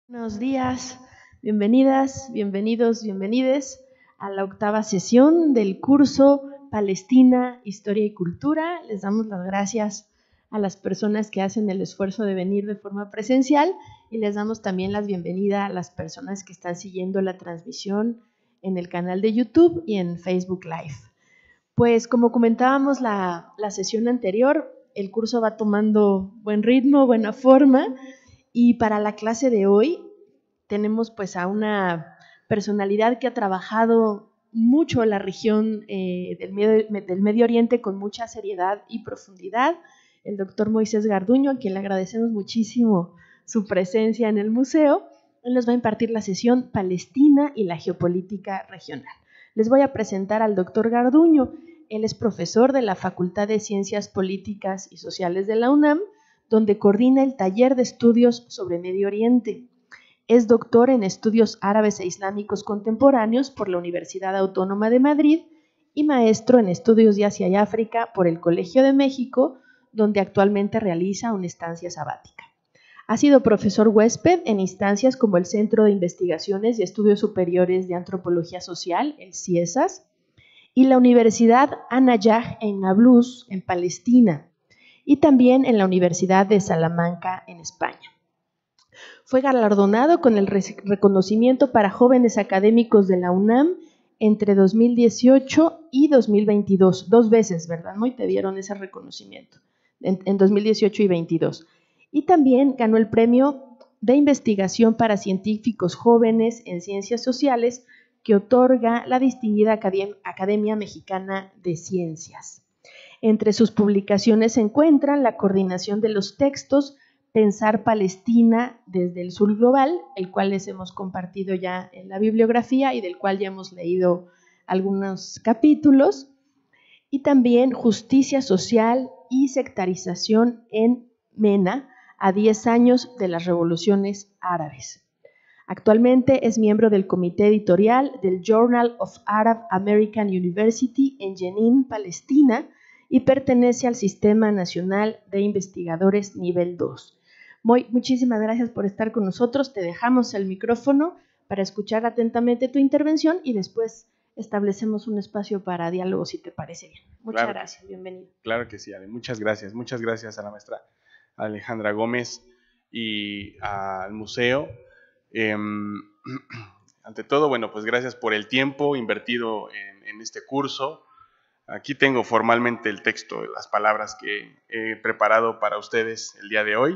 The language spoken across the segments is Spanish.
Buenos días, bienvenidas, bienvenidos, bienvenides a la 8ª sesión del curso Palestina, Historia y Cultura. Les damos las gracias a las personas que hacen el esfuerzo de venir de forma presencial y les damos también la bienvenida a las personas que están siguiendo la transmisión en el canal de YouTube y en Facebook Live. Pues como comentábamos la sesión anterior, el curso va tomando buen ritmo, buena forma. Y para la clase de hoy tenemos pues a una personalidad que ha trabajado mucho en la región del Medio Oriente con mucha seriedad y profundidad, el doctor Moisés Garduño, a quien le agradecemos muchísimo su presencia en el museo. Él nos va a impartir la sesión Palestina y la geopolítica regional. Les voy a presentar al doctor Garduño. Él es profesor de la Facultad de Ciencias Políticas y Sociales de la UNAM, donde coordina el taller de estudios sobre Medio Oriente. Es doctor en estudios árabes e islámicos contemporáneos por la Universidad Autónoma de Madrid y maestro en estudios de Asia y África por el Colegio de México, donde actualmente realiza una estancia sabática. Ha sido profesor huésped en instancias como el Centro de Investigaciones y Estudios Superiores de Antropología Social, el CIESAS, y la Universidad An-Najah en Nablus, en Palestina, y también en la Universidad de Salamanca, en España. Fue galardonado con el reconocimiento para jóvenes académicos de la UNAM entre 2018 y 2022, 2 veces, ¿verdad? Muy te dieron ese reconocimiento, en 2018 y 2022. Y también ganó el premio de investigación para científicos jóvenes en ciencias sociales que otorga la distinguida Academia Mexicana de Ciencias. Entre sus publicaciones se encuentran la coordinación de los textos Pensar Palestina desde el Sur Global, el cual les hemos compartido ya en la bibliografía y del cual ya hemos leído algunos capítulos, y también Justicia Social y Sectarización en MENA a 10 años de las revoluciones árabes. Actualmente es miembro del comité editorial del Journal of Arab American University en Jenin, Palestina, y pertenece al Sistema Nacional de Investigadores Nivel 2. Muchísimas gracias por estar con nosotros. Te dejamos el micrófono para escuchar atentamente tu intervención y después establecemos un espacio para diálogo, si te parece bien. Muchas gracias, bienvenido. Claro que sí, Ale. Muchas gracias a la maestra Alejandra Gómez y al museo. Ante todo, bueno, pues gracias por el tiempo invertido en este curso. Aquí tengo formalmente el texto, las palabras que he preparado para ustedes el día de hoy.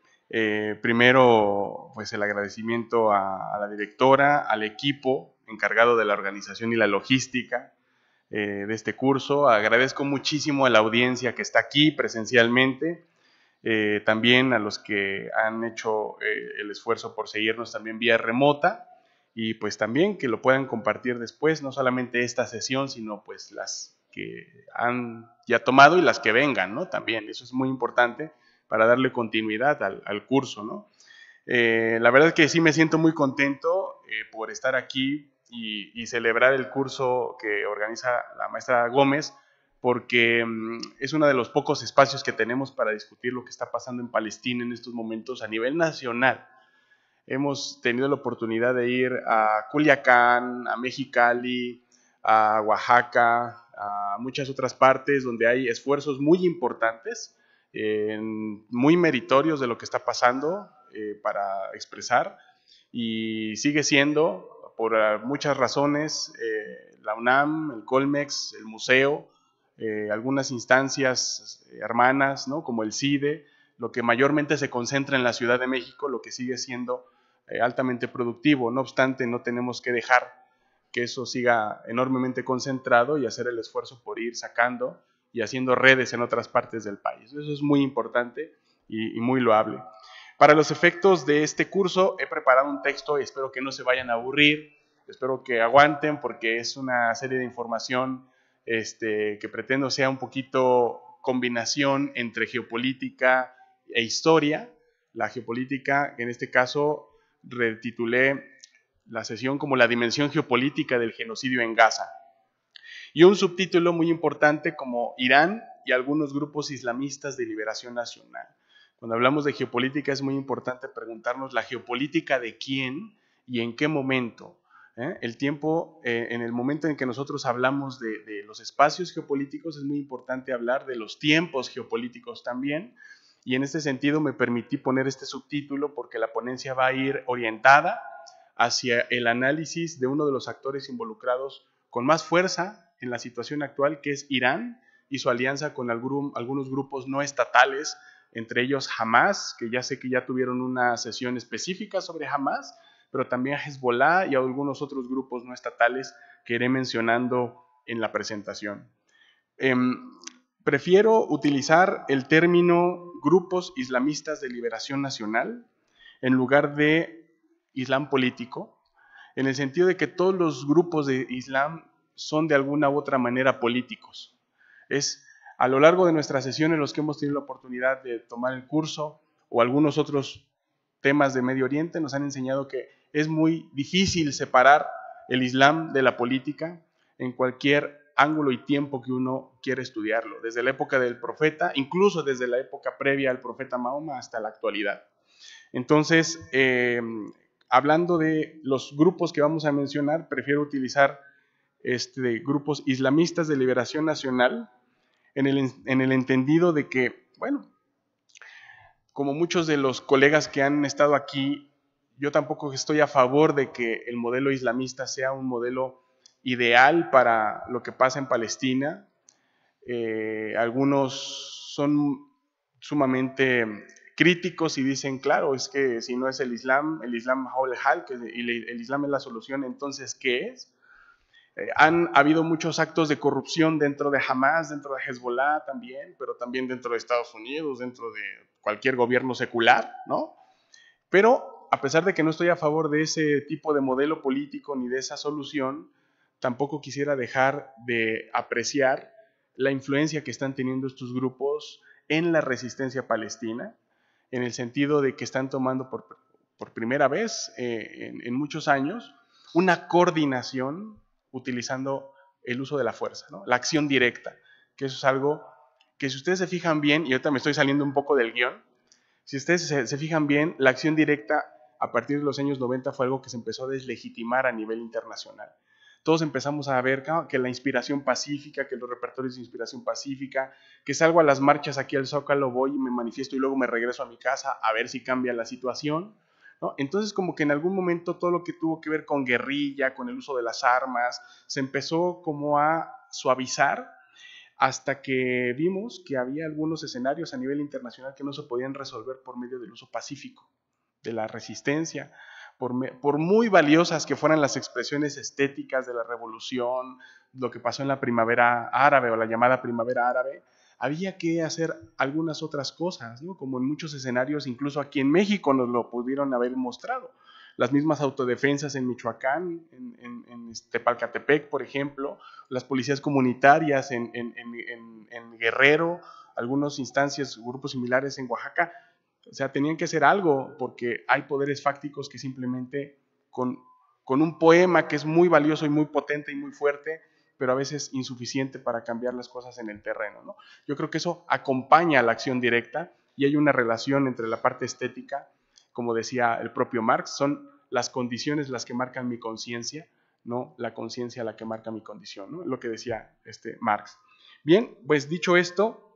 Primero, pues el agradecimiento a la directora, al equipo encargado de la organización y la logística de este curso. Agradezco muchísimo a la audiencia que está aquí presencialmente, también a los que han hecho el esfuerzo por seguirnos también vía remota, y pues también que lo puedan compartir después, no solamente esta sesión, sino pues las que han ya tomado y las que vengan, ¿no? También, eso es muy importante para darle continuidad al curso, ¿no? La verdad es que sí me siento muy contento por estar aquí y celebrar el curso que organiza la maestra Gómez, porque es uno de los pocos espacios que tenemos para discutir lo que está pasando en Palestina en estos momentos a nivel nacional. Hemos tenido la oportunidad de ir a Culiacán, a Mexicali, a Oaxaca, a muchas otras partes donde hay esfuerzos muy importantes, muy meritorios de lo que está pasando para expresar, y sigue siendo, por muchas razones, la UNAM, el Colmex, el museo, algunas instancias hermanas, ¿no? Como el CIDE, lo que mayormente se concentra en la Ciudad de México, lo que sigue siendo altamente productivo. No obstante, no tenemos que dejar que eso siga enormemente concentrado y hacer el esfuerzo por ir sacando y haciendo redes en otras partes del país. Eso es muy importante y muy loable. Para los efectos de este curso he preparado un texto y espero que no se vayan a aburrir, espero que aguanten, porque es una serie de información que pretendo sea un poquito combinación entre geopolítica e historia. La geopolítica, en este caso, retitulé la sesión como la dimensión geopolítica del genocidio en Gaza. Y un subtítulo muy importante como Irán y algunos grupos islamistas de liberación nacional. Cuando hablamos de geopolítica es muy importante preguntarnos la geopolítica de quién y en qué momento. El tiempo, en el momento en que nosotros hablamos de los espacios geopolíticos, es muy importante hablar de los tiempos geopolíticos también, y en este sentido me permití poner este subtítulo porque la ponencia va a ir orientada hacia el análisis de uno de los actores involucrados con más fuerza en la situación actual, que es Irán y su alianza con algunos grupos no estatales, entre ellos Hamas, que ya sé que ya tuvieron una sesión específica sobre Hamas, pero también a Hezbollah y a algunos otros grupos no estatales que iré mencionando en la presentación. Prefiero utilizar el término grupos islamistas de liberación nacional en lugar de Islam político, en el sentido de que todos los grupos de Islam son de alguna u otra manera políticos. Es a lo largo de nuestra sesión en los que hemos tenido la oportunidad de tomar el curso o algunos otros temas de Medio Oriente nos han enseñado que es muy difícil separar el Islam de la política en cualquier ángulo y tiempo que uno quiera estudiarlo, desde la época del profeta, incluso desde la época previa al profeta Mahoma hasta la actualidad. Entonces, hablando de los grupos que vamos a mencionar, prefiero utilizar grupos islamistas de liberación nacional en el entendido de que, bueno, como muchos de los colegas que han estado aquí, yo tampoco estoy a favor de que el modelo islamista sea un modelo ideal para lo que pasa en Palestina. Algunos son sumamente críticos y dicen, claro, es que si no es el Islam Haul Hal, que el Islam es la solución, entonces, ¿qué es? Han habido muchos actos de corrupción dentro de Hamas, dentro de Hezbollah también, pero también dentro de Estados Unidos, dentro de cualquier gobierno secular, ¿no? Pero a pesar de que no estoy a favor de ese tipo de modelo político ni de esa solución, tampoco quisiera dejar de apreciar la influencia que están teniendo estos grupos en la resistencia palestina, en el sentido de que están tomando por primera vez en muchos años una coordinación utilizando el uso de la fuerza, ¿no? La acción directa, que eso es algo que si ustedes se fijan bien, y ahorita me estoy saliendo un poco del guión, si ustedes se fijan bien, la acción directa a partir de los años 90 fue algo que se empezó a deslegitimar a nivel internacional. Todos empezamos a ver que la inspiración pacífica, que los repertorios de inspiración pacífica, que salgo a las marchas aquí al Zócalo, voy y me manifiesto y luego me regreso a mi casa a ver si cambia la situación, ¿no? Entonces como que en algún momento todo lo que tuvo que ver con guerrilla, con el uso de las armas, se empezó como a suavizar hasta que vimos que había algunos escenarios a nivel internacional que no se podían resolver por medio del uso pacífico, de la resistencia, por muy valiosas que fueran las expresiones estéticas de la revolución, lo que pasó en la primavera árabe o la llamada primavera árabe, había que hacer algunas otras cosas, ¿no? Como en muchos escenarios, incluso aquí en México nos lo pudieron haber mostrado. Las mismas autodefensas en Michoacán, en Tepalcatepec, por ejemplo, las policías comunitarias en Guerrero, algunas instancias, grupos similares en Oaxaca. O sea, tenían que hacer algo porque hay poderes fácticos que simplemente con un poema que es muy valioso y muy potente y muy fuerte, pero a veces insuficiente para cambiar las cosas en el terreno, ¿no? Yo creo que eso acompaña a la acción directa y hay una relación entre la parte estética, como decía el propio Marx, son las condiciones las que marcan mi conciencia, no la conciencia la que marca mi condición, ¿no? Lo que decía Marx. Bien, pues dicho esto,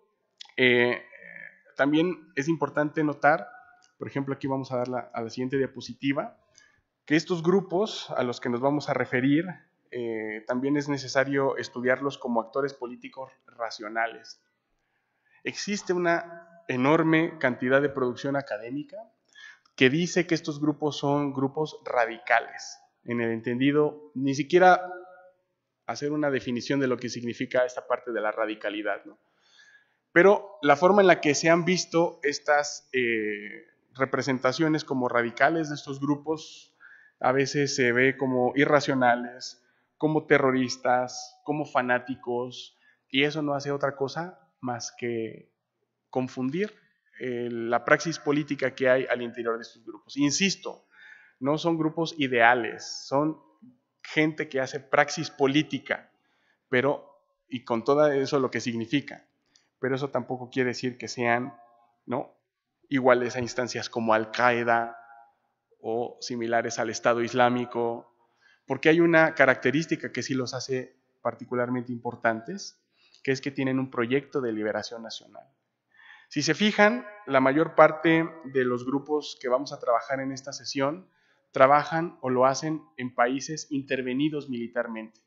también es importante notar, por ejemplo, aquí vamos a dar a la siguiente diapositiva, que estos grupos a los que nos vamos a referir, también es necesario estudiarlos como actores políticos racionales. Existe una enorme cantidad de producción académica que dice que estos grupos son grupos radicales, en el entendido, ni siquiera hacer una definición de lo que significa esta parte de la radicalidad, ¿no? Pero la forma en la que se han visto estas representaciones como radicales de estos grupos, a veces se ve como irracionales, como terroristas, como fanáticos, y eso no hace otra cosa más que confundir la praxis política que hay al interior de estos grupos. Insisto, no son grupos ideales, son gente que hace praxis política, pero, y con todo eso lo que significa, pero eso tampoco quiere decir que sean, ¿no?, iguales a instancias como Al-Qaeda o similares al Estado Islámico, porque hay una característica que sí los hace particularmente importantes, que es que tienen un proyecto de liberación nacional. Si se fijan, la mayor parte de los grupos que vamos a trabajar en esta sesión trabajan o lo hacen en países intervenidos militarmente.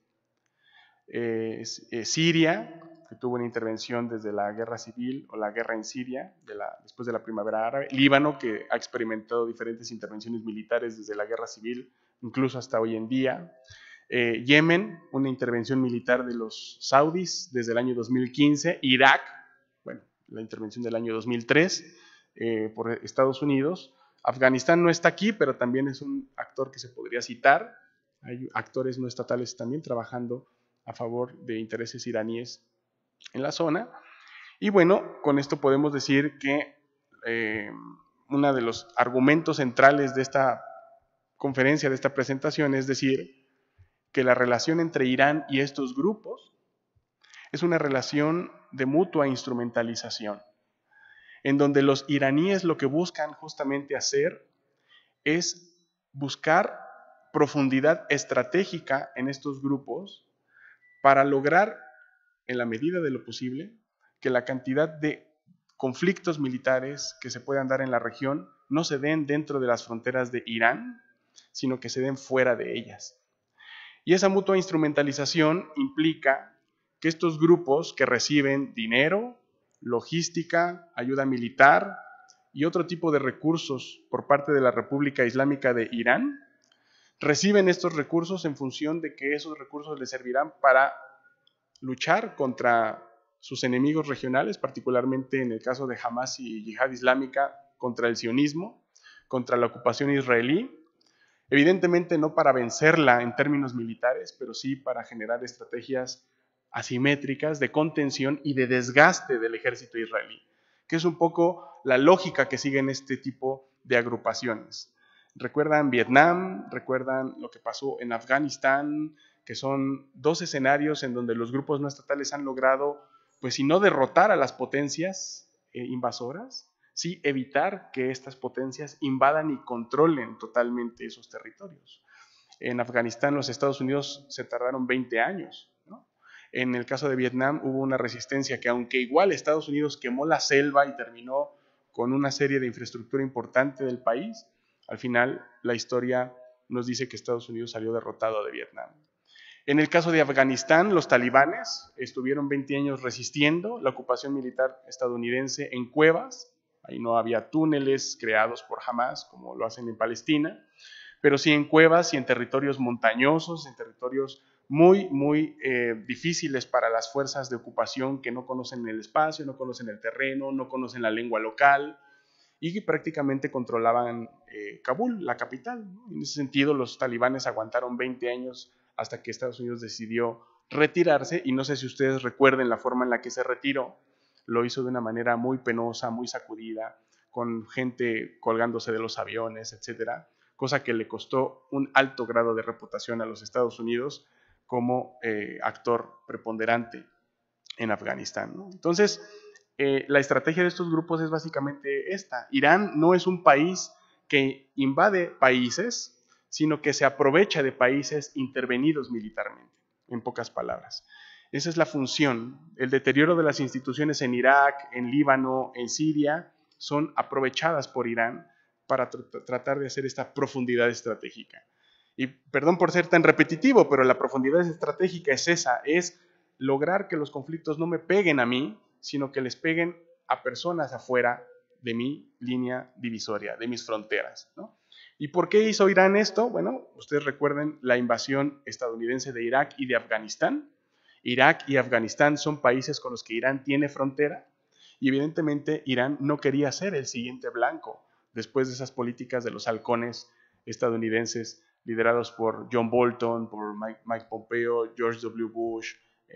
Siria, que tuvo una intervención desde la guerra civil o la guerra en Siria, después de la primavera árabe. Líbano, que ha experimentado diferentes intervenciones militares desde la guerra civil, incluso hasta hoy en día. Yemen, una intervención militar de los saudis desde el año 2015. Irak, bueno, la intervención del año 2003 por Estados Unidos. Afganistán no está aquí, pero también es un actor que se podría citar. Hay actores no estatales también trabajando a favor de intereses iraníes en la zona. Y bueno, con esto podemos decir que uno de los argumentos centrales de esta conferencia, de esta presentación, es decir, que la relación entre Irán y estos grupos es una relación de mutua instrumentalización, en donde los iraníes lo que buscan justamente hacer es buscar profundidad estratégica en estos grupos para lograr, en la medida de lo posible, que la cantidad de conflictos militares que se puedan dar en la región no se den dentro de las fronteras de Irán, sino que se den fuera de ellas. Y esa mutua instrumentalización implica que estos grupos que reciben dinero, logística, ayuda militar y otro tipo de recursos por parte de la República Islámica de Irán, reciben estos recursos en función de que esos recursos les servirán para luchar contra sus enemigos regionales, particularmente en el caso de Hamas y Yihad Islámica, contra el sionismo, contra la ocupación israelí, evidentemente no para vencerla en términos militares, pero sí para generar estrategias asimétricas de contención y de desgaste del ejército israelí, que es un poco la lógica que siguen este tipo de agrupaciones. Recuerdan Vietnam, recuerdan lo que pasó en Afganistán, que son dos escenarios en donde los grupos no estatales han logrado, pues si no derrotar a las potencias invasoras, sí evitar que estas potencias invadan y controlen totalmente esos territorios. En Afganistán los Estados Unidos se tardaron 20 años, ¿no? En el caso de Vietnam hubo una resistencia que, aunque igual Estados Unidos quemó la selva y terminó con una serie de infraestructura importante del país, al final la historia nos dice que Estados Unidos salió derrotado de Vietnam. En el caso de Afganistán, los talibanes estuvieron 20 años resistiendo la ocupación militar estadounidense en cuevas. Ahí no había túneles creados por Hamas, como lo hacen en Palestina, pero sí en cuevas y en territorios montañosos, en territorios muy difíciles para las fuerzas de ocupación que no conocen el espacio, no conocen el terreno, no conocen la lengua local y que prácticamente controlaban Kabul, la capital, ¿no? En ese sentido, los talibanes aguantaron 20 años hasta que Estados Unidos decidió retirarse, y no sé si ustedes recuerden la forma en la que se retiró. Lo hizo de una manera muy penosa, muy sacudida, con gente colgándose de los aviones, etcétera, cosa que le costó un alto grado de reputación a los Estados Unidos como actor preponderante en Afganistán, ¿no? Entonces, la estrategia de estos grupos es básicamente esta. Irán no es un país que invade países, sino que se aprovecha de países intervenidos militarmente, en pocas palabras. Esa es la función. El deterioro de las instituciones en Irak, en Líbano, en Siria, son aprovechadas por Irán para tratar de hacer esta profundidad estratégica. Y perdón por ser tan repetitivo, pero la profundidad estratégica es esa, es lograr que los conflictos no me peguen a mí, sino que les peguen a personas afuera de mi línea divisoria, de mis fronteras, ¿no? ¿Y por qué hizo Irán esto? Bueno, ustedes recuerden la invasión estadounidense de Irak y de Afganistán. Irak y Afganistán son países con los que Irán tiene frontera y evidentemente Irán no quería ser el siguiente blanco después de esas políticas de los halcones estadounidenses liderados por John Bolton, por Mike Pompeo, George W. Bush,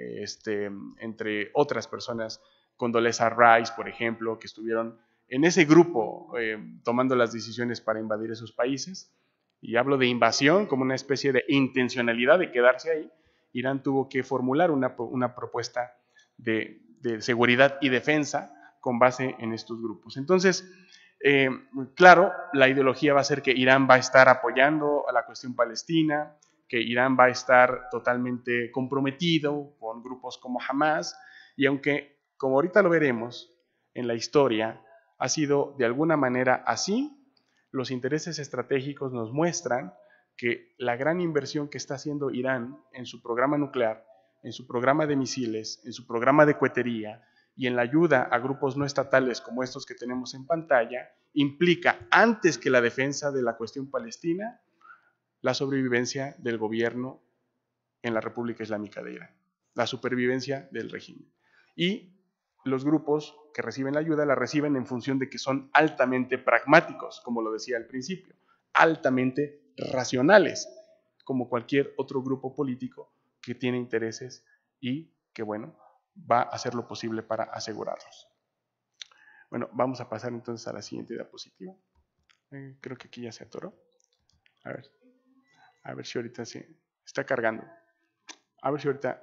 entre otras personas, Condoleezza Rice, por ejemplo, que estuvieron en ese grupo tomando las decisiones para invadir esos países. Y hablo de invasión como una especie de intencionalidad de quedarse ahí. Irán tuvo que formular una propuesta de seguridad y defensa con base en estos grupos. Entonces, Claro, la ideología va a ser que Irán va a estar apoyando a la cuestión palestina, que Irán va a estar totalmente comprometido con grupos como Hamas, y aunque, como ahorita lo veremos en la historia, ha sido de alguna manera así, los intereses estratégicos nos muestran que la gran inversión que está haciendo Irán en su programa nuclear, en su programa de misiles, en su programa de cohetería y en la ayuda a grupos no estatales como estos que tenemos en pantalla, implica, antes que la defensa de la cuestión palestina, la sobrevivencia del gobierno en la República Islámica de Irán, la supervivencia del régimen. Y los grupos que reciben la ayuda la reciben en función de que son altamente pragmáticos, como lo decía al principio, altamente racionales, como cualquier otro grupo político que tiene intereses y que, bueno, va a hacer lo posible para asegurarlos. Bueno, vamos a pasar entonces a la siguiente diapositiva. Creo que aquí ya se atoró. A ver si ahorita se está cargando. A ver si ahorita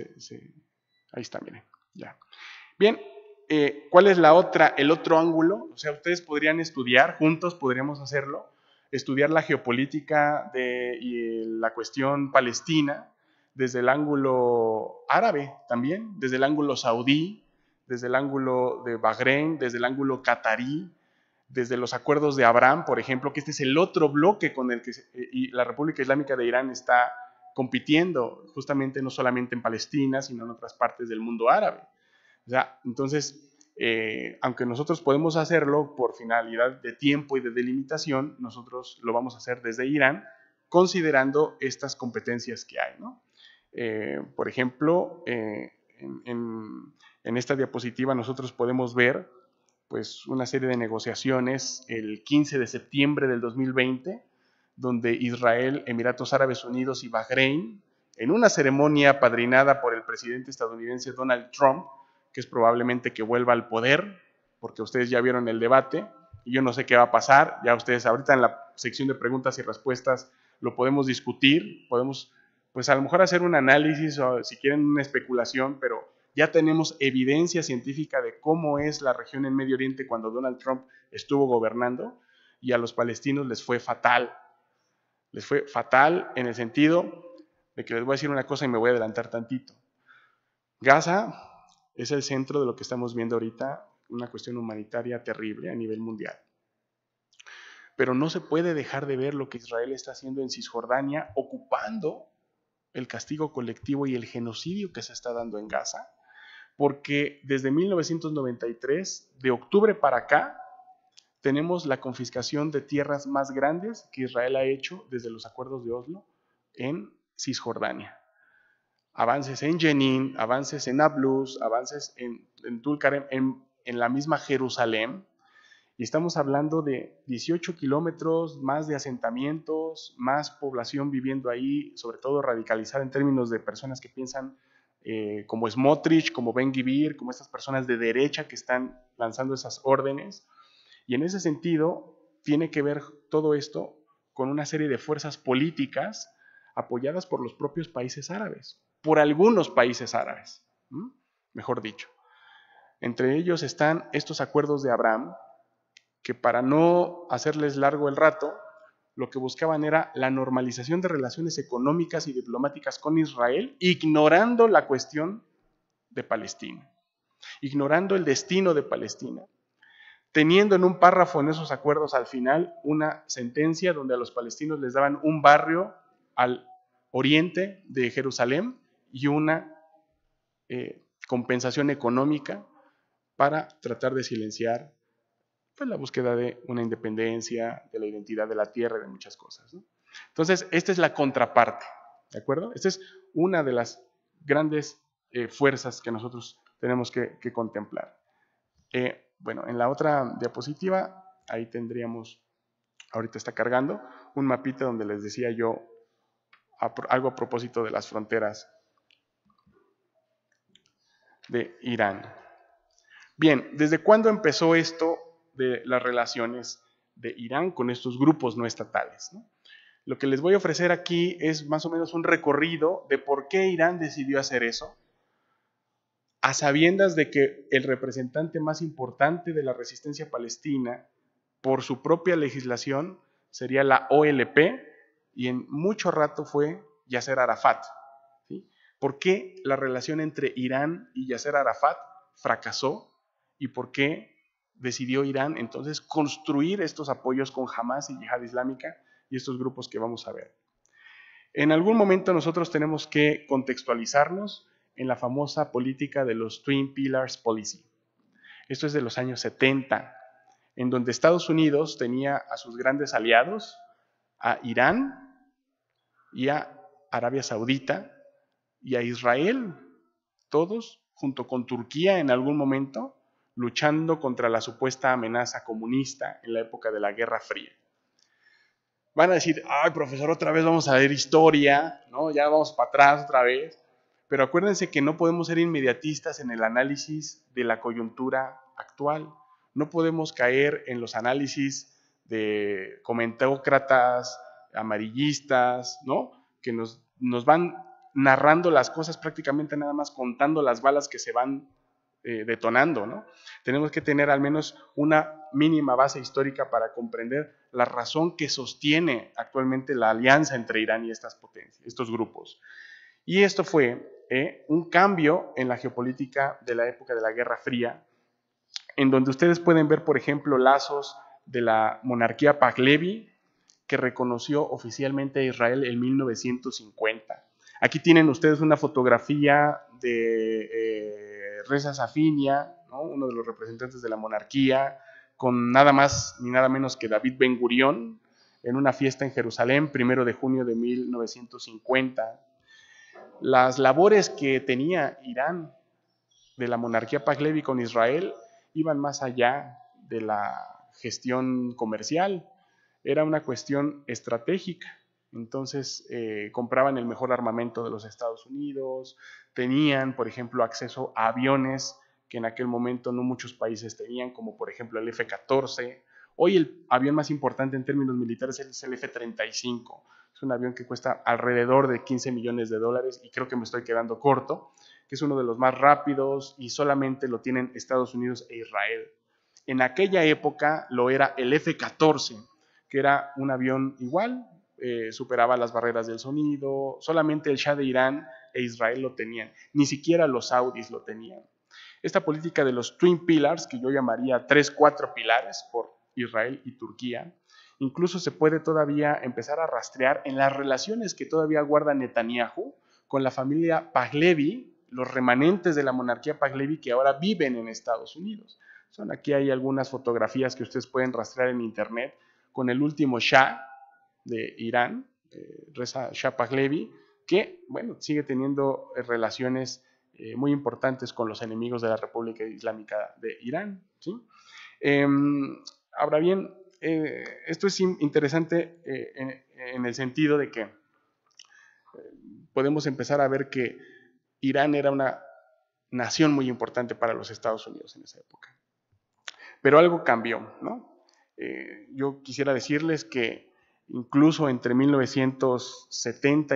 ahí está, miren, ya. Bien, ¿cuál es el otro ángulo? O sea, ustedes podrían estudiar, juntos podríamos hacerlo, estudiar la geopolítica y la cuestión palestina desde el ángulo árabe también, desde el ángulo saudí, desde el ángulo de Bahrein, desde el ángulo catarí, desde los acuerdos de Abraham, por ejemplo, que este es el otro bloque con el que y la República Islámica de Irán está compitiendo, justamente no solamente en Palestina, sino en otras partes del mundo árabe. O sea, entonces, aunque nosotros podemos hacerlo por finalidad de tiempo y de delimitación, nosotros lo vamos a hacer desde Irán, considerando estas competencias que hay, ¿no? Por ejemplo, en esta diapositiva nosotros podemos ver pues, una serie de negociaciones el 15 de septiembre del 2020, donde Israel, Emiratos Árabes Unidos y Bahrein, en una ceremonia padrinada por el presidente estadounidense Donald Trump, que es probablemente que vuelva al poder, porque ustedes ya vieron el debate, y yo no sé qué va a pasar, ya ustedes ahorita en la sección de preguntas y respuestas lo podemos discutir, podemos pues a lo mejor hacer un análisis o si quieren una especulación, pero ya tenemos evidencia científica de cómo es la región en Medio Oriente cuando Donald Trump estuvo gobernando, y a los palestinos les fue fatal. Les fue fatal en el sentido de que les voy a decir una cosa y me voy a adelantar tantito. Gaza es el centro de lo que estamos viendo ahorita, una cuestión humanitaria terrible a nivel mundial. Pero no se puede dejar de ver lo que Israel está haciendo en Cisjordania, ocupando el castigo colectivo y el genocidio que se está dando en Gaza, porque desde 1993, de octubre para acá, tenemos la confiscación de tierras más grandes que Israel ha hecho desde los acuerdos de Oslo en Cisjordania. Avances en Jenin, avances en Nablus, avances en Tulkarem, en la misma Jerusalén, y estamos hablando de 18 kilómetros, más de asentamientos, más población viviendo ahí, sobre todo radicalizada en términos de personas que piensan como Smotrich, como Ben-Gvir, como estas personas de derecha que están lanzando esas órdenes. Y en ese sentido, tiene que ver todo esto con una serie de fuerzas políticas apoyadas por los propios países árabes, por algunos países árabes, mejor dicho. Entre ellos están estos acuerdos de Abraham, que para no hacerles largo el rato, lo que buscaban era la normalización de relaciones económicas y diplomáticas con Israel, ignorando la cuestión de Palestina, ignorando el destino de Palestina, teniendo en un párrafo en esos acuerdos al final una sentencia donde a los palestinos les daban un barrio al oriente de Jerusalén y una compensación económica para tratar de silenciar pues, la búsqueda de una independencia, de la identidad de la tierra y de muchas cosas, ¿no? Entonces, esta es la contraparte, ¿de acuerdo? Esta es una de las grandes fuerzas que nosotros tenemos que contemplar. Bueno, en la otra diapositiva, ahí tendríamos, ahorita está cargando, un mapita donde les decía yo algo a propósito de las fronteras de Irán. Bien, ¿desde cuándo empezó esto de las relaciones de Irán con estos grupos no estatales, ¿no? Lo que les voy a ofrecer aquí es más o menos un recorrido de por qué Irán decidió hacer eso, a sabiendas de que el representante más importante de la resistencia palestina por su propia legislación sería la OLP y en mucho rato fue Yasser Arafat. ¿Sí? ¿Por qué la relación entre Irán y Yasser Arafat fracasó y por qué decidió Irán entonces construir estos apoyos con Hamas y Yihad Islámica y estos grupos que vamos a ver? En algún momento nosotros tenemos que contextualizarnos en la famosa política de los Twin Pillars Policy. Esto es de los años 70, en donde Estados Unidos tenía a sus grandes aliados, a Irán y a Arabia Saudita y a Israel, todos junto con Turquía en algún momento, luchando contra la supuesta amenaza comunista en la época de la Guerra Fría. Van a decir, ay, profesor, otra vez vamos a ver historia, ¿no? Ya vamos para atrás otra vez. Pero acuérdense que no podemos ser inmediatistas en el análisis de la coyuntura actual. No podemos caer en los análisis de comentócratas, amarillistas, ¿no? Que nos van narrando las cosas prácticamente nada más contando las balas que se van detonando, ¿no? Tenemos que tener al menos una mínima base histórica para comprender la razón que sostiene actualmente la alianza entre Irán y estas potencias, estos grupos. Y esto fue un cambio en la geopolítica de la época de la Guerra Fría, en donde ustedes pueden ver, por ejemplo, lazos de la monarquía Pahlavi, que reconoció oficialmente a Israel en 1950. Aquí tienen ustedes una fotografía de Reza Safinia, ¿no? Uno de los representantes de la monarquía, con nada más ni nada menos que David Ben Gurión, en una fiesta en Jerusalén, 1 de junio de 1950. Las labores que tenía Irán de la monarquía Pahlavi con Israel iban más allá de la gestión comercial, era una cuestión estratégica. Entonces compraban el mejor armamento de los Estados Unidos, tenían, por ejemplo, acceso a aviones que en aquel momento no muchos países tenían, como por ejemplo el F-14. Hoy el avión más importante en términos militares es el F-35. Es un avión que cuesta alrededor de 15 millones de dólares y creo que me estoy quedando corto, que es uno de los más rápidos y solamente lo tienen Estados Unidos e Israel. En aquella época lo era el F-14, que era un avión igual, superaba las barreras del sonido, solamente el Shah de Irán e Israel lo tenían, ni siquiera los saudis lo tenían. Esta política de los Twin Pillars, que yo llamaría 3-4 pilares por Israel y Turquía, incluso se puede todavía empezar a rastrear en las relaciones que todavía guarda Netanyahu con la familia Pahlavi, los remanentes de la monarquía Pahlavi que ahora viven en Estados Unidos. Aquí hay algunas fotografías que ustedes pueden rastrear en internet con el último Shah de Irán, Reza Shah Pahlavi, que bueno, sigue teniendo relaciones muy importantes con los enemigos de la República Islámica de Irán. ¿Sí? Ahora bien, esto es interesante en el sentido de que podemos empezar a ver que Irán era una nación muy importante para los Estados Unidos en esa época. Pero algo cambió, ¿no? Yo quisiera decirles que incluso entre 1970 y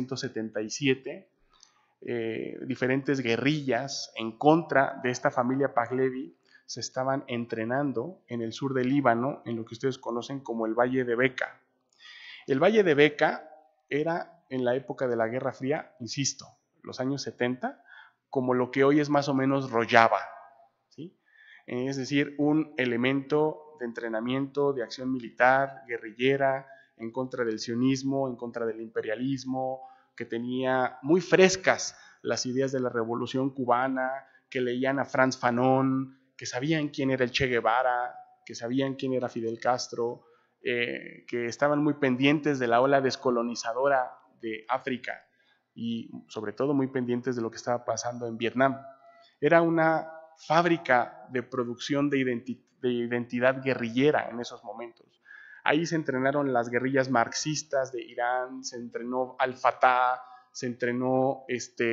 1977, diferentes guerrillas en contra de esta familia Pahlavi se estaban entrenando en el sur del Líbano, en lo que ustedes conocen como el Valle de Beca. El Valle de Beca era en la época de la Guerra Fría, insisto, los años 70, como lo que hoy es más o menos Rojava, ¿sí? Es decir, un elemento de entrenamiento, de acción militar, guerrillera, en contra del sionismo, en contra del imperialismo, que tenía muy frescas las ideas de la Revolución Cubana, que leían a Frantz Fanon, que sabían quién era el Che Guevara, que sabían quién era Fidel Castro, que estaban muy pendientes de la ola descolonizadora de África y sobre todo muy pendientes de lo que estaba pasando en Vietnam. Era una fábrica de producción de identidad guerrillera en esos momentos. Ahí se entrenaron las guerrillas marxistas de Irán, se entrenó Al-Fatah, se entrenó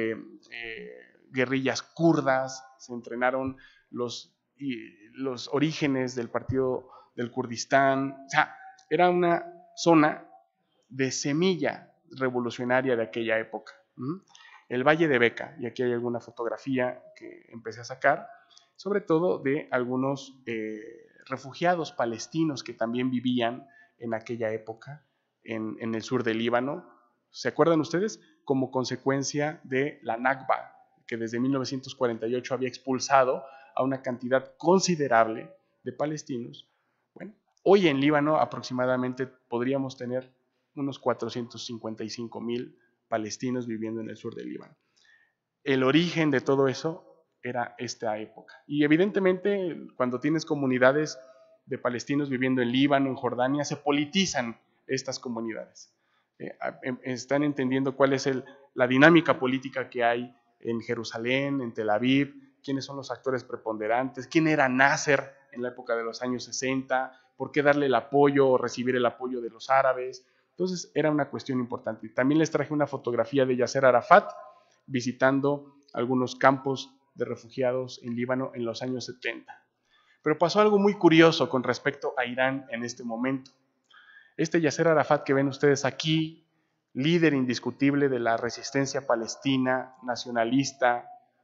guerrillas kurdas, se entrenaron los orígenes del partido del Kurdistán. O sea, era una zona de semilla revolucionaria de aquella época. El Valle de Beca, y aquí hay alguna fotografía que empecé a sacar, sobre todo de algunos refugiados palestinos que también vivían en aquella época en el sur del Líbano. ¿Se acuerdan ustedes? Como consecuencia de la Nakba, que desde 1948 había expulsado a una cantidad considerable de palestinos. Bueno, hoy en Líbano aproximadamente podríamos tener unos 455,000 palestinos viviendo en el sur del Líbano. El origen de todo eso era esta época. Y evidentemente, cuando tienes comunidades de palestinos viviendo en Líbano, en Jordania, se politizan estas comunidades. Están entendiendo cuál es la dinámica política que hay en Jerusalén, en Tel Aviv, quiénes son los actores preponderantes, quién era Nasser en la época de los años 60, por qué darle el apoyo o recibir el apoyo de los árabes. Entonces era una cuestión importante. También les traje una fotografía de Yasser Arafat visitando algunos campos de refugiados en Líbano en los años 70. Pero pasó algo muy curioso con respecto a Irán en este momento. Este Yasser Arafat que ven ustedes aquí, líder indiscutible de la resistencia palestina, nacionalista,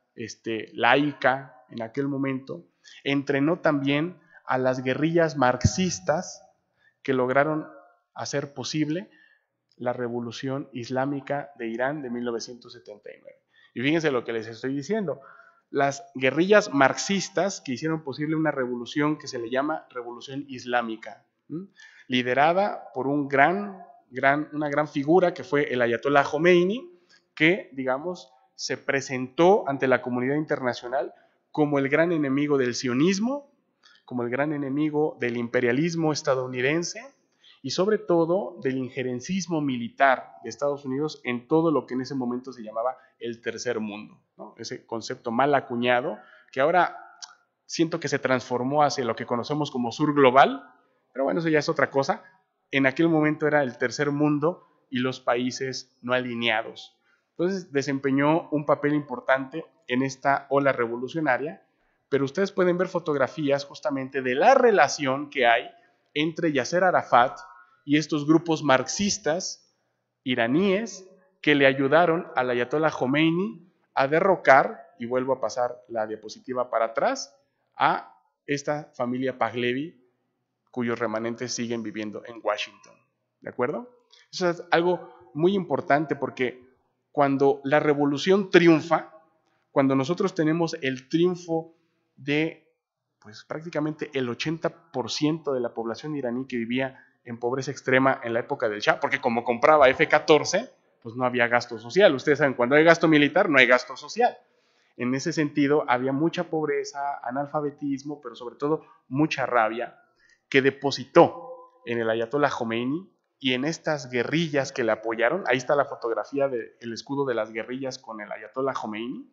laica en aquel momento, entrenó también a las guerrillas marxistas que lograron hacer posible la revolución islámica de Irán de 1979. Y fíjense lo que les estoy diciendo. Las guerrillas marxistas que hicieron posible una revolución que se le llama revolución islámica, liderada por una gran figura que fue el Ayatollah Khomeini, que, digamos, se presentó ante la comunidad internacional como el gran enemigo del sionismo, como el gran enemigo del imperialismo estadounidense y sobre todo del injerencismo militar de Estados Unidos en todo lo que en ese momento se llamaba el tercer mundo, ¿no? Ese concepto mal acuñado que ahora siento que se transformó hacia lo que conocemos como sur global, pero bueno, eso ya es otra cosa. En aquel momento era el tercer mundo y los países no alineados. Entonces desempeñó un papel importante en esta ola revolucionaria, pero ustedes pueden ver fotografías justamente de la relación que hay entre Yasser Arafat y estos grupos marxistas iraníes que le ayudaron al Ayatollah Khomeini a derrocar, y vuelvo a pasar la diapositiva para atrás, a esta familia Pahlavi, cuyos remanentes siguen viviendo en Washington. ¿De acuerdo? Eso es algo muy importante porque cuando la revolución triunfa, cuando nosotros tenemos el triunfo de pues prácticamente el 80% de la población iraní que vivía en pobreza extrema en la época del Shah, porque como compraba F-14, pues no había gasto social. Ustedes saben, cuando hay gasto militar, no hay gasto social. En ese sentido, había mucha pobreza, analfabetismo, pero sobre todo mucha rabia que depositó en el Ayatollah Khomeini y en estas guerrillas que le apoyaron. Ahí está la fotografía del escudo de las guerrillas con el Ayatollah Khomeini.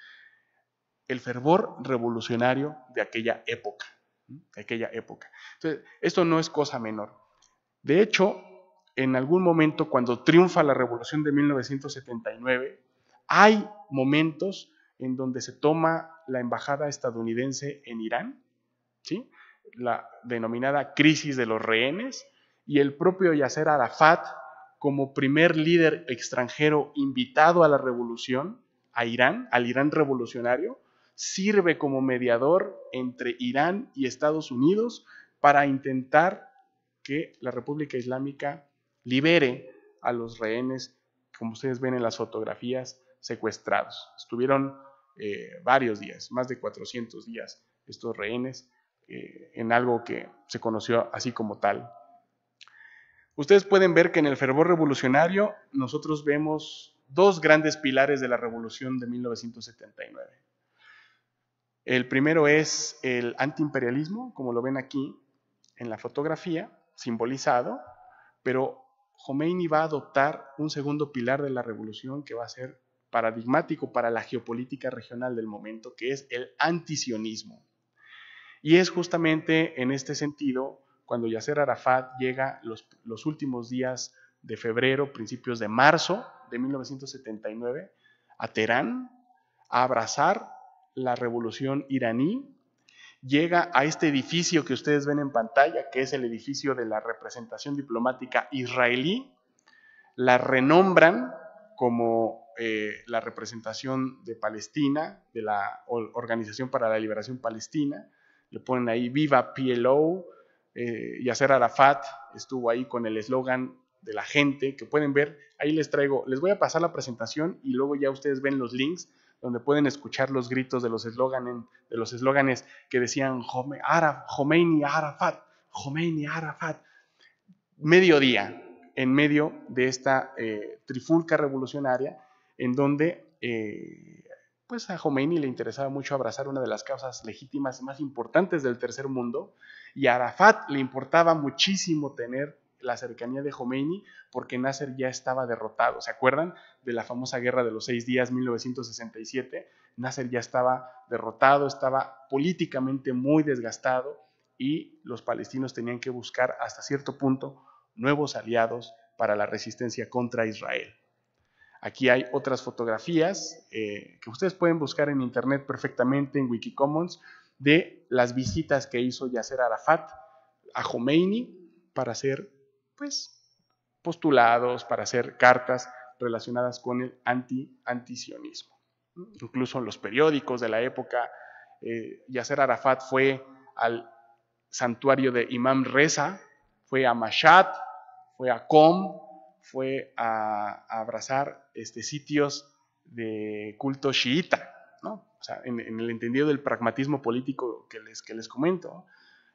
El fervor revolucionario de aquella época. Entonces, esto no es cosa menor. De hecho, en algún momento, cuando triunfa la revolución de 1979, hay momentos en donde se toma la embajada estadounidense en Irán, ¿sí? La denominada crisis de los rehenes, y el propio Yasser Arafat, como primer líder extranjero invitado a la revolución, a Irán, al Irán revolucionario, sirve como mediador entre Irán y Estados Unidos para intentar que la República Islámica libere a los rehenes, como ustedes ven en las fotografías, secuestrados. Estuvieron varios días, más de 400 días, estos rehenes, en algo que se conoció así como tal. Ustedes pueden ver que en el fervor revolucionario nosotros vemos dos grandes pilares de la revolución de 1979. El primero es el antiimperialismo, como lo ven aquí en la fotografía, simbolizado, pero Khomeini va a adoptar un segundo pilar de la revolución que va a ser paradigmático para la geopolítica regional del momento, que es el antisionismo. Y es justamente en este sentido cuando Yasser Arafat llega los últimos días de febrero, principios de marzo de 1979, a Teherán, a abrazar la revolución iraní, llega a este edificio que ustedes ven en pantalla, que es el edificio de la representación diplomática israelí, la renombran como la representación de Palestina, de la Organización para la Liberación Palestina, le ponen ahí Viva PLO. Yasser Arafat estuvo ahí con el eslogan de la gente, que pueden ver, ahí les voy a pasar la presentación y luego ya ustedes ven los links donde pueden escuchar los gritos de los eslóganes que decían Khomeini Arafat, Khomeini Arafat, mediodía, en medio de esta trifulca revolucionaria, en donde pues a Khomeini le interesaba mucho abrazar una de las causas legítimas más importantes del tercer mundo, y a Arafat le importaba muchísimo tener la cercanía de Khomeini porque Nasser ya estaba derrotado. ¿Se acuerdan de la famosa guerra de los 6 días, 1967? Nasser ya estaba derrotado, estaba políticamente muy desgastado y los palestinos tenían que buscar hasta cierto punto nuevos aliados para la resistencia contra Israel. Aquí hay otras fotografías que ustedes pueden buscar en internet perfectamente en Wikicommons de las visitas que hizo Yasser Arafat a Khomeini para hacer pues, postulados, para hacer cartas relacionadas con el antisionismo. Incluso en los periódicos de la época, Yasser Arafat fue al santuario de Imam Reza, fue a Mashhad, fue a Qom, fue a abrazar sitios de culto chiita, ¿no? O sea, en el entendido del pragmatismo político que les comento.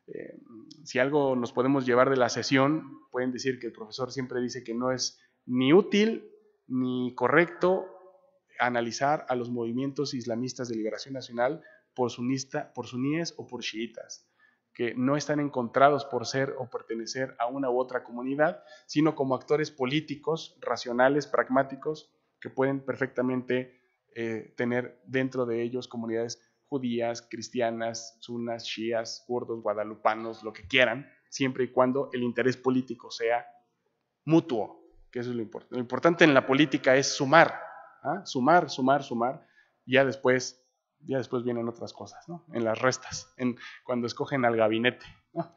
Si algo nos podemos llevar de la sesión, pueden decir que el profesor siempre dice que no es ni útil ni correcto analizar a los movimientos islamistas de liberación nacional por suníes o por chiitas, que no están encontrados por ser o pertenecer a una u otra comunidad, sino como actores políticos, racionales, pragmáticos, que pueden perfectamente tener dentro de ellos comunidades judías, cristianas, sunas, chiías, kurdos, guadalupanos, lo que quieran, siempre y cuando el interés político sea mutuo, que eso es lo importante. Lo importante en la política es sumar, ¿ah? Sumar, y ya después vienen otras cosas, ¿no? En las restas, cuando escogen al gabinete, ¿no?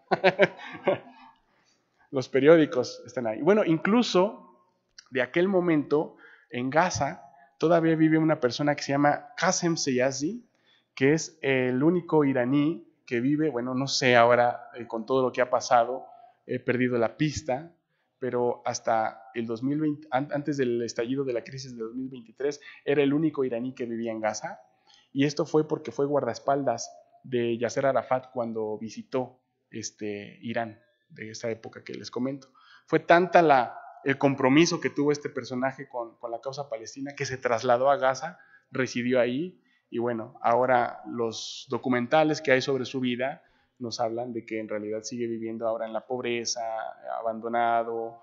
Los periódicos están ahí. Bueno, incluso de aquel momento, en Gaza, todavía vive una persona que se llama Qasem Seyazi, que es el único iraní que vive, bueno, no sé ahora con todo lo que ha pasado, he perdido la pista, pero hasta el 2020, antes del estallido de la crisis de 2023, era el único iraní que vivía en Gaza, y esto fue porque fue guardaespaldas de Yasser Arafat cuando visitó Irán, de esa época que les comento. Fue tanta el compromiso que tuvo este personaje con la causa palestina que se trasladó a Gaza, residió ahí, y bueno, ahora los documentales que hay sobre su vida nos hablan de que en realidad sigue viviendo ahora en la pobreza, abandonado,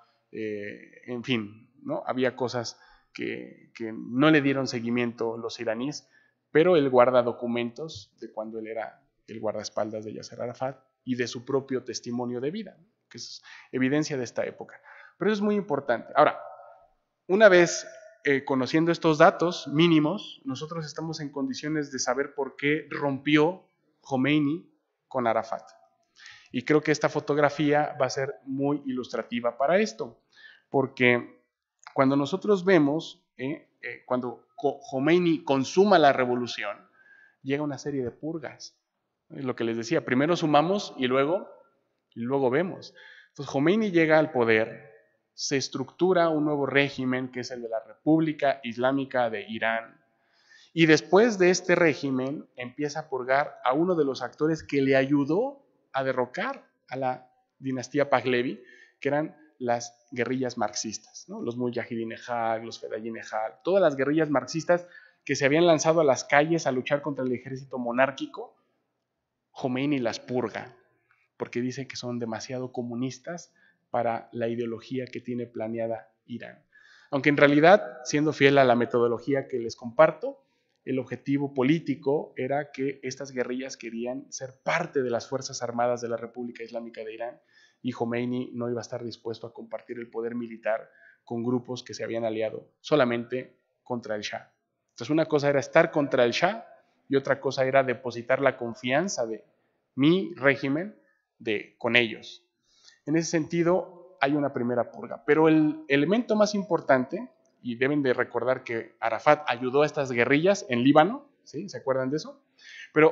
en fin, ¿no? Había cosas que no le dieron seguimiento los iraníes, pero él guarda documentos de cuando él era el guardaespaldas de Yasser Arafat y de su propio testimonio de vida, que es evidencia de esta época. Pero eso es muy importante. Ahora, una vez conociendo estos datos mínimos, nosotros estamos en condiciones de saber por qué rompió Khomeini con Arafat. Y creo que esta fotografía va a ser muy ilustrativa para esto, porque cuando nosotros vemos, cuando Khomeini consuma la revolución, llega una serie de purgas. Es lo que les decía, primero sumamos y luego vemos. Entonces Khomeini llega al poder, se estructura un nuevo régimen que es el de la República Islámica de Irán, y después de este régimen empieza a purgar a uno de los actores que le ayudó a derrocar a la dinastía Pahlavi, que eran las guerrillas marxistas, ¿no? Los Mujahidin-e-Haq, los Fedayin-e-Haq, todas las guerrillas marxistas que se habían lanzado a las calles a luchar contra el ejército monárquico. Khomeini las purga, porque dice que son demasiado comunistas para la ideología que tiene planeada Irán. Aunque en realidad, siendo fiel a la metodología que les comparto, el objetivo político era que estas guerrillas querían ser parte de las Fuerzas Armadas de la República Islámica de Irán, y Khomeini no iba a estar dispuesto a compartir el poder militar con grupos que se habían aliado solamente contra el Shah. Entonces una cosa era estar contra el Shah y otra cosa era depositar la confianza de mi régimen con ellos. En ese sentido, hay una primera purga. Pero el elemento más importante, y deben de recordar que Arafat ayudó a estas guerrillas en Líbano, ¿sí? ¿Se acuerdan de eso? Pero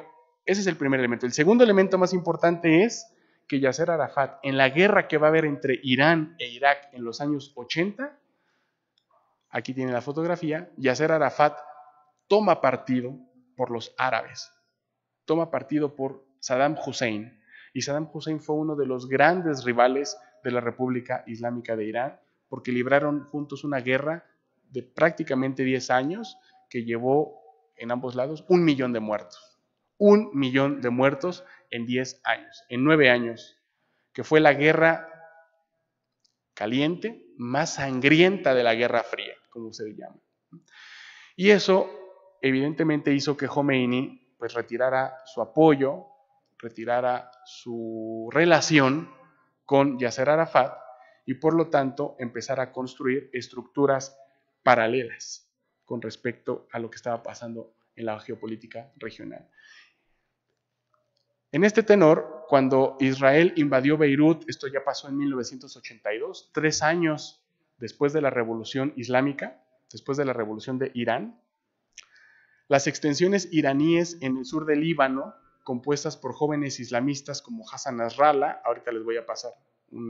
ese es el primer elemento. El segundo elemento más importante es que Yasser Arafat, en la guerra que va a haber entre Irán e Irak en los años 80, aquí tiene la fotografía, Yasser Arafat toma partido por los árabes, toma partido por Saddam Hussein. Y Saddam Hussein fue uno de los grandes rivales de la República Islámica de Irán, porque libraron juntos una guerra de prácticamente 10 años que llevó en ambos lados 1 millón de muertos. 1 millón de muertos en 10 años, en 9 años, que fue la guerra caliente más sangrienta de la Guerra Fría, como se llama. Y eso evidentemente hizo que Khomeini pues retirara su apoyo, retirara su relación con Yasser Arafat y por lo tanto empezara a construir estructuras paralelas con respecto a lo que estaba pasando en la geopolítica regional. En este tenor, cuando Israel invadió Beirut, esto ya pasó en 1982, 3 años después de la Revolución Islámica, después de la Revolución de Irán, las extensiones iraníes en el sur del Líbano, compuestas por jóvenes islamistas como Hassan Nasrallah, ahorita les voy a pasar un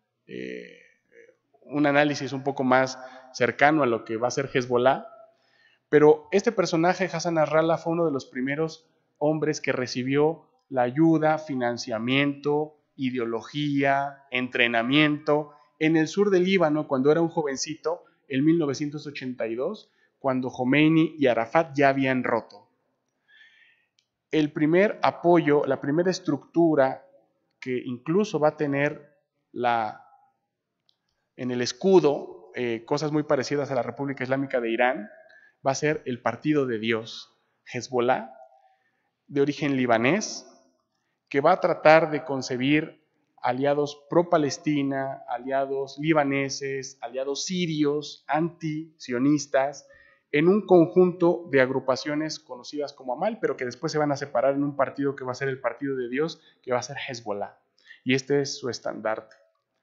análisis un poco más cercano a lo que va a ser Hezbollah, pero este personaje, Hassan Nasrallah, fue uno de los primeros hombres que recibió la ayuda, financiamiento, ideología, entrenamiento en el sur del Líbano cuando era un jovencito, en 1982, cuando Khomeini y Arafat ya habían roto. El primer apoyo, la primera estructura que incluso va a tener en el escudo cosas muy parecidas a la República Islámica de Irán, va a ser el Partido de Dios, Hezbollah, de origen libanés, que va a tratar de concebir aliados pro-Palestina, aliados libaneses, aliados sirios, anti-sionistas, en un conjunto de agrupaciones conocidas como Amal, pero que después se van a separar en un partido que va a ser el Partido de Dios, que va a ser Hezbollah. Y este es su estandarte.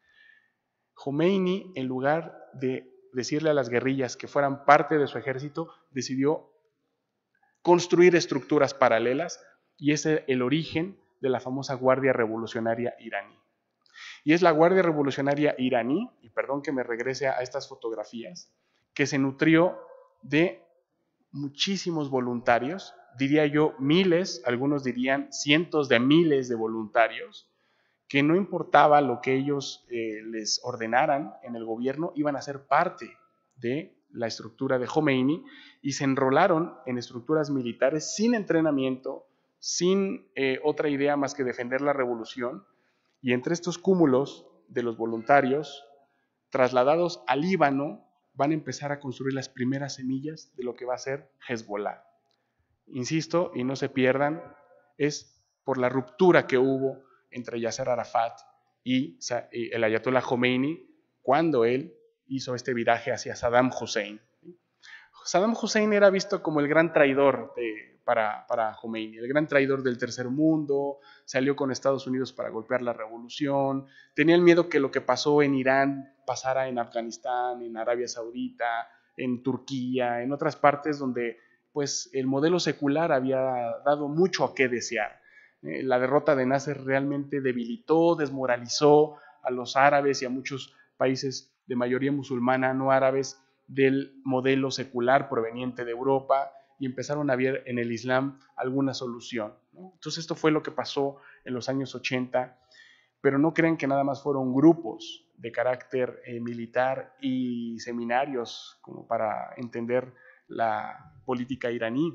Khomeini, en lugar de decirle a las guerrillas que fueran parte de su ejército, decidió construir estructuras paralelas, y ese es el origen de la famosa Guardia Revolucionaria iraní. Y es la Guardia Revolucionaria iraní, y perdón que me regrese a estas fotografías, que se nutrió de muchísimos voluntarios, diría yo miles, algunos dirían cientos de miles de voluntarios, que no importaba lo que ellos les ordenaran en el gobierno, iban a ser parte de la estructura de Khomeini y se enrolaron en estructuras militares sin entrenamiento, sin otra idea más que defender la revolución. Y entre estos cúmulos de los voluntarios trasladados al Líbano van a empezar a construir las primeras semillas de lo que va a ser Hezbollah. Insisto, y no se pierdan, es por la ruptura que hubo entre Yasser Arafat y el Ayatollah Khomeini cuando él hizo este viraje hacia Saddam Hussein. Saddam Hussein era visto como el gran traidor para Khomeini, el gran traidor del tercer mundo, salió con Estados Unidos para golpear la revolución, tenía el miedo que lo que pasó en Irán pasara en Afganistán, en Arabia Saudita, en Turquía, en otras partes donde pues, el modelo secular había dado mucho a qué desear. La derrota de Nasser realmente debilitó, desmoralizó a los árabes y a muchos países de mayoría musulmana no árabes del modelo secular proveniente de Europa y empezaron a ver en el Islam alguna solución, ¿no? Entonces esto fue lo que pasó en los años 80, pero no crean que nada más fueron grupos de carácter militar y seminarios como para entender la política iraní.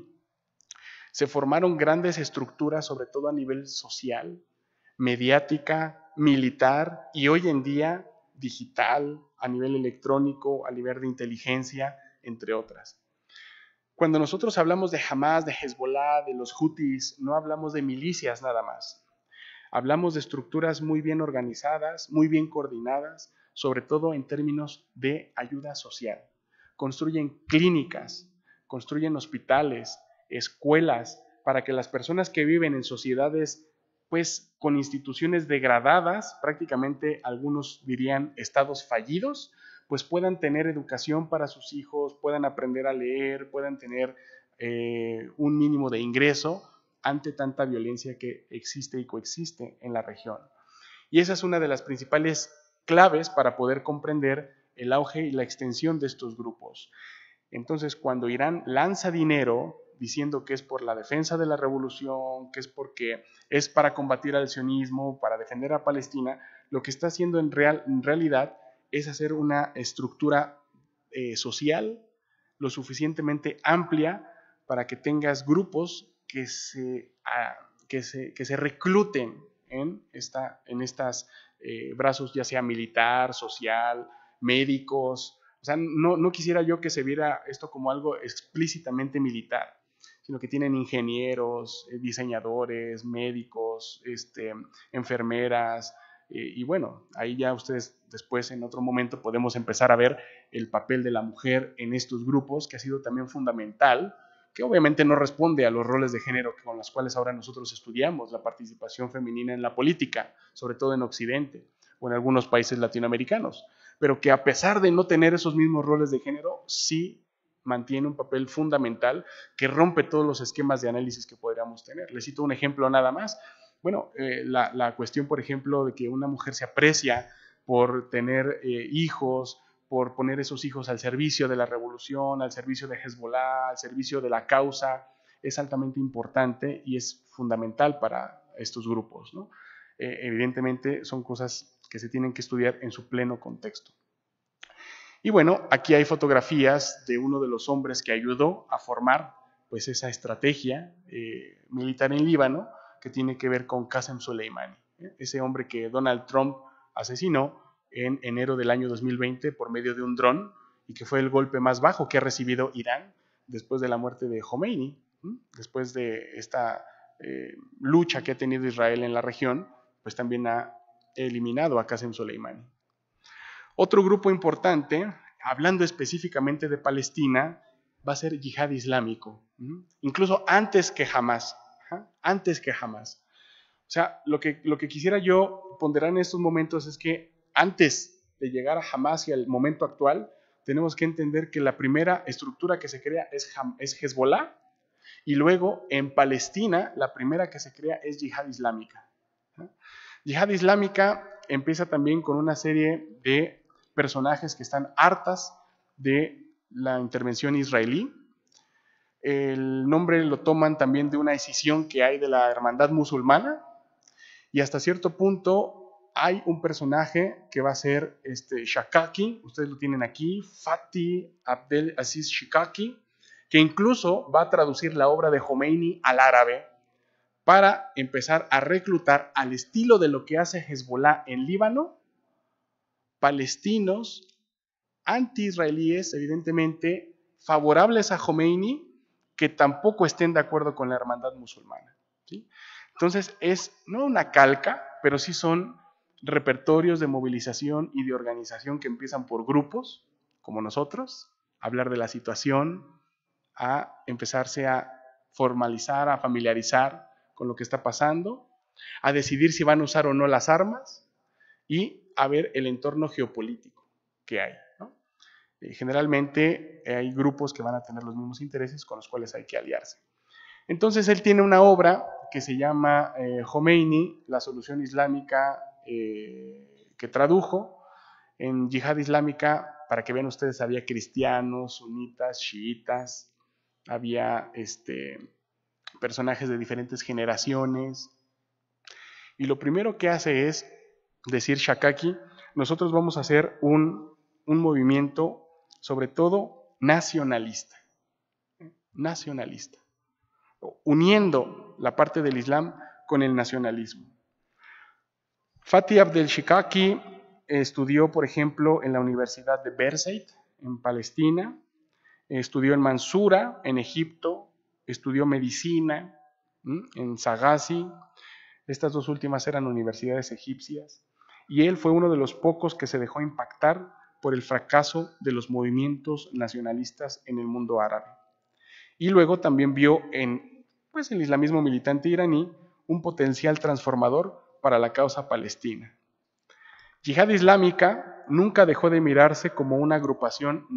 Se formaron grandes estructuras, sobre todo a nivel social, mediática, militar y hoy en día digital, a nivel electrónico, a nivel de inteligencia, entre otras. Cuando nosotros hablamos de Hamas, de Hezbollah, de los Houthis, no hablamos de milicias nada más. Hablamos de estructuras muy bien organizadas, muy bien coordinadas, sobre todo en términos de ayuda social. Construyen clínicas, construyen hospitales, escuelas, para que las personas que viven en sociedades pues con instituciones degradadas, prácticamente algunos dirían estados fallidos, pues puedan tener educación para sus hijos, puedan aprender a leer, puedan tener un mínimo de ingreso ante tanta violencia que existe y coexiste en la región. Y esa es una de las principales claves para poder comprender el auge y la extensión de estos grupos. Entonces, cuando Irán lanza dinero diciendo que es por la defensa de la revolución, que es porque es para combatir al sionismo, para defender a Palestina, lo que está haciendo en realidad es hacer una estructura social lo suficientemente amplia para que tengas grupos que se recluten en estas brazos, ya sea militar, social, médicos. O sea, no quisiera yo que se viera esto como algo explícitamente militar, sino que tienen ingenieros, diseñadores, médicos, enfermeras, y bueno, ahí ya ustedes después en otro momento podemos empezar a ver el papel de la mujer en estos grupos, que ha sido también fundamental, que obviamente no responde a los roles de género con los cuales ahora nosotros estudiamos, la participación femenina en la política, sobre todo en Occidente o en algunos países latinoamericanos, pero que a pesar de no tener esos mismos roles de género, sí mantiene un papel fundamental que rompe todos los esquemas de análisis que podríamos tener. Les cito un ejemplo nada más. Bueno, la cuestión, por ejemplo, de que una mujer se aprecia por tener hijos, por poner esos hijos al servicio de la revolución, al servicio de Hezbollah, al servicio de la causa, es altamente importante y es fundamental para estos grupos, ¿no? Evidentemente son cosas que se tienen que estudiar en su pleno contexto. Y bueno, aquí hay fotografías de uno de los hombres que ayudó a formar pues esa estrategia militar en Líbano, que tiene que ver con Qasem Soleimani, ese hombre que Donald Trump asesinó en enero del año 2020 por medio de un dron, y que fue el golpe más bajo que ha recibido Irán después de la muerte de Khomeini, después de esta lucha que ha tenido Israel en la región, pues también ha eliminado a Qasem Soleimani. Otro grupo importante, hablando específicamente de Palestina, va a ser Yihad Islámico, incluso antes que Hamas. Antes que Hamas. O sea, lo que quisiera yo ponderar en estos momentos es que antes de llegar a Hamas y al momento actual, tenemos que entender que la primera estructura que se crea es Hezbollah, y luego en Palestina la primera que se crea es Yihad Islámica. Yihad Islámica empieza también con una serie de personajes que están hartas de la intervención israelí. El nombre lo toman también de una escisión que hay de la hermandad musulmana, y hasta cierto punto hay un personaje que va a ser Shakaki, ustedes lo tienen aquí, Fatih Abdel Aziz Shikaki, que incluso va a traducir la obra de Khomeini al árabe para empezar a reclutar, al estilo de lo que hace Hezbollah en Líbano, palestinos anti-israelíes, evidentemente favorables a Khomeini, que tampoco estén de acuerdo con la hermandad musulmana, ¿sí? Entonces es no una calca, pero sí son repertorios de movilización y de organización que empiezan por grupos, como nosotros, a hablar de la situación, a empezarse a formalizar, a familiarizar con lo que está pasando, a decidir si van a usar o no las armas y a ver el entorno geopolítico que hay, ¿no? Generalmente hay grupos que van a tener los mismos intereses con los cuales hay que aliarse. Entonces él tiene una obra que se llama Khomeini, la solución islámica, que tradujo. En Yihad Islámica, para que vean ustedes, había cristianos, sunitas, chiitas, había personajes de diferentes generaciones. Y lo primero que hace es decir Shakaki, nosotros vamos a hacer un movimiento sobre todo nacionalista, uniendo la parte del Islam con el nacionalismo. Fatih Abdel Shikaki estudió, por ejemplo, en la Universidad de Birzeit, en Palestina, estudió en Mansura, en Egipto, estudió medicina en Saghazi. Estas dos últimas eran universidades egipcias, y él fue uno de los pocos que se dejó impactar por el fracaso de los movimientos nacionalistas en el mundo árabe. Y luego también vio en el islamismo militante iraní un potencial transformador para la causa palestina. Yihad Islámica nunca dejó de mirarse como una agrupación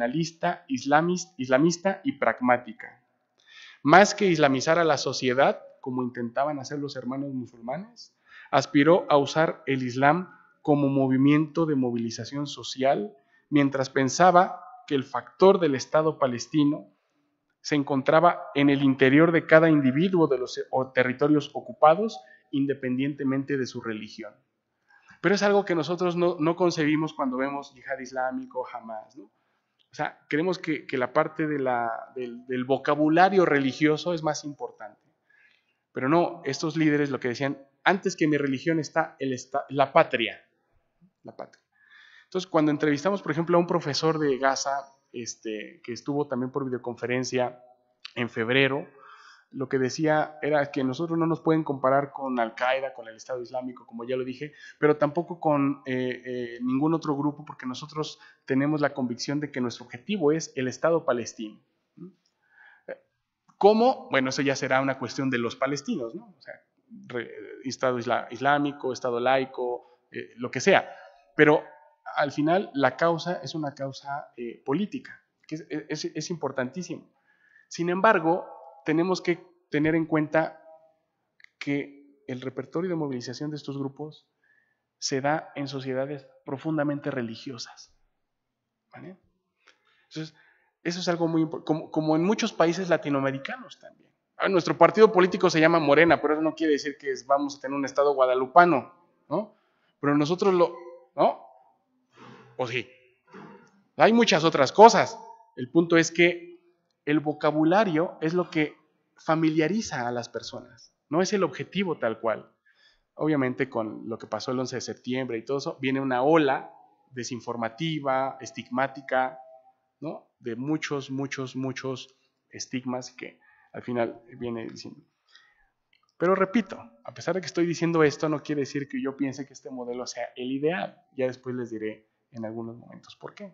nacionalista, islamista y pragmática. Más que islamizar a la sociedad, como intentaban hacer los hermanos musulmanes, aspiró a usar el Islam como movimiento de movilización social, mientras pensaba que el factor del Estado palestino se encontraba en el interior de cada individuo de los territorios ocupados, independientemente de su religión. Pero es algo que nosotros no concebimos cuando vemos yihad islámico, Hamas, ¿no? O sea, creemos que la parte del vocabulario religioso es más importante. Pero no, estos líderes lo que decían, antes que mi religión está la patria. La patria. Entonces, cuando entrevistamos, por ejemplo, a un profesor de Gaza, que estuvo también por videoconferencia en febrero, lo que decía era que nosotros no nos pueden comparar con Al-Qaeda, con el Estado Islámico, como ya lo dije, pero tampoco con ningún otro grupo, porque nosotros tenemos la convicción de que nuestro objetivo es el Estado palestino. ¿Cómo? Bueno, eso ya será una cuestión de los palestinos, ¿no? O sea, Estado islámico, Estado laico, lo que sea. Pero al final la causa es una causa política, que es importantísimo. Sin embargo, tenemos que tener en cuenta que el repertorio de movilización de estos grupos se da en sociedades profundamente religiosas. ¿Vale? Entonces, eso es algo muy importante, como en muchos países latinoamericanos también. Nuestro partido político se llama Morena, pero eso no quiere decir que vamos a tener un estado guadalupano, ¿no? Pero nosotros ¿no? ¿O sí? Hay muchas otras cosas. El punto es que el vocabulario es lo que familiariza a las personas, no es el objetivo tal cual. Obviamente con lo que pasó el 11 de septiembre y todo eso, viene una ola desinformativa, estigmática, ¿no? De muchos estigmas que al final viene diciendo. Pero repito, a pesar de que estoy diciendo esto, no quiere decir que yo piense que este modelo sea el ideal. Ya después les diré en algunos momentos por qué.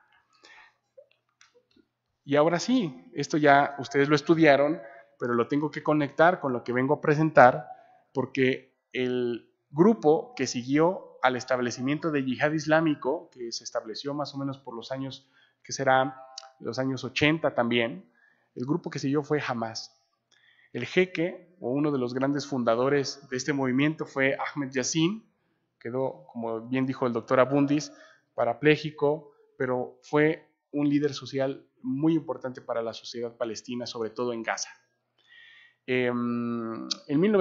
Y ahora sí, esto ya ustedes lo estudiaron, pero lo tengo que conectar con lo que vengo a presentar, porque el grupo que siguió al establecimiento de yihad islámico, que se estableció más o menos por los años, que serán los años 80 también, el grupo que siguió fue Hamas. El jeque, o uno de los grandes fundadores de este movimiento, fue Ahmed Yassin, quedó, como bien dijo el doctor Abundis, parapléjico, pero fue un líder social muy importante para la sociedad palestina, sobre todo en Gaza. En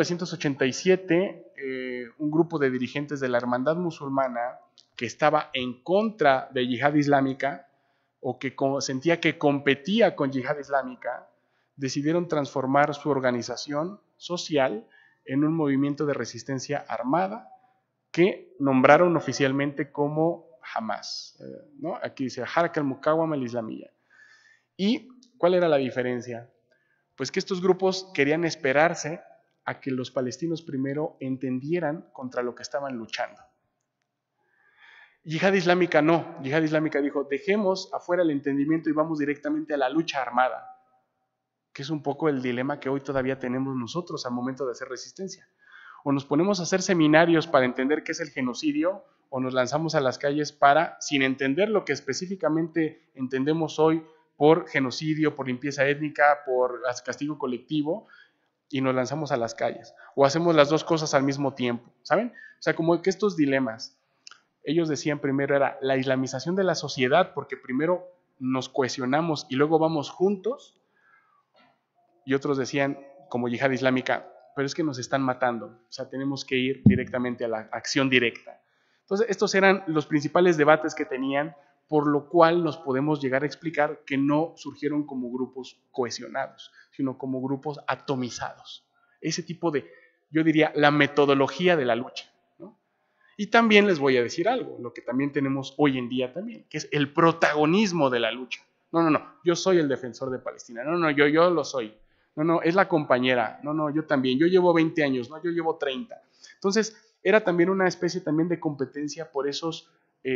1987, un grupo de dirigentes de la Hermandad Musulmana que estaba en contra de Yihad Islámica o que sentía que competía con Yihad Islámica, decidieron transformar su organización social en un movimiento de resistencia armada que nombraron oficialmente como Hamas, ¿no? Aquí dice Haraka al-Muqawama al-Islamiyya. ¿Y cuál era la diferencia? Pues que estos grupos querían esperarse a que los palestinos primero entendieran contra lo que estaban luchando. Yihad Islámica no, Yihad Islámica dijo, dejemos afuera el entendimiento y vamos directamente a la lucha armada, que es un poco el dilema que hoy todavía tenemos nosotros al momento de hacer resistencia. O nos ponemos a hacer seminarios para entender qué es el genocidio, o nos lanzamos a las calles para, sin entender lo que específicamente entendemos hoy por genocidio, por limpieza étnica, por castigo colectivo, y nos lanzamos a las calles. O hacemos las dos cosas al mismo tiempo, ¿saben? O sea, como que estos dilemas. Ellos decían primero era la islamización de la sociedad, porque primero nos cohesionamos y luego vamos juntos, y otros decían, como yihad islámica, pero es que nos están matando, o sea, tenemos que ir directamente a la acción directa. Entonces, estos eran los principales debates que tenían, por lo cual nos podemos llegar a explicar que no surgieron como grupos cohesionados, sino como grupos atomizados. Ese tipo de, yo diría, la metodología de la lucha, ¿no? Y también les voy a decir algo, lo que también tenemos hoy en día también, que es el protagonismo de la lucha. No, yo soy el defensor de Palestina, no, yo lo soy. No, es la compañera, no, yo también, yo llevo 20 años, no, yo llevo 30. Entonces, era también una especie también de competencia por esos,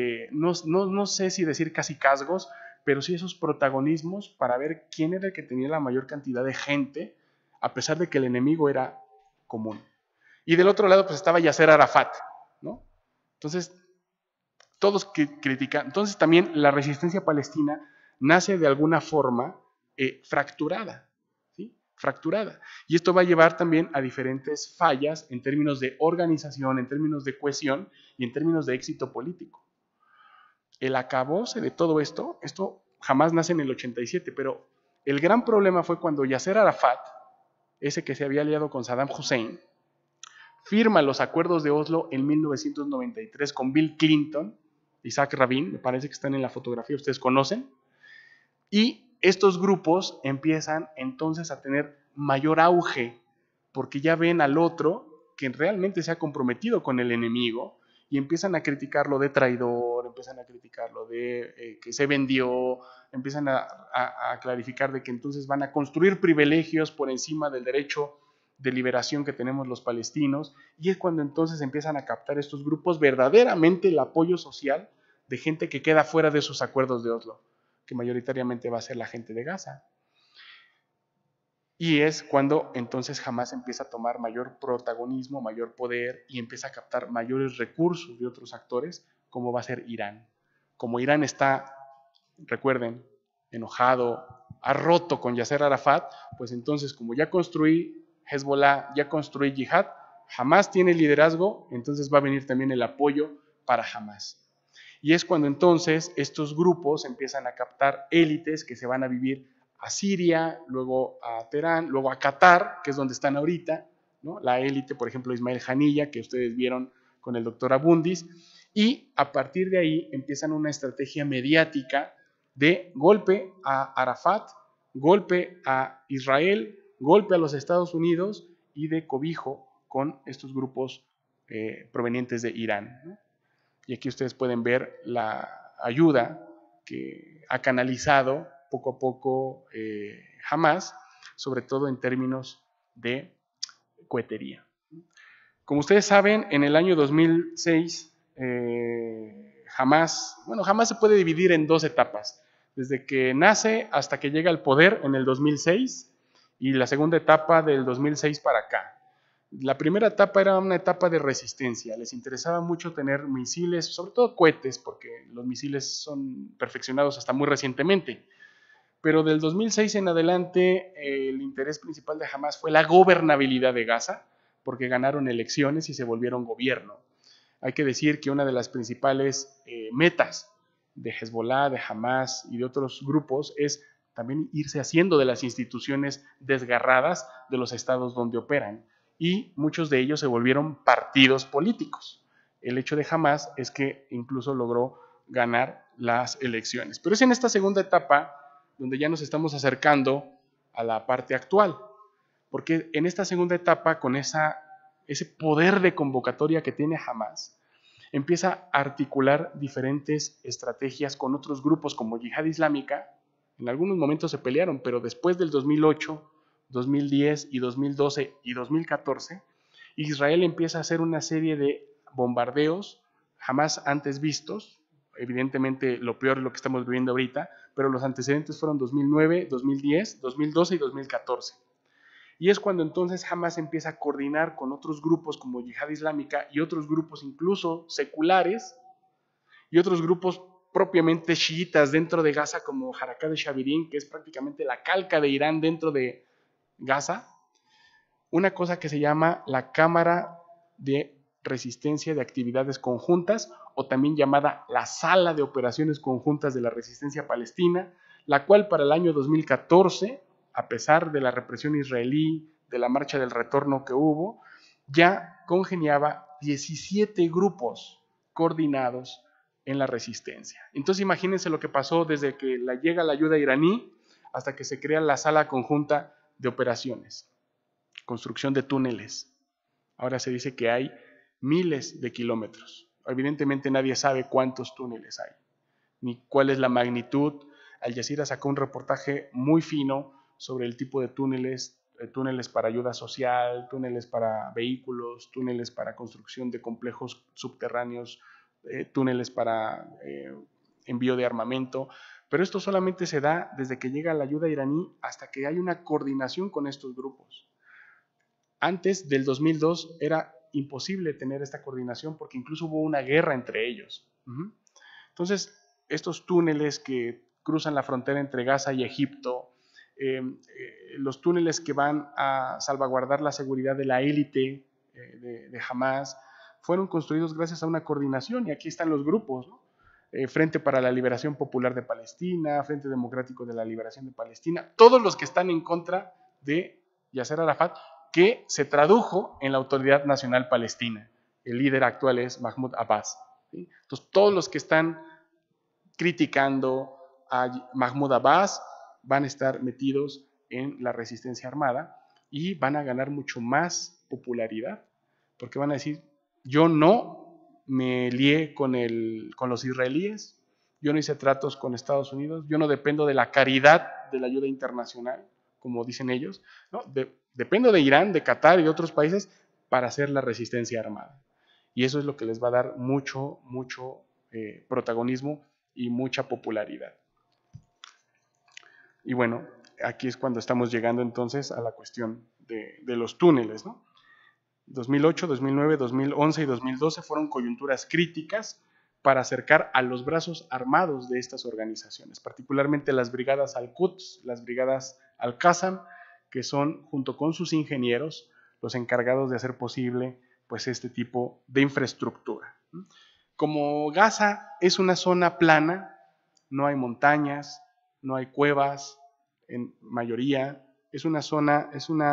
no sé si decir casi casgos, pero sí esos protagonismos para ver quién era el que tenía la mayor cantidad de gente, a pesar de que el enemigo era común. Y del otro lado, pues estaba Yasser Arafat, ¿no? Entonces, todos critican. Entonces, también la resistencia palestina nace de alguna forma fracturada. fracturada. Y esto va a llevar también a diferentes fallas en términos de organización, en términos de cohesión y en términos de éxito político. El acabose de todo esto jamás nace en el 87, pero el gran problema fue cuando Yasser Arafat, ese que se había aliado con Saddam Hussein, firma los acuerdos de Oslo en 1993 con Bill Clinton, Isaac Rabin, me parece que están en la fotografía, ustedes conocen, y estos grupos empiezan entonces a tener mayor auge, porque ya ven al otro que realmente se ha comprometido con el enemigo y empiezan a criticarlo de traidor, empiezan a criticarlo de que se vendió, empiezan a clarificar de que entonces van a construir privilegios por encima del derecho de liberación que tenemos los palestinos, y es cuando entonces empiezan a captar estos grupos verdaderamente el apoyo social de gente que queda fuera de esos acuerdos de Oslo, que mayoritariamente va a ser la gente de Gaza. Y es cuando entonces Hamás empieza a tomar mayor protagonismo, mayor poder y empieza a captar mayores recursos de otros actores, como va a ser Irán. Como Irán está, recuerden, enojado, ha roto con Yasser Arafat, pues entonces como ya construí Hezbollah, ya construí Yihad, Hamás tiene liderazgo, entonces va a venir también el apoyo para Hamás. Y es cuando entonces estos grupos empiezan a captar élites que se van a vivir a Siria, luego a Teherán, luego a Qatar, que es donde están ahorita, ¿no? La élite, por ejemplo, Ismail Haniyeh, que ustedes vieron con el doctor Abundis, y a partir de ahí empiezan una estrategia mediática de golpe a Arafat, golpe a Israel, golpe a los Estados Unidos y de cobijo con estos grupos provenientes de Irán, ¿no? Y aquí ustedes pueden ver la ayuda que ha canalizado poco a poco Hamás, sobre todo en términos de cohetería. Como ustedes saben, en el año 2006, Hamás se puede dividir en dos etapas, desde que nace hasta que llega al poder en el 2006 y la segunda etapa del 2006 para acá. La primera etapa era una etapa de resistencia, les interesaba mucho tener misiles, sobre todo cohetes, porque los misiles son perfeccionados hasta muy recientemente. Pero del 2006 en adelante, el interés principal de Hamás fue la gobernabilidad de Gaza, porque ganaron elecciones y se volvieron gobierno. Hay que decir que una de las principales metas de Hezbollah, de Hamás y de otros grupos es también irse haciendo de las instituciones desgarradas de los estados donde operan. Y muchos de ellos se volvieron partidos políticos. El hecho de Hamás es que incluso logró ganar las elecciones. Pero es en esta segunda etapa donde ya nos estamos acercando a la parte actual, porque en esta segunda etapa, con ese poder de convocatoria que tiene Hamás, empieza a articular diferentes estrategias con otros grupos como Yihad Islámica. En algunos momentos se pelearon, pero después del 2008, 2010 y 2012 y 2014, Israel empieza a hacer una serie de bombardeos jamás antes vistos. Evidentemente lo peor es lo que estamos viviendo ahorita, pero los antecedentes fueron 2009, 2010, 2012 y 2014. Y es cuando entonces Hamás empieza a coordinar con otros grupos como Yihad Islámica y otros grupos incluso seculares y otros grupos propiamente chiitas dentro de Gaza como Harakat de Shabirin, que es prácticamente la calca de Irán dentro de Gaza, una cosa que se llama la Cámara de Resistencia de Actividades Conjuntas, o también llamada la Sala de Operaciones Conjuntas de la Resistencia Palestina, la cual para el año 2014, a pesar de la represión israelí, de la marcha del retorno que hubo, ya congeniaba 17 grupos coordinados en la resistencia. Entonces imagínense lo que pasó desde que llega la ayuda iraní hasta que se crea la Sala Conjunta de Operaciones. Construcción de túneles. Ahora se dice que hay miles de kilómetros. Evidentemente nadie sabe cuántos túneles hay, ni cuál es la magnitud. Al Jazeera sacó un reportaje muy fino sobre el tipo de túneles, túneles para ayuda social, túneles para vehículos, túneles para construcción de complejos subterráneos, túneles para envío de armamento. Pero esto solamente se da desde que llega la ayuda iraní hasta que hay una coordinación con estos grupos. Antes del 2002 era imposible tener esta coordinación porque incluso hubo una guerra entre ellos. Entonces, estos túneles que cruzan la frontera entre Gaza y Egipto, los túneles que van a salvaguardar la seguridad de la élite de Hamas fueron construidos gracias a una coordinación, y aquí están los grupos, ¿no? Frente para la Liberación Popular de Palestina, Frente Democrático de la Liberación de Palestina, todos los que están en contra de Yasser Arafat, que se tradujo en la Autoridad Nacional Palestina. El líder actual es Mahmoud Abbas, ¿sí? Entonces, todos los que están criticando a Mahmoud Abbas van a estar metidos en la resistencia armada y van a ganar mucho más popularidad, porque van a decir, yo no me lié con los israelíes, yo no hice tratos con Estados Unidos, yo no dependo de la caridad de la ayuda internacional, como dicen ellos, ¿no? Dependo de Irán, de Qatar y de otros países para hacer la resistencia armada. Y eso es lo que les va a dar mucho protagonismo y mucha popularidad. Y bueno, aquí es cuando estamos llegando entonces a la cuestión de los túneles, ¿no? 2008, 2009, 2011 y 2012 fueron coyunturas críticas para acercar a los brazos armados de estas organizaciones, particularmente las brigadas Al-Quds, las brigadas Al-Qassam, que son, junto con sus ingenieros, los encargados de hacer posible pues, este tipo de infraestructura. Como Gaza es una zona plana, no hay montañas, no hay cuevas, en mayoría, es una zona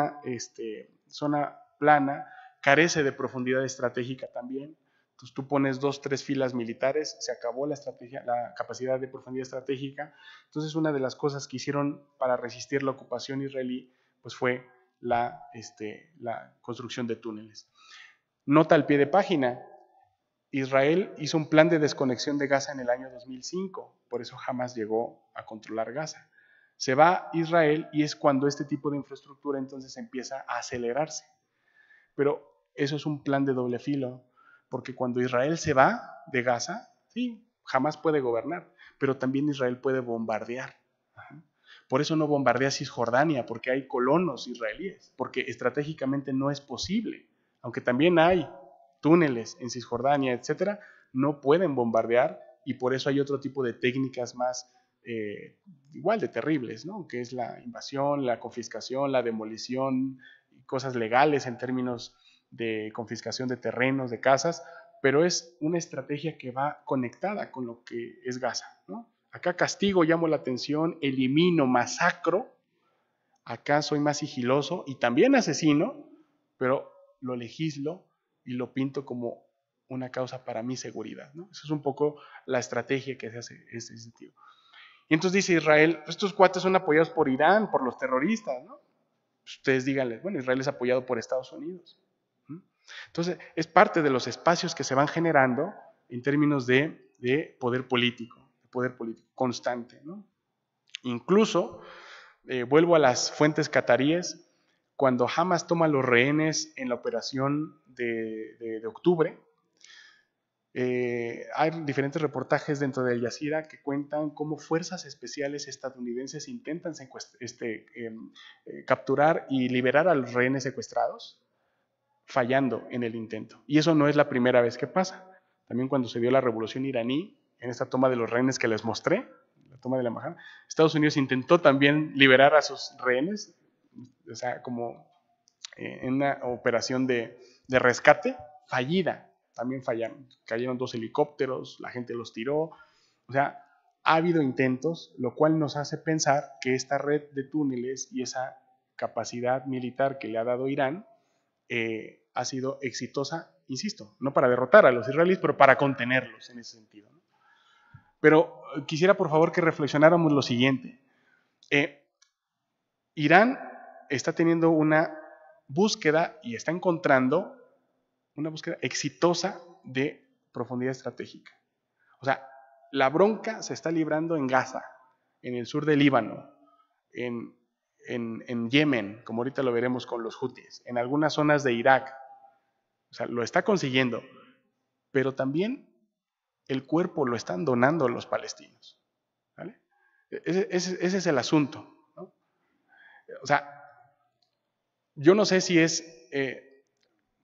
plana, carece de profundidad estratégica también. Entonces tú pones 2, 3 filas militares, se acabó la capacidad de profundidad estratégica. Entonces una de las cosas que hicieron para resistir la ocupación israelí pues fue la construcción de túneles. Nota al pie de página, Israel hizo un plan de desconexión de Gaza en el año 2005, por eso jamás llegó a controlar Gaza. Se va Israel y es cuando este tipo de infraestructura entonces empieza a acelerarse. Pero eso es un plan de doble filo, porque cuando Israel se va de Gaza, sí, jamás puede gobernar, pero también Israel puede bombardear. Por eso no bombardea Cisjordania, porque hay colonos israelíes, porque estratégicamente no es posible, aunque también hay túneles en Cisjordania, etcétera, no pueden bombardear, y por eso hay otro tipo de técnicas más igual de terribles, ¿no? Que es la invasión, la confiscación, la demolición, cosas legales en términos de confiscación de terrenos, de casas, pero es una estrategia que va conectada con lo que es Gaza, ¿no? Acá castigo, llamo la atención, elimino, masacro, acá soy más sigiloso y también asesino, pero lo legislo y lo pinto como una causa para mi seguridad, ¿no? Eso es un poco la estrategia que se hace en este sentido. Y entonces dice Israel, estos cuates son apoyados por Irán, por los terroristas, ¿no? Ustedes díganles, bueno, Israel es apoyado por Estados Unidos. Entonces, es parte de los espacios que se van generando en términos de poder político constante, ¿no? Incluso, vuelvo a las fuentes cataríes, cuando Hamas toma los rehenes en la operación de octubre, hay diferentes reportajes dentro de Al Jazeera que cuentan cómo fuerzas especiales estadounidenses intentan capturar y liberar a los rehenes secuestrados, fallando en el intento. Y eso no es la primera vez que pasa. También cuando se dio la revolución iraní, en esta toma de los rehenes que les mostré, la toma de la embajada, Estados Unidos intentó también liberar a sus rehenes, o sea, como en una operación de rescate, fallida. También fallaron, cayeron 2 helicópteros, la gente los tiró, o sea, ha habido intentos, lo cual nos hace pensar que esta red de túneles y esa capacidad militar que le ha dado Irán ha sido exitosa, insisto, no para derrotar a los israelíes, pero para contenerlos en ese sentido, ¿no? Pero quisiera por favor que reflexionáramos lo siguiente. Irán está teniendo una búsqueda y está encontrando una búsqueda exitosa de profundidad estratégica. O sea, la bronca se está librando en Gaza, en el sur del Líbano, en Yemen, como ahorita lo veremos con los hutíes, en algunas zonas de Irak. O sea, lo está consiguiendo, pero también el cuerpo lo están donando los palestinos, ¿vale? Ese es el asunto, ¿no? O sea, yo no sé si es...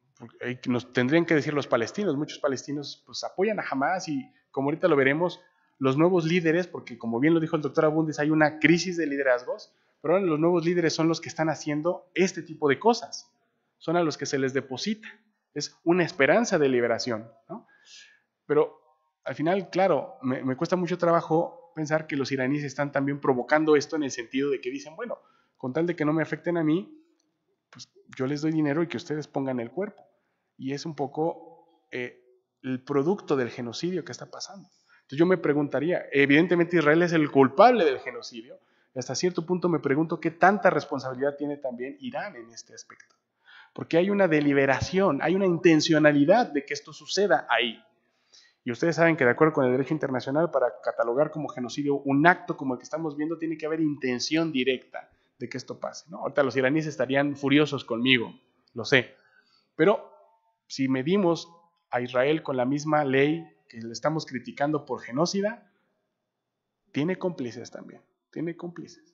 nos tendrían que decir los palestinos, muchos palestinos pues apoyan a Hamas y como ahorita lo veremos, los nuevos líderes, porque como bien lo dijo el doctor Abundis, hay una crisis de liderazgos, pero ahora los nuevos líderes son los que están haciendo este tipo de cosas, son a los que se les deposita, es una esperanza de liberación, ¿no? Pero al final, claro, me cuesta mucho trabajo pensar que los iraníes están también provocando esto en el sentido de que dicen, bueno, con tal de que no me afecten a mí, pues yo les doy dinero y que ustedes pongan el cuerpo. Y es un poco el producto del genocidio que está pasando. Entonces yo me preguntaría, evidentemente Israel es el culpable del genocidio, y hasta cierto punto me pregunto qué tanta responsabilidad tiene también Irán en este aspecto. Porque hay una deliberación, hay una intencionalidad de que esto suceda ahí. Y ustedes saben que de acuerdo con el derecho internacional, para catalogar como genocidio un acto como el que estamos viendo, tiene que haber intención directa de que esto pase, ¿no? Ahorita los iraníes estarían furiosos conmigo, lo sé. Pero si medimos a Israel con la misma ley que le estamos criticando por genocida, tiene cómplices también, tiene cómplices.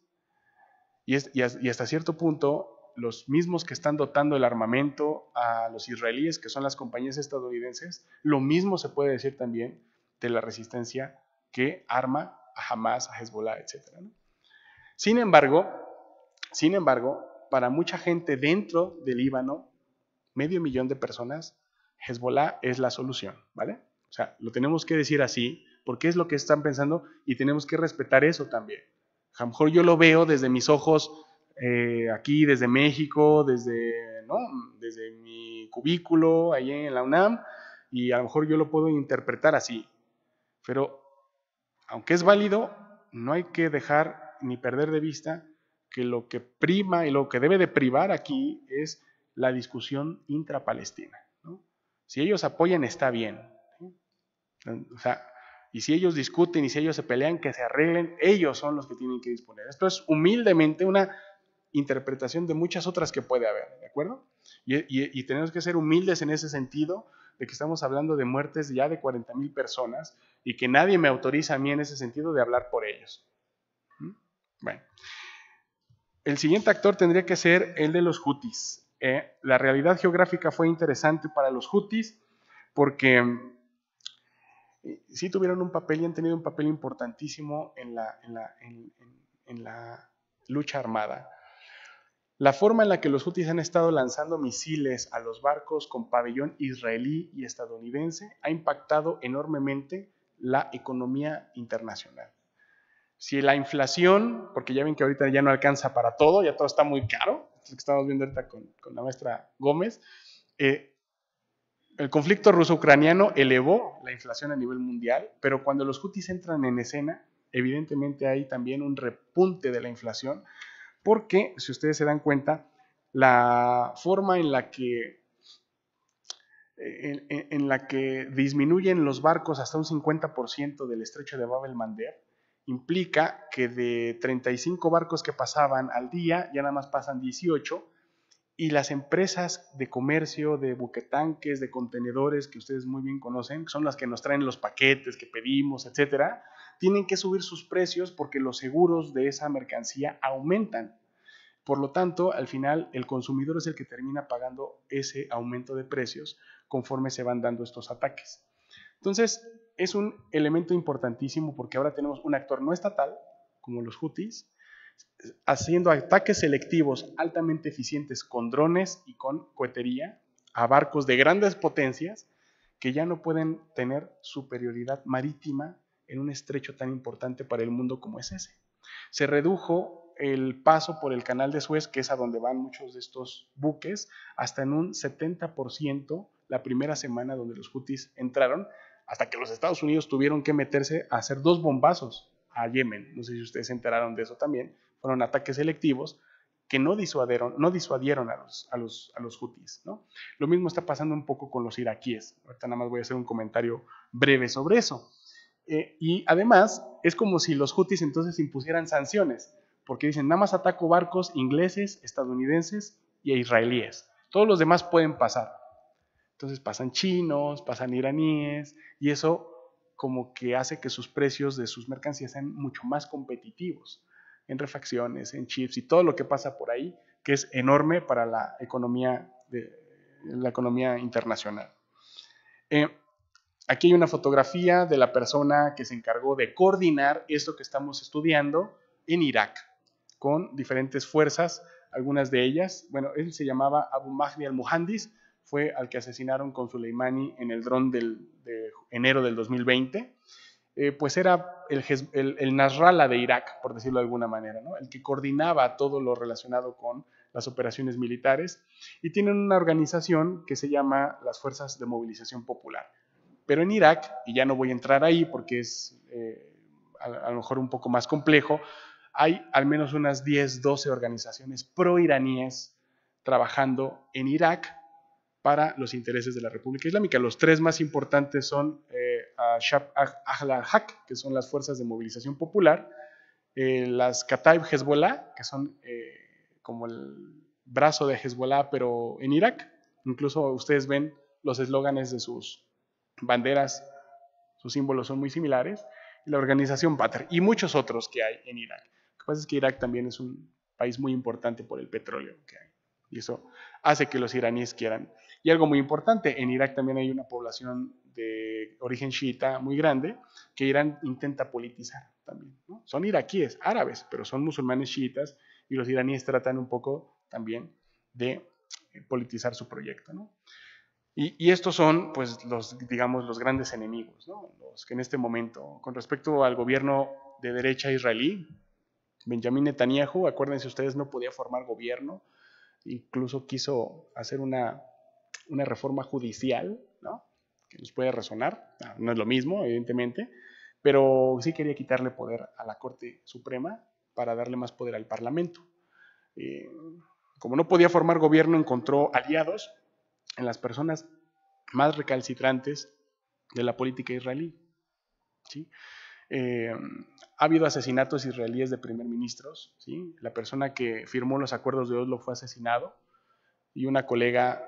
Y hasta cierto punto, los mismos que están dotando el armamento a los israelíes, que son las compañías estadounidenses, lo mismo se puede decir también de la resistencia que arma a Hamas, a Hezbollah, etc., ¿no? Sin embargo, para mucha gente dentro del Líbano, 500,000 de personas, Hezbollah es la solución, ¿vale? O sea, lo tenemos que decir así, porque es lo que están pensando y tenemos que respetar eso también. A lo mejor yo lo veo desde mis ojos, aquí desde México, desde mi cubículo, ahí en la UNAM, y a lo mejor yo lo puedo interpretar así. Pero, aunque es válido, no hay que dejar ni perder de vista que lo que prima y lo que debe de privar aquí es la discusión intrapalestina, ¿no? Si ellos apoyan, está bien, ¿sí? O sea, y si ellos discuten y si ellos se pelean, que se arreglen, ellos son los que tienen que disponer. Esto es humildemente una interpretación de muchas otras que puede haber, ¿de acuerdo? Y tenemos que ser humildes en ese sentido, de que estamos hablando de muertes ya de 40,000 personas y que nadie me autoriza a mí en ese sentido de hablar por ellos. Bueno, el siguiente actor tendría que ser el de los hutis. La realidad geográfica fue interesante para los hutis porque sí tuvieron un papel y han tenido un papel importantísimo en la lucha armada. La forma en la que los hutis han estado lanzando misiles a los barcos con pabellón israelí y estadounidense ha impactado enormemente la economía internacional. Si la inflación, porque ya ven que ahorita ya no alcanza para todo, ya todo está muy caro, esto que estamos viendo ahorita con la maestra Gómez, el conflicto ruso-ucraniano elevó la inflación a nivel mundial, pero cuando los hutis entran en escena, evidentemente hay también un repunte de la inflación, porque, si ustedes se dan cuenta, la forma en la que disminuyen los barcos hasta un 50% del estrecho de Bab el-Mandeb implica que de 35 barcos que pasaban al día, ya nada más pasan 18, y las empresas de comercio, de buquetanques, de contenedores, que ustedes muy bien conocen, son las que nos traen los paquetes que pedimos, etcétera, tienen que subir sus precios porque los seguros de esa mercancía aumentan. Por lo tanto, al final, el consumidor es el que termina pagando ese aumento de precios conforme se van dando estos ataques. Entonces, es un elemento importantísimo porque ahora tenemos un actor no estatal, como los hutis, haciendo ataques selectivos altamente eficientes con drones y con cohetería a barcos de grandes potencias que ya no pueden tener superioridad marítima en un estrecho tan importante para el mundo como es ese. Se redujo el paso por el canal de Suez, que es a donde van muchos de estos buques, hasta en un 70% la primera semana donde los hutis entraron, hasta que los Estados Unidos tuvieron que meterse a hacer 2 bombazos a Yemen. No sé si ustedes se enteraron de eso también. Fueron ataques selectivos que no disuadieron a los hutis, ¿no? Lo mismo está pasando un poco con los iraquíes. Ahorita nada más voy a hacer un comentario breve sobre eso. Y además, es como si los hutis entonces impusieran sanciones, porque dicen, nada más ataco barcos ingleses, estadounidenses y israelíes. Todos los demás pueden pasar. Entonces pasan chinos, pasan iraníes, y eso como que hace que sus precios de sus mercancías sean mucho más competitivos en refacciones, en chips y todo lo que pasa por ahí, que es enorme para la economía internacional. Aquí hay una fotografía de la persona que se encargó de coordinar esto que estamos estudiando en Irak, con diferentes fuerzas, algunas de ellas, bueno, él se llamaba Abu Mahdi al-Muhandis, fue al que asesinaron con Soleimani en el dron de enero del 2020, pues era el Nasrallah de Irak, por decirlo de alguna manera, ¿no? El que coordinaba todo lo relacionado con las operaciones militares, y tienen una organización que se llama las Fuerzas de Movilización Popular. Pero en Irak, y ya no voy a entrar ahí porque es a lo mejor un poco más complejo, hay al menos unas 10, 12 organizaciones pro-iraníes trabajando en Irak para los intereses de la República Islámica. Los tres más importantes son Shab Ahl al-Haq, que son las fuerzas de movilización popular, las Kataib Hezbollah, que son como el brazo de Hezbollah, pero en Irak. Incluso ustedes ven los eslóganes de sus banderas, sus símbolos son muy similares, y la organización Badr, y muchos otros que hay en Irak. Lo que pasa es que Irak también es un país muy importante por el petróleo que hay, y eso hace que los iraníes quieran. Y algo muy importante, en Irak también hay una población de origen chiita muy grande, que Irán intenta politizar también, ¿no? Son iraquíes, árabes, pero son musulmanes chiitas, y los iraníes tratan un poco también de politizar su proyecto, ¿no? Y estos son, pues, digamos, los grandes enemigos, ¿no? Los que en este momento, con respecto al gobierno de derecha israelí, Benjamín Netanyahu, acuérdense ustedes, no podía formar gobierno, incluso quiso hacer una reforma judicial, ¿no? Que nos puede resonar, no es lo mismo, evidentemente, pero sí quería quitarle poder a la Corte Suprema para darle más poder al Parlamento. Como no podía formar gobierno, encontró aliados en las personas más recalcitrantes de la política israelí, ¿sí? Ha habido asesinatos israelíes de primer ministros, ¿sí? La persona que firmó los acuerdos de Oslo fue asesinado, y una colega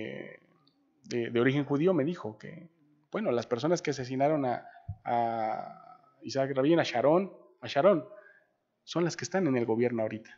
de origen judío me dijo que, bueno, las personas que asesinaron a Isaac Rabin, a Sharon, son las que están en el gobierno ahorita.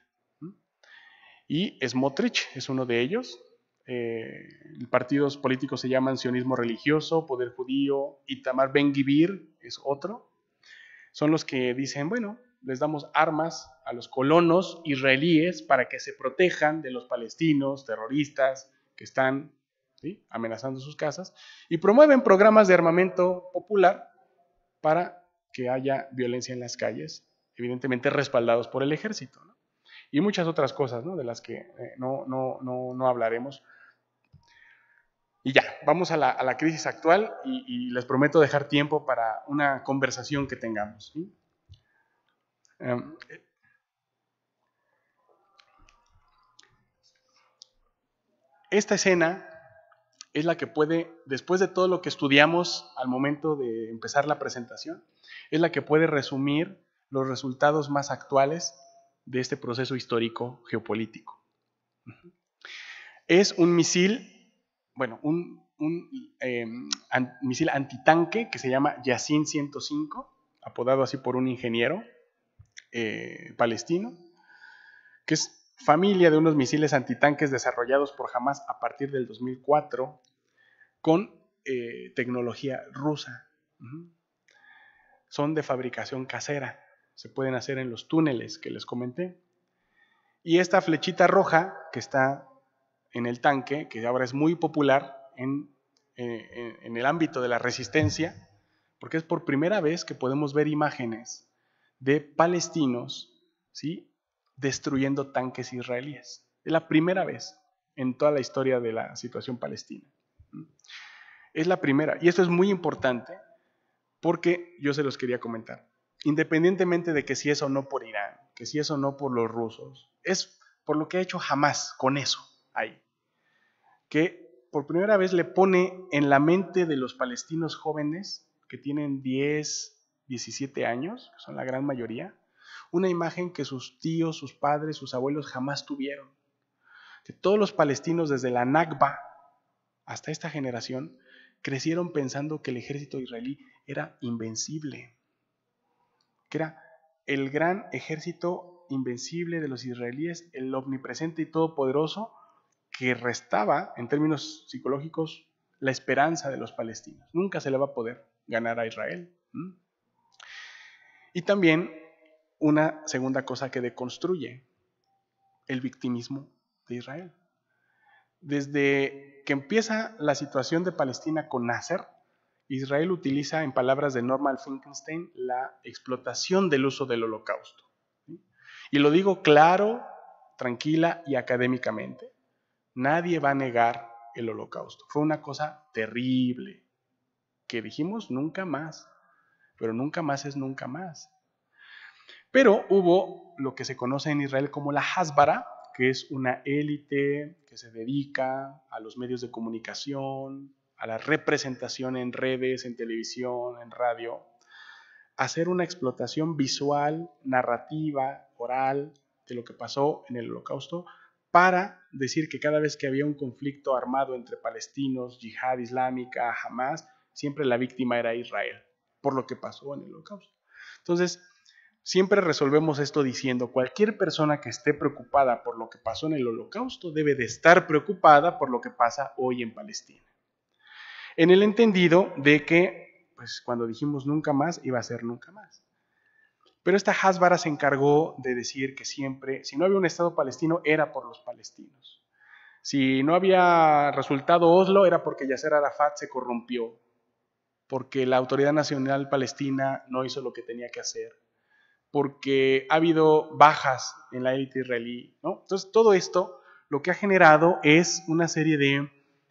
Y Smotrich es uno de ellos. Partidos políticos se llaman Sionismo Religioso, Poder Judío, Itamar Ben-Gvir es otro. Son los que dicen, bueno, les damos armas a los colonos israelíes para que se protejan de los palestinos terroristas que están, ¿sí?, amenazando sus casas, y promueven programas de armamento popular para que haya violencia en las calles, evidentemente respaldados por el ejército, ¿no? Y muchas otras cosas, ¿no?, de las que no hablaremos. Y ya, vamos a la crisis actual, y les prometo dejar tiempo para una conversación que tengamos, ¿sí? Esta escena es la que puede, después de todo lo que estudiamos al momento de empezar la presentación, es la que puede resumir los resultados más actuales de este proceso histórico geopolítico. Es un misil, bueno, un misil antitanque que se llama Yasin 105, apodado así por un ingeniero palestino, que es familia de unos misiles antitanques desarrollados por Hamas a partir del 2004 con tecnología rusa. Son de fabricación casera, se pueden hacer en los túneles que les comenté. Y esta flechita roja que está en el tanque, que ahora es muy popular en el ámbito de la resistencia, porque es por primera vez que podemos ver imágenes de palestinos, ¿sí?, destruyendo tanques israelíes. Es la primera vez en toda la historia de la situación palestina. Es la primera, y esto es muy importante porque yo se los quería comentar. Independientemente de que si es o no por Irán, que si es o no por los rusos, es por lo que ha hecho Hamas con eso ahí, que por primera vez le pone en la mente de los palestinos jóvenes que tienen 10, 17 años, que son la gran mayoría, una imagen que sus tíos, sus padres, sus abuelos jamás tuvieron. Que todos los palestinos desde la Nakba hasta esta generación crecieron pensando que el ejército israelí era invencible, que era el gran ejército invencible de los israelíes, el omnipresente y todopoderoso, que restaba, en términos psicológicos, la esperanza de los palestinos. Nunca se le va a poder ganar a Israel. Y también una segunda cosa que deconstruye, el victimismo de Israel. Desde que empieza la situación de Palestina con Nasser, Israel utiliza, en palabras de Norman Finkelstein, la explotación del uso del holocausto. Y lo digo claro, tranquila y académicamente. Nadie va a negar el holocausto. Fue una cosa terrible, que dijimos nunca más, pero nunca más es nunca más. Pero hubo lo que se conoce en Israel como la Hasbara, que es una élite que se dedica a los medios de comunicación, a la representación en redes, en televisión, en radio, a hacer una explotación visual, narrativa, oral de lo que pasó en el Holocausto, para decir que cada vez que había un conflicto armado entre palestinos, yihad islámica, Hamas, siempre la víctima era Israel, por lo que pasó en el Holocausto. Entonces, siempre resolvemos esto diciendo, cualquier persona que esté preocupada por lo que pasó en el Holocausto debe de estar preocupada por lo que pasa hoy en Palestina. En el entendido de que, pues cuando dijimos nunca más, iba a ser nunca más. Pero esta Hasbara se encargó de decir que siempre, si no había un Estado palestino, era por los palestinos. Si no había resultado Oslo, era porque Yasser Arafat se corrompió, porque la Autoridad Nacional Palestina no hizo lo que tenía que hacer, porque ha habido bajas en la élite israelí, ¿no? Entonces, todo esto lo que ha generado es una serie de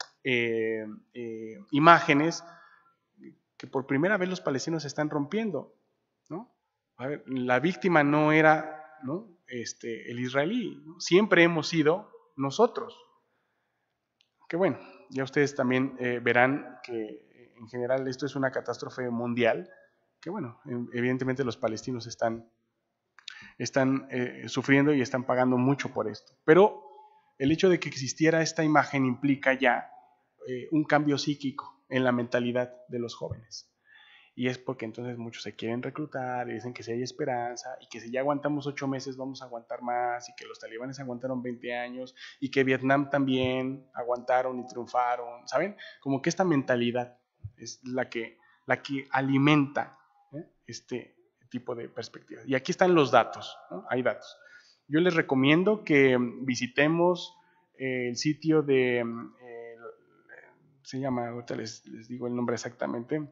imágenes que por primera vez los palestinos están rompiendo, ¿no? A ver, la víctima no era, ¿no? El israelí, ¿no? Siempre hemos sido nosotros. Que bueno, ya ustedes también verán que en general esto es una catástrofe mundial, que bueno, evidentemente los palestinos están sufriendo y están pagando mucho por esto. Pero el hecho de que existiera esta imagen implica ya un cambio psíquico en la mentalidad de los jóvenes. Y es porque entonces muchos se quieren reclutar y dicen que si hay esperanza y que si ya aguantamos 8 meses vamos a aguantar más y que los talibanes aguantaron 20 años y que Vietnam también aguantaron y triunfaron, ¿saben? Como que esta mentalidad es la que alimenta este tipo de perspectivas. Y aquí están los datos, ¿no? Hay datos. Yo les recomiendo que visitemos el sitio de, se llama, ahorita les digo el nombre exactamente,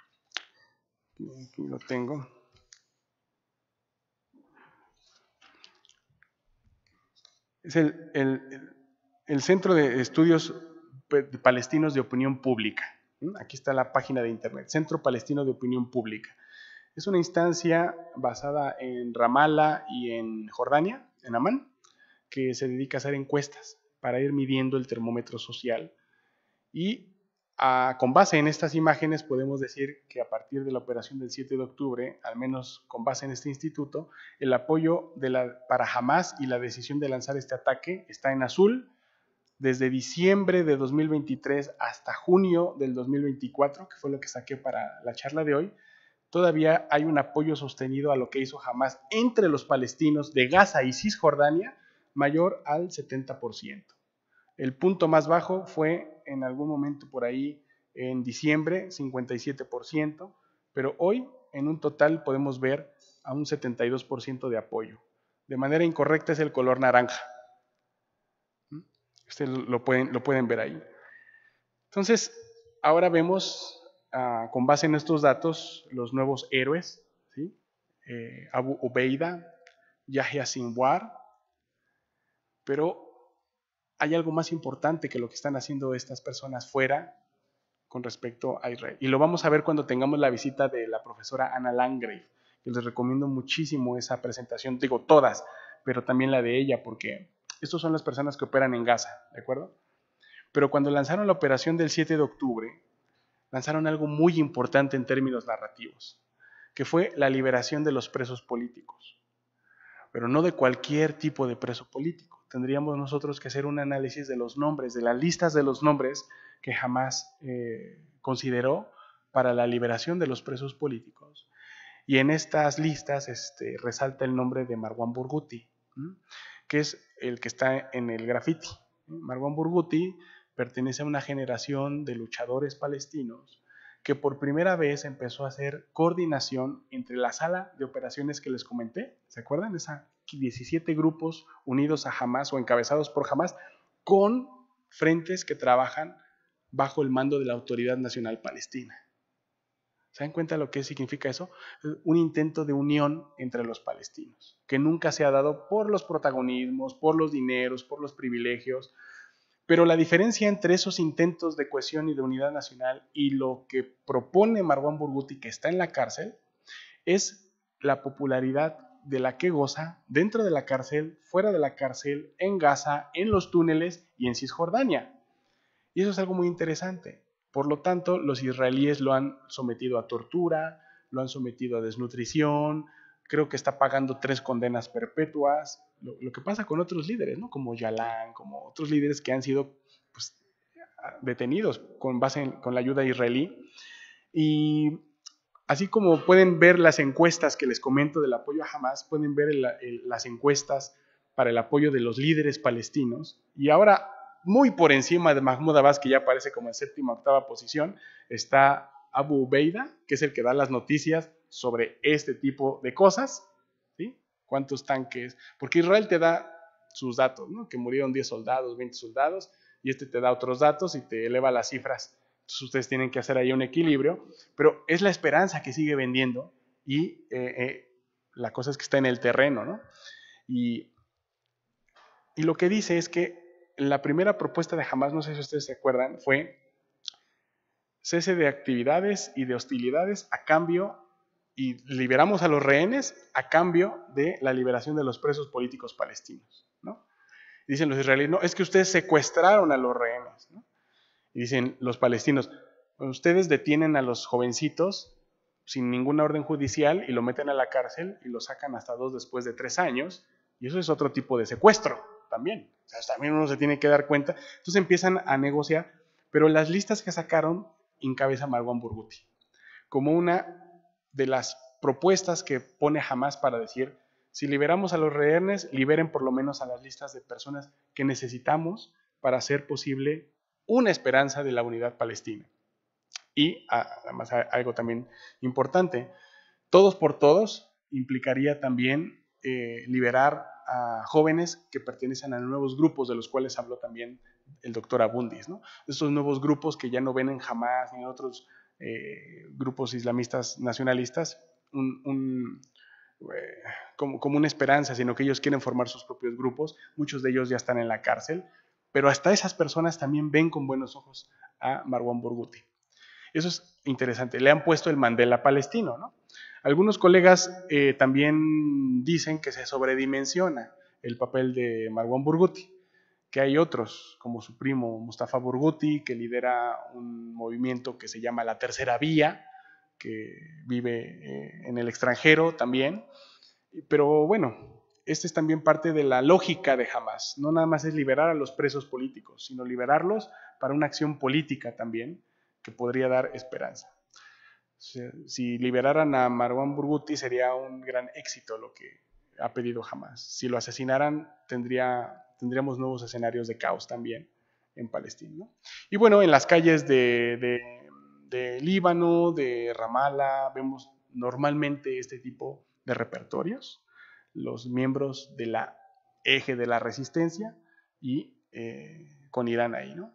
aquí lo tengo. Es el Centro de Estudios Palestinos de Opinión Pública. Aquí está la página de internet, Centro Palestino de Opinión Pública. Es una instancia basada en Ramallah y en Jordania, en Amán, que se dedica a hacer encuestas para ir midiendo el termómetro social. Y con base en estas imágenes podemos decir que a partir de la operación del 7 de octubre, al menos con base en este instituto, el apoyo para Hamas y la decisión de lanzar este ataque está en azul. Desde diciembre de 2023 hasta junio del 2024, que fue lo que saqué para la charla de hoy, todavía hay un apoyo sostenido a lo que hizo Hamas entre los palestinos de Gaza y Cisjordania mayor al 70%. El punto más bajo fue en algún momento por ahí en diciembre, 57%, pero hoy en un total podemos ver a un 72% de apoyo. De manera incorrecta es el color naranja. Ustedes lo pueden ver ahí. Entonces, ahora vemos, con base en estos datos, los nuevos héroes, ¿sí? Abu Ubeida, Yahya Sinwar, pero hay algo más importante que lo que están haciendo estas personas fuera con respecto a Israel. Y lo vamos a ver cuando tengamos la visita de la profesora Anna Landgraf, que les recomiendo muchísimo esa presentación, digo todas, pero también la de ella, porque estos son las personas que operan en Gaza, ¿de acuerdo? Pero cuando lanzaron la operación del 7 de octubre, lanzaron algo muy importante en términos narrativos, que fue la liberación de los presos políticos. Pero no de cualquier tipo de preso político. Tendríamos nosotros que hacer un análisis de los nombres, de las listas de los nombres que Hamas consideró para la liberación de los presos políticos. Y en estas listas resalta el nombre de Marwan Barghouti, que es el que está en el graffiti. Marwan Barghouti pertenece a una generación de luchadores palestinos que por primera vez empezó a hacer coordinación entre la sala de operaciones que les comenté, ¿se acuerdan? Esas 17 grupos unidos a Hamas o encabezados por Hamas, con frentes que trabajan bajo el mando de la Autoridad Nacional Palestina. ¿Se dan cuenta lo que significa eso? Un intento de unión entre los palestinos, que nunca se ha dado por los protagonismos, por los dineros, por los privilegios. Pero la diferencia entre esos intentos de cohesión y de unidad nacional y lo que propone Marwan Burguti, que está en la cárcel, es la popularidad de la que goza dentro de la cárcel, fuera de la cárcel, en Gaza, en los túneles y en Cisjordania. Y eso es algo muy interesante. Por lo tanto, los israelíes lo han sometido a tortura, lo han sometido a desnutrición, creo que está pagando 3 condenas perpetuas, lo que pasa con otros líderes, ¿no? Como Yalan, como otros líderes que han sido pues, detenidos con la ayuda israelí. Y así como pueden ver las encuestas que les comento del apoyo a Hamas, pueden ver las encuestas para el apoyo de los líderes palestinos. Y ahora, muy por encima de Mahmoud Abbas, que ya aparece como en 7ª o 8ª posición, está Abu Ubaida, que es el que da las noticias sobre este tipo de cosas, ¿sí? ¿Cuántos tanques? Porque Israel te da sus datos, ¿no? Que murieron 10 soldados, 20 soldados, y este te da otros datos y te eleva las cifras. Entonces ustedes tienen que hacer ahí un equilibrio, pero es la esperanza que sigue vendiendo y la cosa es que está en el terreno, ¿no? Y lo que dice es que la primera propuesta de Hamas, no sé si ustedes se acuerdan, fue cese de actividades y de hostilidades a cambio, y liberamos a los rehenes a cambio de la liberación de los presos políticos palestinos, ¿no? Y dicen los israelíes, no, es que ustedes secuestraron a los rehenes, ¿no? Y dicen los palestinos, ustedes detienen a los jovencitos sin ninguna orden judicial y lo meten a la cárcel y lo sacan hasta 2 después de 3 años, y eso es otro tipo de secuestro también. O sea, también uno se tiene que dar cuenta. Entonces empiezan a negociar, pero las listas que sacaron encabeza Marwan Burguti como una de las propuestas que pone Hamas para decir, si liberamos a los rehenes, liberen por lo menos a las listas de personas que necesitamos para hacer posible una esperanza de la unidad palestina. Y además algo también importante, todos por todos implicaría también liberar a jóvenes que pertenecen a nuevos grupos de los cuales habló también el doctor Abundis, ¿no? Estos nuevos grupos que ya no ven en Hamas ni en otros grupos islamistas nacionalistas como una esperanza, sino que ellos quieren formar sus propios grupos. Muchos de ellos ya están en la cárcel, pero hasta esas personas también ven con buenos ojos a Marwan Burguti. Eso es interesante. Le han puesto el Mandela palestino, ¿no? Algunos colegas también dicen que se sobredimensiona el papel de Marwan Burguti, que hay otros, como su primo Mustafa Burguti, que lidera un movimiento que se llama La Tercera Vía, que vive en el extranjero también. Pero bueno, este es también parte de la lógica de Hamas. No nada más es liberar a los presos políticos, sino liberarlos para una acción política también, que podría dar esperanza. Si liberaran a Marwan Burguti sería un gran éxito lo que ha pedido Hamas. Si lo asesinaran, tendríamos nuevos escenarios de caos también en Palestina, ¿no? Y bueno, en las calles de Líbano, de Ramallah, vemos normalmente este tipo de repertorios, los miembros de la eje de la resistencia y con Irán ahí, ¿no?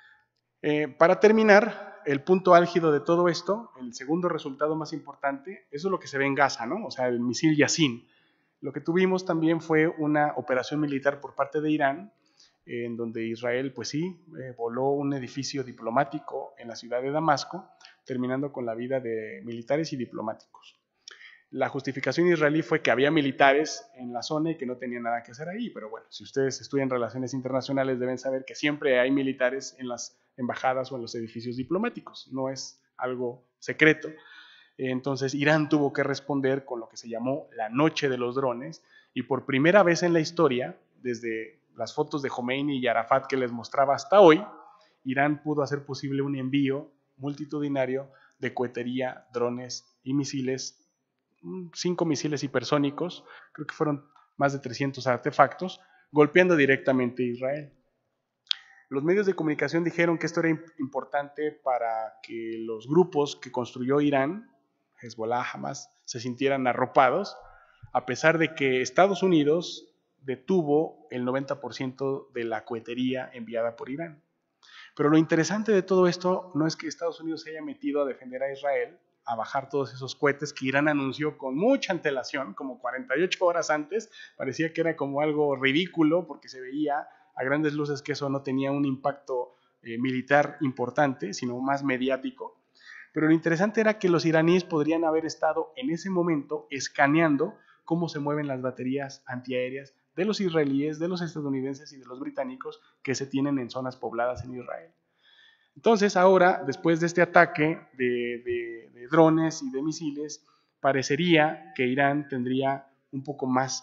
Para terminar, el punto álgido de todo esto, el segundo resultado más importante, eso es lo que se ve en Gaza, ¿no? O sea, el misil Yassin. Lo que tuvimos también fue una operación militar por parte de Irán, en donde Israel, pues sí, voló un edificio diplomático en la ciudad de Damasco, terminando con la vida de militares y diplomáticos. La justificación israelí fue que había militares en la zona y que no tenían nada que hacer ahí, pero bueno, si ustedes estudian relaciones internacionales deben saber que siempre hay militares en las embajadas o en los edificios diplomáticos, no es algo secreto. Entonces Irán tuvo que responder con lo que se llamó la noche de los drones, y por primera vez en la historia, desde las fotos de Khomeini y Arafat que les mostraba hasta hoy, Irán pudo hacer posible un envío multitudinario de cohetería, drones y misiles, 5 misiles hipersónicos, creo que fueron más de 300 artefactos, golpeando directamente a Israel. Los medios de comunicación dijeron que esto era importante para que los grupos que construyó Irán, Hezbollah, Hamas, se sintieran arropados, a pesar de que Estados Unidos detuvo el 90% de la cohetería enviada por Irán. Pero lo interesante de todo esto no es que Estados Unidos se haya metido a defender a Israel, a bajar todos esos cohetes que Irán anunció con mucha antelación, como 48 horas antes. Parecía que era como algo ridículo porque se veía a grandes luces que eso no tenía un impacto militar importante, sino más mediático. Pero lo interesante era que los iraníes podrían haber estado en ese momento escaneando cómo se mueven las baterías antiaéreas de los israelíes, de los estadounidenses y de los británicos que se tienen en zonas pobladas en Israel. Entonces ahora, después de este ataque de drones y de misiles, parecería que Irán tendría un poco más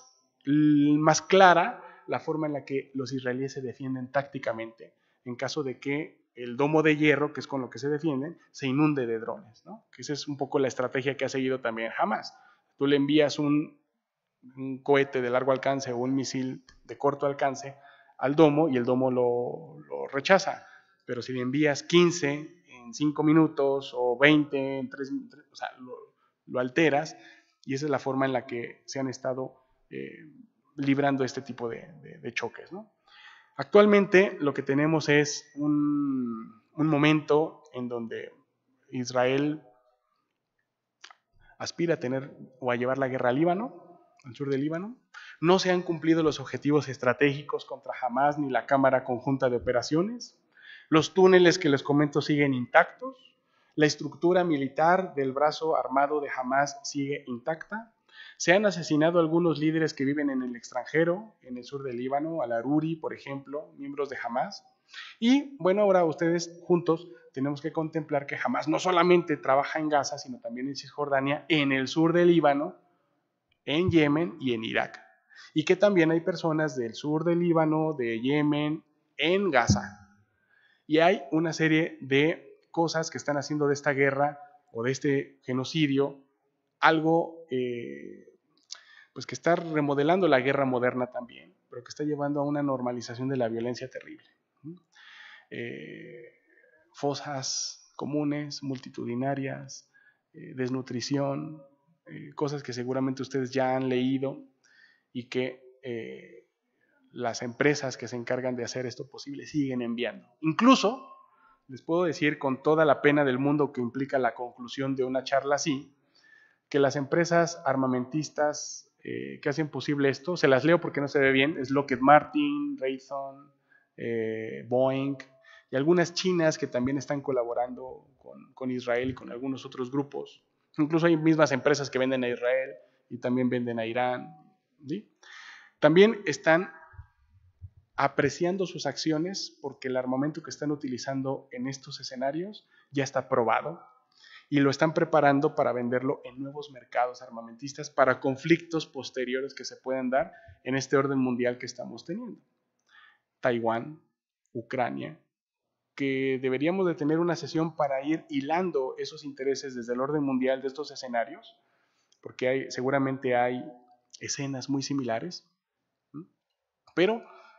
clara la forma en la que los israelíes se defienden tácticamente, en caso de que el domo de hierro, que es con lo que se defienden, se inunde de drones, ¿no? Que esa es un poco la estrategia que ha seguido también Hamas. Tú le envías un cohete de largo alcance o un misil de corto alcance al domo y el domo lo rechaza. Pero si le envías 15 en 5 minutos o 20 en 3 minutos, o sea, lo alteras, y esa es la forma en la que se han estado librando este tipo de choques, ¿no? Actualmente lo que tenemos es un momento en donde Israel aspira a tener o a llevar la guerra al Líbano, al sur del Líbano. No se han cumplido los objetivos estratégicos contra Hamas ni la Cámara Conjunta de Operaciones. Los túneles que les comento siguen intactos. La estructura militar del brazo armado de Hamas sigue intacta. Se han asesinado algunos líderes que viven en el extranjero, en el sur del Líbano, al-Aruri, por ejemplo, miembros de Hamas. Y bueno, ahora ustedes juntos tenemos que contemplar que Hamas no solamente trabaja en Gaza, sino también en Cisjordania, en el sur del Líbano, en Yemen y en Irak. Y que también hay personas del sur del Líbano, de Yemen, en Gaza. Y hay una serie de cosas que están haciendo de esta guerra o de este genocidio algo pues que está remodelando la guerra moderna también, pero que está llevando a una normalización de la violencia terrible. Fosas comunes, multitudinarias, desnutrición, cosas que seguramente ustedes ya han leído y que las empresas que se encargan de hacer esto posible siguen enviando. Incluso, les puedo decir con toda la pena del mundo que implica la conclusión de una charla así, que las empresas armamentistas que hacen posible esto, se las leo porque no se ve bien, es Lockheed Martin, Raytheon, Boeing, y algunas chinas que también están colaborando con Israel y con algunos otros grupos. Incluso hay mismas empresas que venden a Israel y también venden a Irán, ¿sí? También están apreciando sus acciones porque el armamento que están utilizando en estos escenarios ya está probado y lo están preparando para venderlo en nuevos mercados armamentistas para conflictos posteriores que se pueden dar en este orden mundial que estamos teniendo. Taiwán, Ucrania, que deberíamos de tener una sesión para ir hilando esos intereses desde el orden mundial de estos escenarios, porque seguramente hay escenas muy similares, pero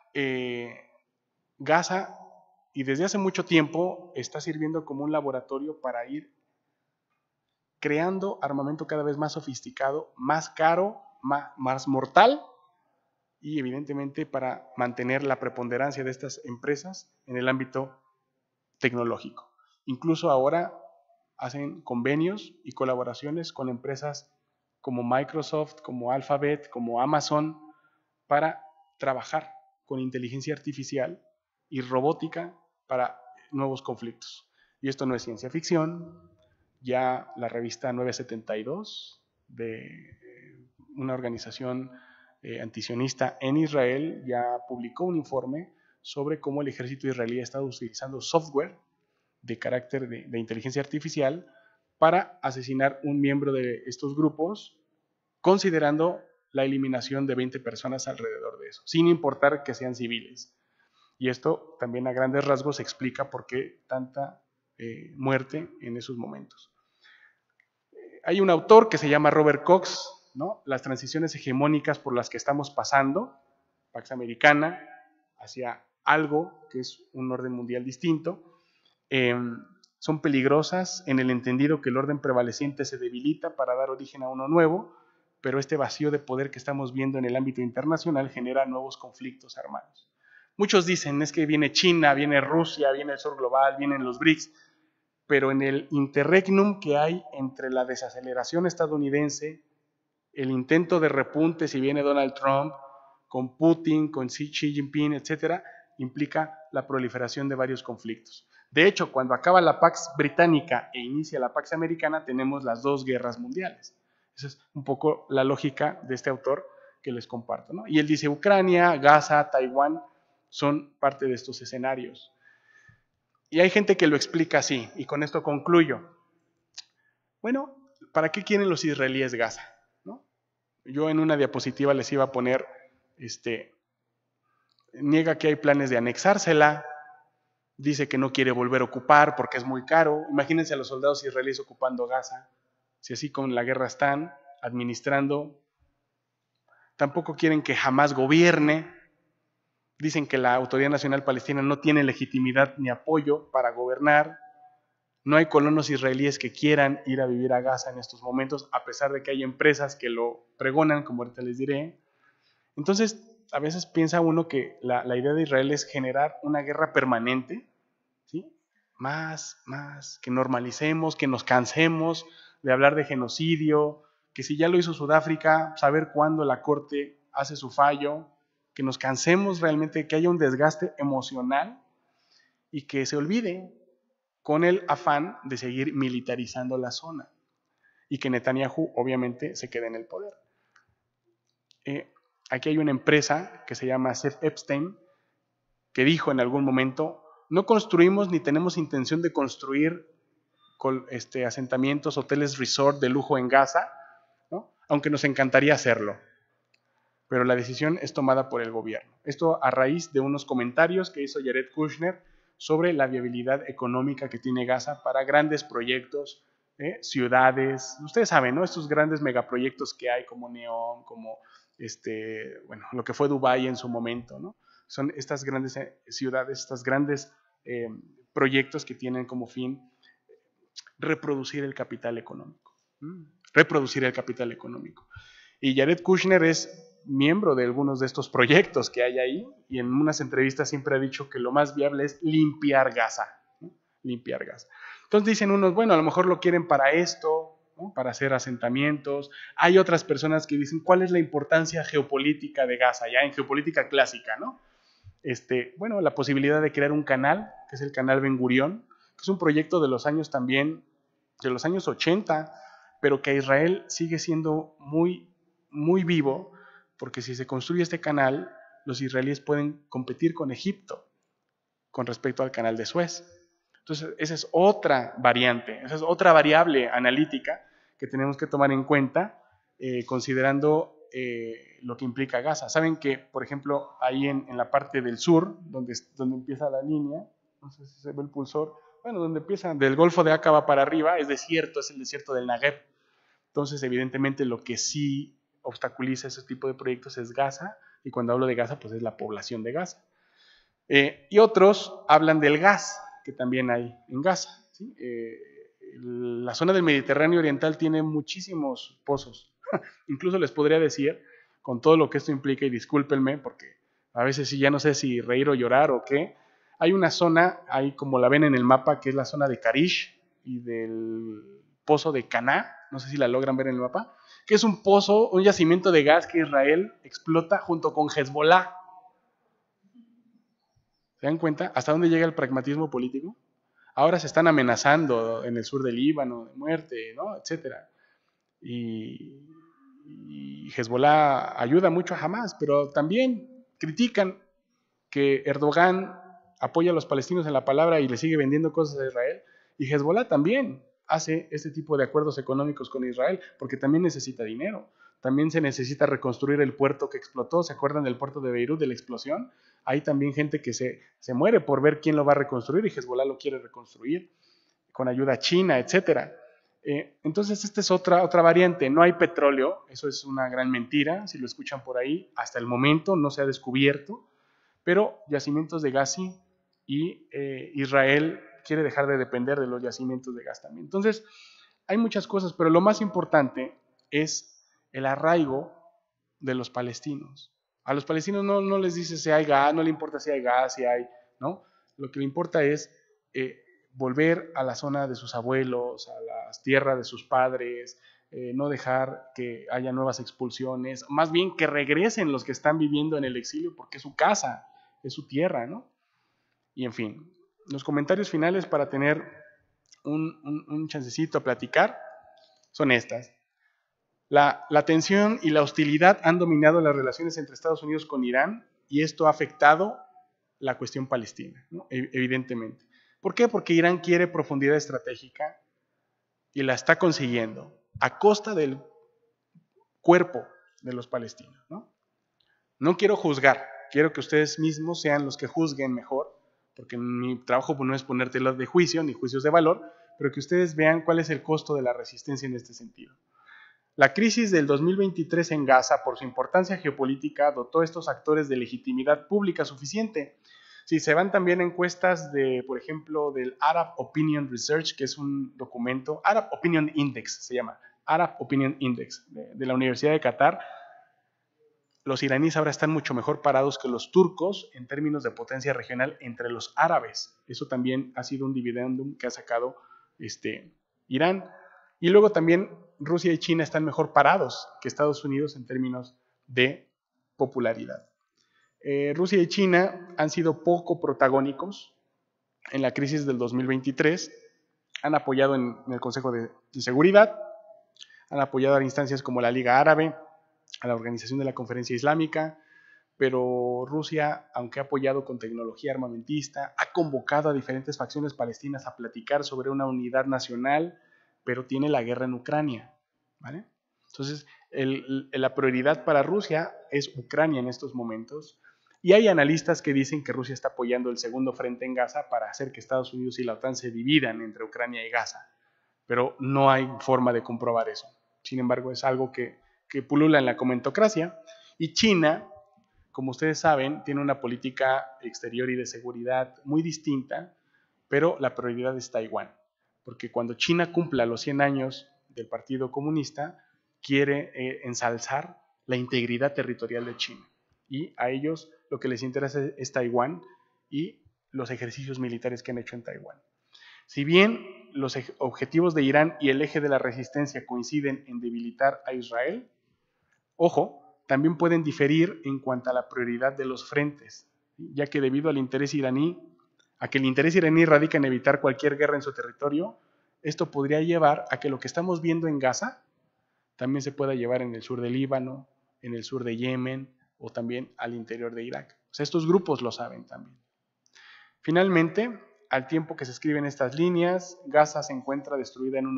Gaza, y desde hace mucho tiempo, está sirviendo como un laboratorio para ir creando armamento cada vez más sofisticado, más caro, más mortal, y evidentemente para mantener la preponderancia de estas empresas en el ámbito tecnológico. Incluso ahora hacen convenios y colaboraciones con empresas como Microsoft, como Alphabet, como Amazon, para trabajar con inteligencia artificial y robótica para nuevos conflictos. Y esto no es ciencia ficción. Ya la revista 972 de una organización antisionista en Israel ya publicó un informe sobre cómo el ejército israelí ha estado utilizando software de carácter de inteligencia artificial para asesinar un miembro de estos grupos, considerando la eliminación de 20 personas alrededor de eso, sin importar que sean civiles. Y esto también a grandes rasgos explica por qué tanta muerte en esos momentos. Hay un autor que se llama Robert Cox, ¿no? Las transiciones hegemónicas por las que estamos pasando, Pax Americana, hacia algo que es un orden mundial distinto. Son peligrosas en el entendido que el orden prevaleciente se debilita para dar origen a uno nuevo, pero este vacío de poder que estamos viendo en el ámbito internacional genera nuevos conflictos armados. Muchos dicen, es que viene China, viene Rusia, viene el sur global, vienen los BRICS, pero en el interregnum que hay entre la desaceleración estadounidense, el intento de repunte si viene Donald Trump, con Putin, con Xi Jinping, etcétera, implica la proliferación de varios conflictos. De hecho, cuando acaba la Pax Británica e inicia la Pax Americana, tenemos las dos guerras mundiales. Esa es un poco la lógica de este autor que les comparto, ¿no? Y él dice, Ucrania, Gaza, Taiwán son parte de estos escenarios. Y hay gente que lo explica así, y con esto concluyo. Bueno, ¿para qué quieren los israelíes Gaza? ¿No? Yo en una diapositiva les iba a poner, niega que hay planes de anexársela, dice que no quiere volver a ocupar porque es muy caro. Imagínense a los soldados israelíes ocupando Gaza, si así con la guerra están administrando. Tampoco quieren que Hamás gobierne. Dicen que la Autoridad Nacional Palestina no tiene legitimidad ni apoyo para gobernar. No hay colonos israelíes que quieran ir a vivir a Gaza en estos momentos, a pesar de que hay empresas que lo pregonan, como ahorita les diré. Entonces, a veces piensa uno que la idea de Israel es generar una guerra permanente, ¿sí? Más, que normalicemos, que nos cansemos de hablar de genocidio, que si ya lo hizo Sudáfrica, saber cuándo la Corte hace su fallo, que nos cansemos realmente, que haya un desgaste emocional y que se olvide con el afán de seguir militarizando la zona y que Netanyahu obviamente se quede en el poder. Aquí hay una empresa que se llama Seth Epstein que dijo en algún momento, no construimos ni tenemos intención de construir asentamientos, hoteles resort de lujo en Gaza, ¿no? Aunque nos encantaría hacerlo, pero la decisión es tomada por el gobierno. Esto a raíz de unos comentarios que hizo Jared Kushner sobre la viabilidad económica que tiene Gaza para grandes proyectos, ciudades, ustedes saben, ¿no? Estos grandes megaproyectos que hay como Neom, como lo que fue Dubái en su momento, ¿no? Son estas grandes ciudades, estos grandes proyectos que tienen como fin reproducir el capital económico. Reproducir el capital económico. Y Jared Kushner es miembro de algunos de estos proyectos que hay ahí y en unas entrevistas siempre ha dicho que lo más viable es limpiar Gaza, ¿no? Limpiar Gaza. Entonces dicen unos, bueno, a lo mejor lo quieren para esto, ¿no? Para hacer asentamientos. Hay otras personas que dicen, ¿cuál es la importancia geopolítica de Gaza? Ya en geopolítica clásica, ¿no? Bueno, la posibilidad de crear un canal, que es el canal Ben Gurión, que es un proyecto de los años también, de los años 80, pero que a Israel sigue siendo muy, muy vivo, porque si se construye este canal, los israelíes pueden competir con Egipto con respecto al canal de Suez. Entonces, esa es otra variante, esa es otra variable analítica que tenemos que tomar en cuenta, considerando lo que implica Gaza. Saben que, por ejemplo, ahí en la parte del sur, donde empieza la línea, no sé si se ve el pulsor, bueno, donde empieza del Golfo de Aqaba para arriba, es desierto, es el desierto del Negev. Entonces, evidentemente, lo que sí obstaculiza ese tipo de proyectos es Gaza, y cuando hablo de Gaza, pues es la población de Gaza. Y otros hablan del gas, que también hay en Gaza, ¿sí? La zona del Mediterráneo Oriental tiene muchísimos pozos. Incluso les podría decir, con todo lo que esto implica, y discúlpenme, porque a veces sí ya no sé si reír o llorar o qué, hay una zona, ahí como la ven en el mapa, que es la zona de Karish y del pozo de Caná, no sé si la logran ver en el mapa, que es un pozo, un yacimiento de gas que Israel explota junto con Hezbollah. ¿Se dan cuenta hasta dónde llega el pragmatismo político? Ahora se están amenazando en el sur del Líbano de muerte, ¿no? Etcétera. Y Hezbollah ayuda mucho a Hamás, pero también critican que Erdogan apoya a los palestinos en la palabra y le sigue vendiendo cosas a Israel, y Hezbollah también hace este tipo de acuerdos económicos con Israel, porque también necesita dinero. También se necesita reconstruir el puerto que explotó. ¿Se acuerdan del puerto de Beirut, de la explosión? Hay también gente que se muere por ver quién lo va a reconstruir, y Hezbollah lo quiere reconstruir con ayuda china, etcétera. Entonces esta es otra variante. No hay petróleo, eso es una gran mentira, si lo escuchan por ahí, hasta el momento no se ha descubierto, pero yacimientos de gas sí, y Israel quiere dejar de depender de los yacimientos de gas también. Entonces, hay muchas cosas, pero lo más importante es el arraigo de los palestinos. A los palestinos no les dice si hay gas, no le importa si hay gas, si hay, ¿no? Lo que le importa es volver a la zona de sus abuelos, a las tierras de sus padres, no dejar que haya nuevas expulsiones, más bien que regresen los que están viviendo en el exilio porque es su casa, es su tierra, ¿no? Y en fin, los comentarios finales para tener un chancecito a platicar son estas. La tensión y la hostilidad han dominado las relaciones entre Estados Unidos con Irán y esto ha afectado la cuestión palestina, ¿no? Evidentemente. ¿Por qué? Porque Irán quiere profundidad estratégica y la está consiguiendo a costa del cuerpo de los palestinos, ¿no? No quiero juzgar, quiero que ustedes mismos sean los que juzguen mejor, porque mi trabajo no es ponértelos de juicio ni juicios de valor, pero que ustedes vean cuál es el costo de la resistencia en este sentido. La crisis del 2023 en Gaza, por su importancia geopolítica, dotó a estos actores de legitimidad pública suficiente. Si se van también encuestas de, por ejemplo, del Arab Opinion Research, que es un documento, Arab Opinion Index se llama, Arab Opinion Index, de la Universidad de Qatar, los iraníes ahora están mucho mejor parados que los turcos en términos de potencia regional entre los árabes. Eso también ha sido un dividendum que ha sacado Irán. Y luego también Rusia y China están mejor parados que Estados Unidos en términos de popularidad. Rusia y China han sido poco protagónicos en la crisis del 2023, han apoyado en el Consejo de Seguridad, han apoyado a instancias como la Liga Árabe, a la Organización de la Conferencia Islámica, pero Rusia, aunque ha apoyado con tecnología armamentista, ha convocado a diferentes facciones palestinas a platicar sobre una unidad nacional, pero tiene la guerra en Ucrania, ¿vale? Entonces, la prioridad para Rusia es Ucrania en estos momentos, y hay analistas que dicen que Rusia está apoyando el segundo frente en Gaza para hacer que Estados Unidos y la OTAN se dividan entre Ucrania y Gaza, pero no hay forma de comprobar eso. Sin embargo, es algo que pulula en la comentocracia, y China, como ustedes saben, tiene una política exterior y de seguridad muy distinta, pero la prioridad es Taiwán, porque cuando China cumpla los 100 años del Partido Comunista, quiere ensalzar la integridad territorial de China, y a ellos lo que les interesa es Taiwán y los ejercicios militares que han hecho en Taiwán. Si bien los objetivos de Irán y el eje de la resistencia coinciden en debilitar a Israel, ojo, también pueden diferir en cuanto a la prioridad de los frentes, ya que debido al interés iraní, a que el interés iraní radica en evitar cualquier guerra en su territorio, esto podría llevar a que lo que estamos viendo en Gaza también se pueda llevar en el sur del Líbano, en el sur de Yemen o también al interior de Irak. O sea, estos grupos lo saben también. Finalmente, al tiempo que se escriben estas líneas, Gaza se encuentra destruida en un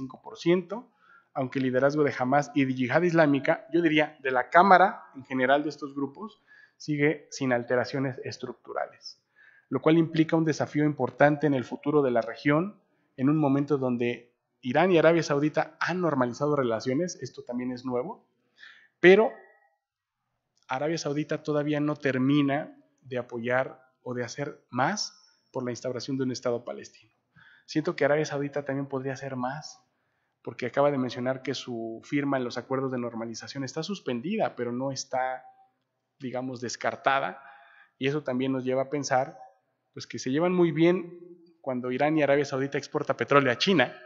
85%, aunque el liderazgo de Hamas y de Yihad Islámica, yo diría de la cámara en general de estos grupos, sigue sin alteraciones estructurales, lo cual implica un desafío importante en el futuro de la región, en un momento donde Irán y Arabia Saudita han normalizado relaciones, esto también es nuevo, pero Arabia Saudita todavía no termina de apoyar o de hacer más por la instauración de un Estado palestino. Siento que Arabia Saudita también podría hacer más, porque acaba de mencionar que su firma en los acuerdos de normalización está suspendida, pero no está, digamos, descartada, y eso también nos lleva a pensar pues, que se llevan muy bien cuando Irán y Arabia Saudita exporta petróleo a China,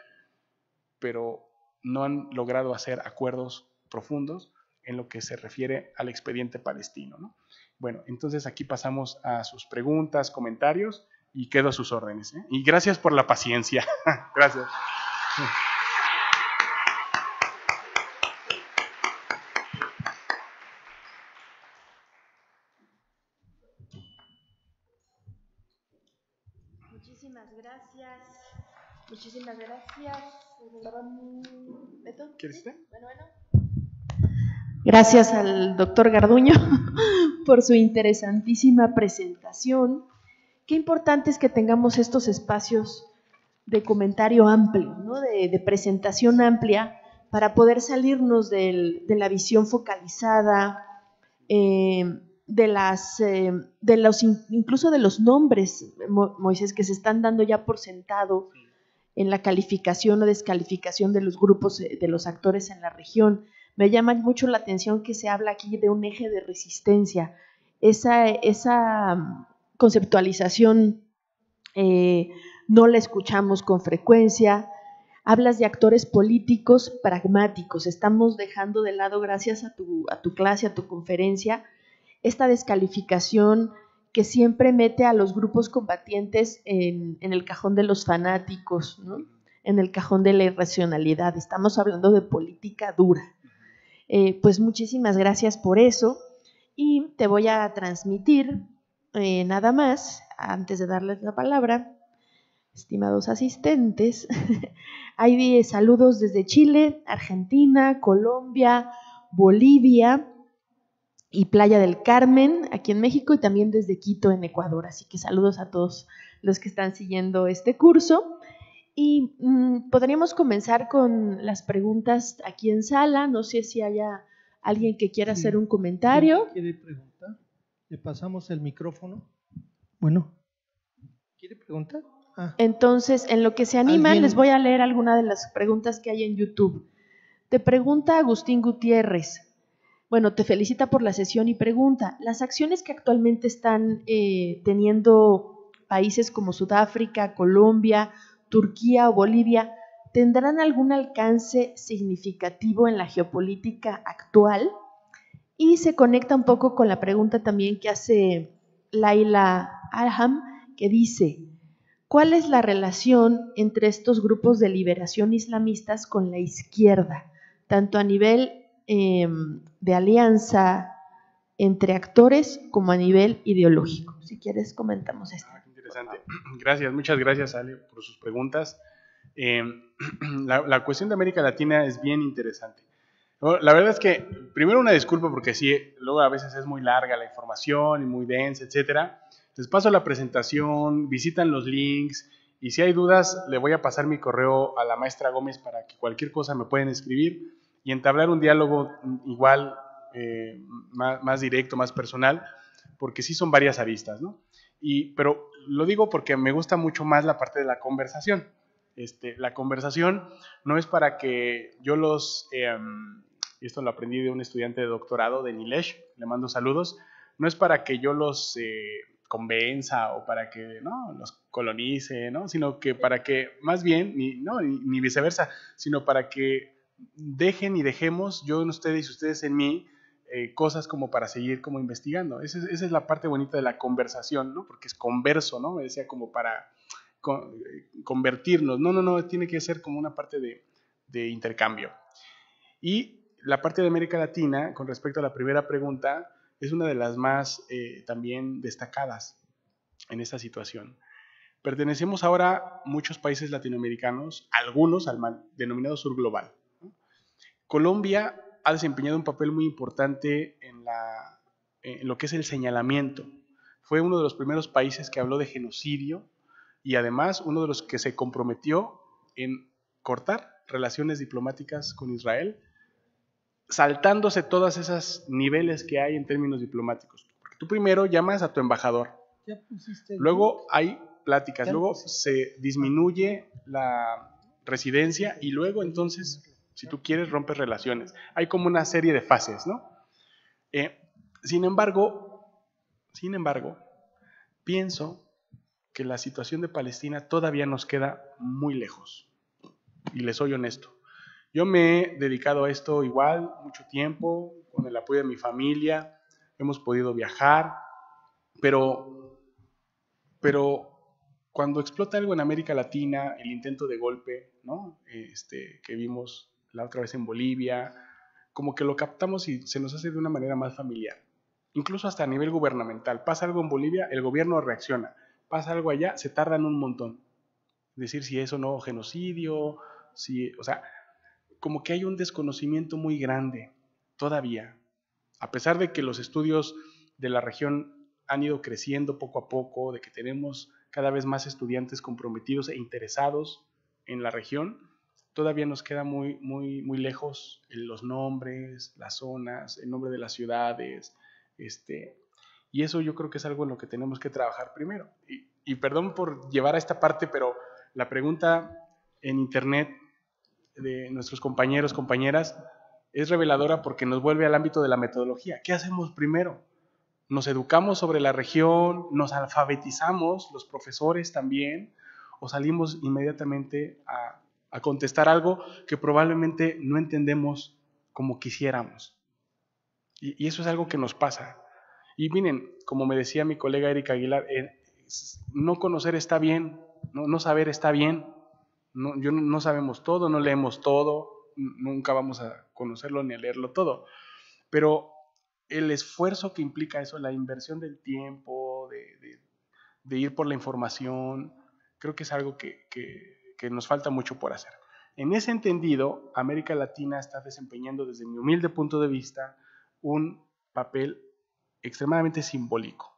pero no han logrado hacer acuerdos profundos en lo que se refiere al expediente palestino, ¿no? Bueno, entonces aquí pasamos a sus preguntas, comentarios, y quedo a sus órdenes, ¿eh? Y gracias por la paciencia. Gracias. Muchísimas gracias. Muchísimas gracias. ¿Beto? ¿Quieres usted? Bueno. Gracias al doctor Garduño por su interesantísima presentación. Qué importante es que tengamos estos espacios de comentario amplio, ¿no? de presentación amplia, para poder salirnos de la visión focalizada, incluso de los nombres, Moisés, que se están dando ya por sentado en la calificación o descalificación de los grupos, de los actores en la región. Me llama mucho la atención que se habla aquí de un eje de resistencia. Esa conceptualización no la escuchamos con frecuencia. Hablas de actores políticos pragmáticos. Estamos dejando de lado, gracias a tu clase, a tu conferencia, esta descalificación que siempre mete a los grupos combatientes en el cajón de los fanáticos, ¿no? En el cajón de la irracionalidad. Estamos hablando de política dura. Pues muchísimas gracias por eso, y te voy a transmitir nada más, antes de darles la palabra, estimados asistentes, hay saludos desde Chile, Argentina, Colombia, Bolivia y Playa del Carmen, aquí en México, y también desde Quito, en Ecuador. Así que saludos a todos los que están siguiendo este curso. Y podríamos comenzar con las preguntas aquí en sala. No sé si haya alguien que quiera hacer un comentario. ¿Quiere preguntar? ¿Le pasamos el micrófono? Bueno, ¿quiere preguntar? Entonces, en lo que se animan, les voy a leer algunas de las preguntas que hay en YouTube. Te pregunta Agustín Gutiérrez. Bueno, te felicita por la sesión y pregunta, ¿las acciones que actualmente están teniendo países como Sudáfrica, Colombia, Turquía o Bolivia, tendrán algún alcance significativo en la geopolítica actual? Y se conecta un poco con la pregunta también que hace Laila Alham, que dice, ¿cuál es la relación entre estos grupos de liberación islamistas con la izquierda, tanto a nivel de alianza entre actores como a nivel ideológico? Si quieres, comentamos esto. Interesante. Gracias, muchas gracias, Ale, por sus preguntas. La cuestión de América Latina es bien interesante. La verdad es que, primero una disculpa porque sí, luego a veces es muy larga la información y muy densa, etcétera. Les paso la presentación, visitan los links, y si hay dudas, le voy a pasar mi correo a la maestra Gómez para que cualquier cosa me pueden escribir y entablar un diálogo igual, más directo, más personal, porque sí son varias aristas, ¿no? Pero lo digo porque me gusta mucho más la parte de la conversación. La conversación no es para que yo esto lo aprendí de un estudiante de doctorado de Nilesh, le mando saludos, no es para que yo los convenza o para que los colonice, ¿no? Sino que para que, más bien, ni viceversa, sino para que dejen y dejemos, yo en ustedes y ustedes en mí, cosas como para seguir como investigando. Esa es la parte bonita de la conversación, ¿no? Porque es converso, ¿no? Me decía como para convertirnos. No, tiene que ser como una parte de intercambio. Y la parte de América Latina, con respecto a la primera pregunta, es una de las más también destacadas en esta situación. Pertenecemos ahora a muchos países latinoamericanos, algunos al denominado sur global, ¿no? Colombia ha desempeñado un papel muy importante en lo que es el señalamiento. Fue uno de los primeros países que habló de genocidio y además uno de los que se comprometió en cortar relaciones diplomáticas con Israel, saltándose todos esos niveles que hay en términos diplomáticos. Porque tú primero llamas a tu embajador, luego hay pláticas, luego se disminuye la residencia y luego entonces, si tú quieres, rompes relaciones. Hay como una serie de fases, ¿no? Sin embargo, pienso que la situación de Palestina todavía nos queda muy lejos. Y les soy honesto. Yo me he dedicado a esto igual mucho tiempo, con el apoyo de mi familia, hemos podido viajar, pero cuando explota algo en América Latina, el intento de golpe, ¿no? Que vimos la otra vez en Bolivia, como que lo captamos y se nos hace de una manera más familiar. Incluso hasta a nivel gubernamental. Pasa algo en Bolivia, el gobierno reacciona. Pasa algo allá, se tardan un montón. Es decir, si eso no genocidio, o sea, como que hay un desconocimiento muy grande todavía. A pesar de que los estudios de la región han ido creciendo poco a poco, de que tenemos cada vez más estudiantes comprometidos e interesados en la región, todavía nos queda muy, muy, muy lejos los nombres, las zonas, el nombre de las ciudades. Y eso yo creo que es algo en lo que tenemos que trabajar primero. Y perdón por llevar a esta parte, pero la pregunta en internet de nuestros compañeros, compañeras, es reveladora porque nos vuelve al ámbito de la metodología. ¿Qué hacemos primero? ¿Nos educamos sobre la región? ¿Nos alfabetizamos, los profesores también? ¿O salimos inmediatamente a contestar algo que probablemente no entendemos como quisiéramos? Y eso es algo que nos pasa. Y miren, como me decía mi colega Erika Aguilar, no conocer está bien, no saber está bien. No sabemos todo, no leemos todo, nunca vamos a conocerlo ni a leerlo todo. Pero el esfuerzo que implica eso, la inversión del tiempo, de ir por la información, creo que es algo que nos falta mucho por hacer. En ese entendido, América Latina está desempeñando, desde mi humilde punto de vista, un papel extremadamente simbólico,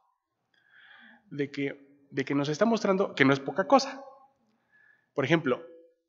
de que nos está mostrando que no es poca cosa. Por ejemplo,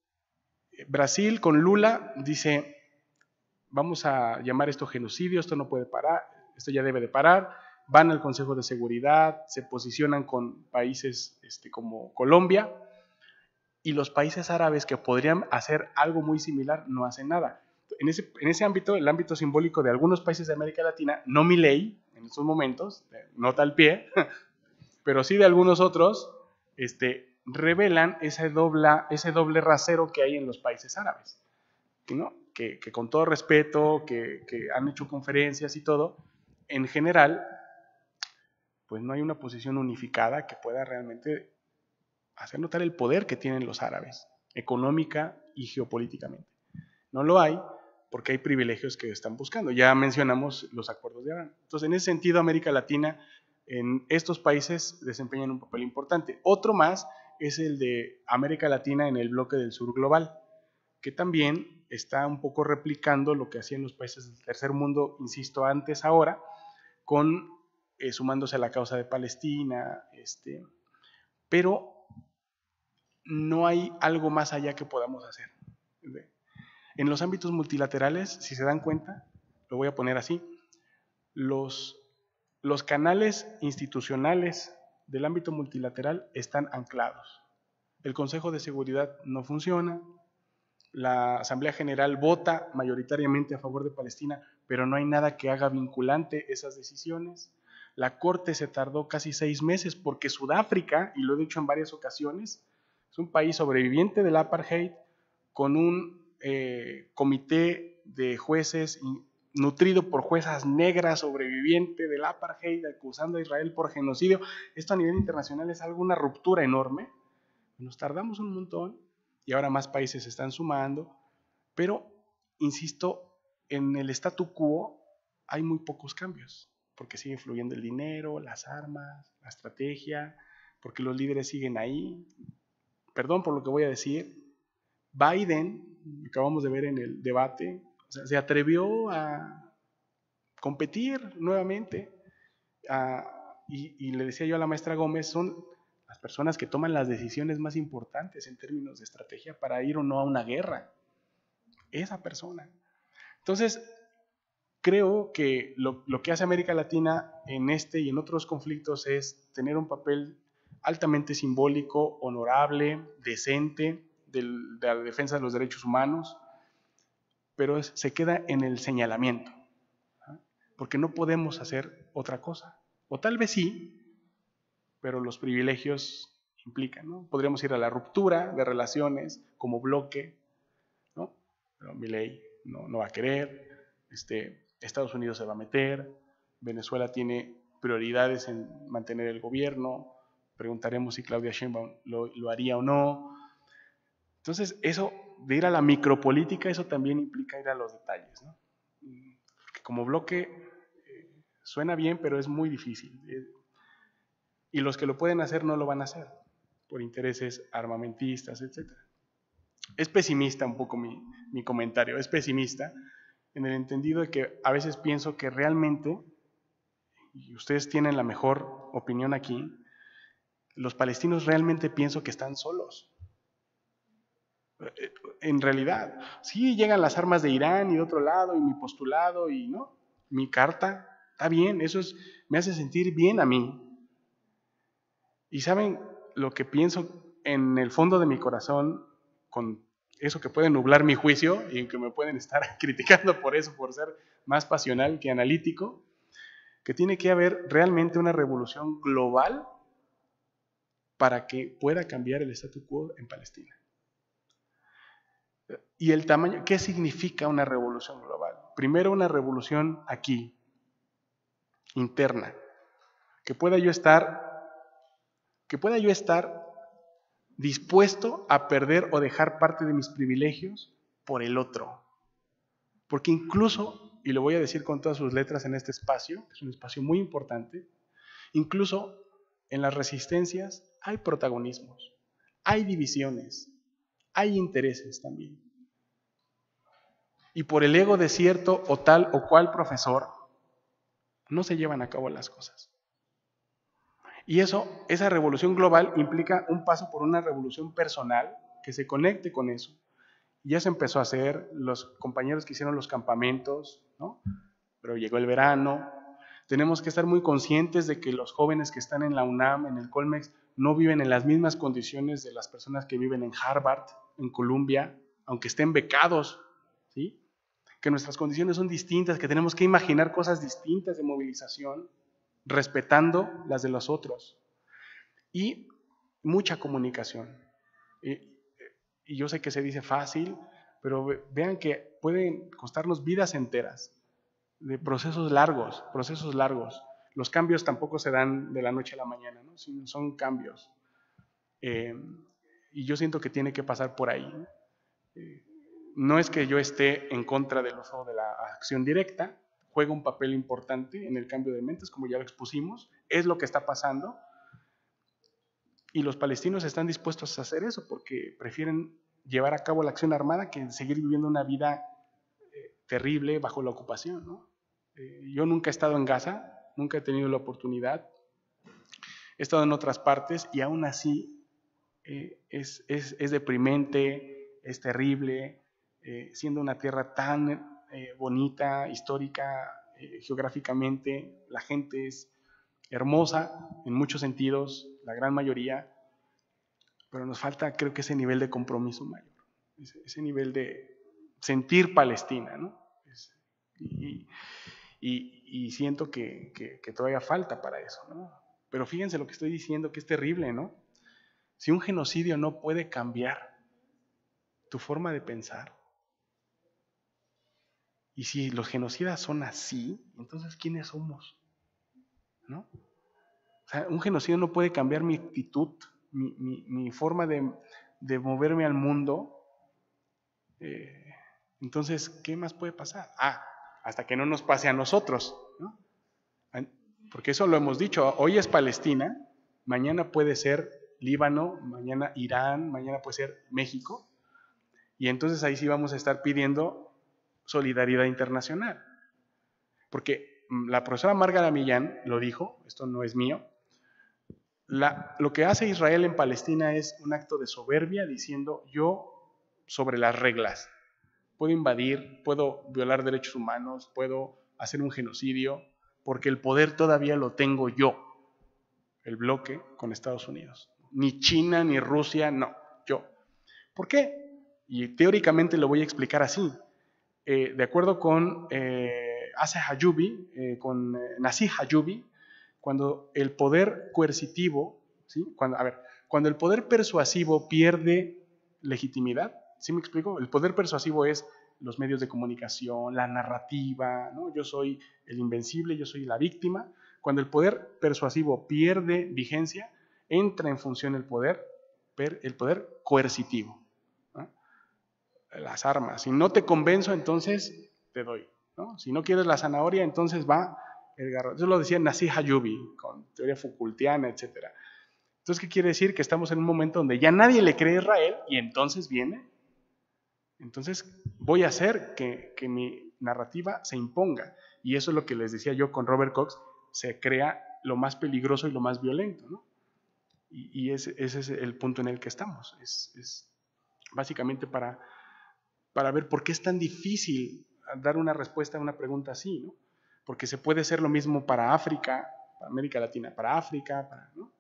Brasil con Lula dice, vamos a llamar esto genocidio, esto no puede parar, esto ya debe de parar, van al Consejo de Seguridad, se posicionan con países como Colombia, y los países árabes que podrían hacer algo muy similar no hacen nada. En ese ámbito, el ámbito simbólico de algunos países de América Latina, no Milei en estos momentos, nota al pie, pero sí de algunos otros, revelan ese doble rasero que hay en los países árabes, ¿no? Que con todo respeto, que han hecho conferencias y todo, en general, pues no hay una posición unificada que pueda realmente hacer notar el poder que tienen los árabes, económica y geopolíticamente. No lo hay porque hay privilegios que están buscando. Ya mencionamos los acuerdos de Abraham. Entonces, en ese sentido, América Latina, en estos países, desempeñan un papel importante. Otro más es el de América Latina en el bloque del sur global, que también está un poco replicando lo que hacían los países del tercer mundo, insisto, antes, ahora, con sumándose a la causa de Palestina, pero no hay algo más allá que podamos hacer. En los ámbitos multilaterales, si se dan cuenta, lo voy a poner así, los canales institucionales del ámbito multilateral están anclados. El Consejo de Seguridad no funciona, la Asamblea General vota mayoritariamente a favor de Palestina, pero no hay nada que haga vinculante esas decisiones. La Corte se tardó casi 6 meses porque Sudáfrica, y lo he dicho en varias ocasiones, es un país sobreviviente del apartheid con un comité de jueces nutrido por juezas negras, sobreviviente del apartheid, acusando a Israel por genocidio. Esto a nivel internacional es algo, una ruptura enorme. Nos tardamos un montón y ahora más países se están sumando, pero, insisto, en el statu quo hay muy pocos cambios, porque sigue fluyendo el dinero, las armas, la estrategia, porque los líderes siguen ahí. Perdón por lo que voy a decir, Biden, acabamos de ver en el debate, o sea, se atrevió a competir nuevamente, y le decía yo a la maestra Gómez, son las personas que toman las decisiones más importantes en términos de estrategia para ir o no a una guerra. Esa persona. Entonces, creo que lo que hace América Latina en este y en otros conflictos es tener un papel altamente simbólico, honorable, decente, de la defensa de los derechos humanos, pero se queda en el señalamiento, ¿no? Porque no podemos hacer otra cosa. O tal vez sí, pero los privilegios implican, ¿no? Podríamos ir a la ruptura de relaciones como bloque, ¿no? Pero Milei no va a querer, Estados Unidos se va a meter, Venezuela tiene prioridades en mantener el gobierno, preguntaremos si Claudia Sheinbaum lo haría o no. Entonces, eso de ir a la micropolítica, eso también implica ir a los detalles, ¿no? Porque como bloque suena bien, pero es muy difícil. Y los que lo pueden hacer no lo van a hacer, por intereses armamentistas, etc. Es pesimista un poco mi comentario, es pesimista en el entendido de que a veces pienso que realmente, y ustedes tienen la mejor opinión aquí, los palestinos realmente pienso que están solos. En realidad, sí llegan las armas de Irán y de otro lado, y mi postulado, y no, mi carta Está bien, me hace sentir bien a mí. Y ¿saben lo que pienso en el fondo de mi corazón con eso que puede nublar mi juicio y que me pueden estar criticando por eso, por ser más pasional que analítico? Que tiene que haber realmente una revolución global para que pueda cambiar el statu quo en Palestina. Y el tamaño, ¿qué significa una revolución global? Primero, una revolución aquí, interna, que pueda yo estar dispuesto a perder o dejar parte de mis privilegios por el otro. Porque incluso, y lo voy a decir con todas sus letras en este espacio, que es un espacio muy importante, incluso en las resistencias hay protagonismos, hay divisiones, hay intereses también. Y por el ego de cierto o tal o cual profesor, no se llevan a cabo las cosas. Y esa revolución global implica un paso por una revolución personal que se conecte con eso. Ya se empezó a hacer, los compañeros que hicieron los campamentos, ¿no? Pero llegó el verano. Tenemos que estar muy conscientes de que los jóvenes que están en la UNAM, en el Colmex, no viven en las mismas condiciones de las personas que viven en Harvard, en Columbia, aunque estén becados, ¿sí? Que nuestras condiciones son distintas, que tenemos que imaginar cosas distintas de movilización, respetando las de los otros. Y mucha comunicación. Y yo sé que se dice fácil, pero vean que pueden costarnos vidas enteras, de procesos largos. Los cambios tampoco se dan de la noche a la mañana, ¿no? Sino son cambios. Y yo siento que tiene que pasar por ahí. No es que yo esté en contra del uso de la acción directa, juega un papel importante en el cambio de mentes, como ya lo expusimos, es lo que está pasando, y los palestinos están dispuestos a hacer eso porque prefieren llevar a cabo la acción armada que seguir viviendo una vida terrible bajo la ocupación, ¿no? Yo nunca he estado en Gaza, nunca he tenido la oportunidad, he estado en otras partes y aún así es deprimente, es terrible, siendo una tierra tan bonita, histórica, geográficamente, la gente es hermosa en muchos sentidos, la gran mayoría, pero nos falta, creo que ese nivel de compromiso mayor, ese nivel de sentir Palestina, ¿no? Y siento que todavía falta para eso, ¿no? Pero fíjense lo que estoy diciendo, que es terrible, ¿no? Si un genocidio no puede cambiar tu forma de pensar, y si los genocidas son así, entonces ¿quiénes somos? ¿No? O sea, un genocidio no puede cambiar mi actitud, mi forma de moverme al mundo. Entonces, ¿qué más puede pasar? Hasta que no nos pase a nosotros, ¿no? Porque eso lo hemos dicho, hoy es Palestina, mañana puede ser Líbano, mañana Irán, mañana puede ser México, y entonces ahí sí vamos a estar pidiendo solidaridad internacional. Porque la profesora Márgara Millán lo dijo, esto no es mío, lo que hace Israel en Palestina es un acto de soberbia diciendo yo sobre las reglas. Puedo invadir, puedo violar derechos humanos, puedo hacer un genocidio, porque el poder todavía lo tengo yo, el bloque con Estados Unidos. Ni China, ni Rusia, no, yo. ¿Por qué? Y teóricamente lo voy a explicar así. De acuerdo con con Nassih Hayubi, cuando el poder coercitivo, ¿sí? Cuando el poder persuasivo pierde legitimidad, ¿sí me explico? El poder persuasivo es los medios de comunicación, la narrativa, ¿no? Yo soy el invencible, yo soy la víctima. Cuando el poder persuasivo pierde vigencia, entra en función el poder coercitivo, ¿no? Las armas. Si no te convenzo, entonces te doy, ¿no? Si no quieres la zanahoria, entonces va el garrote. Eso lo decía Nassih Hayubi, con teoría Foucaultiana, etc. Entonces, ¿qué quiere decir? Que estamos en un momento donde ya nadie le cree a Israel y entonces viene. Entonces, voy a hacer que mi narrativa se imponga. Y eso es lo que les decía yo con Robert Cox, se crea lo más peligroso y lo más violento, ¿no? Y ese es el punto en el que estamos. Es básicamente para ver por qué es tan difícil dar una respuesta a una pregunta así, ¿no? porque se puede hacer lo mismo para África, para América Latina, para África, ¿no?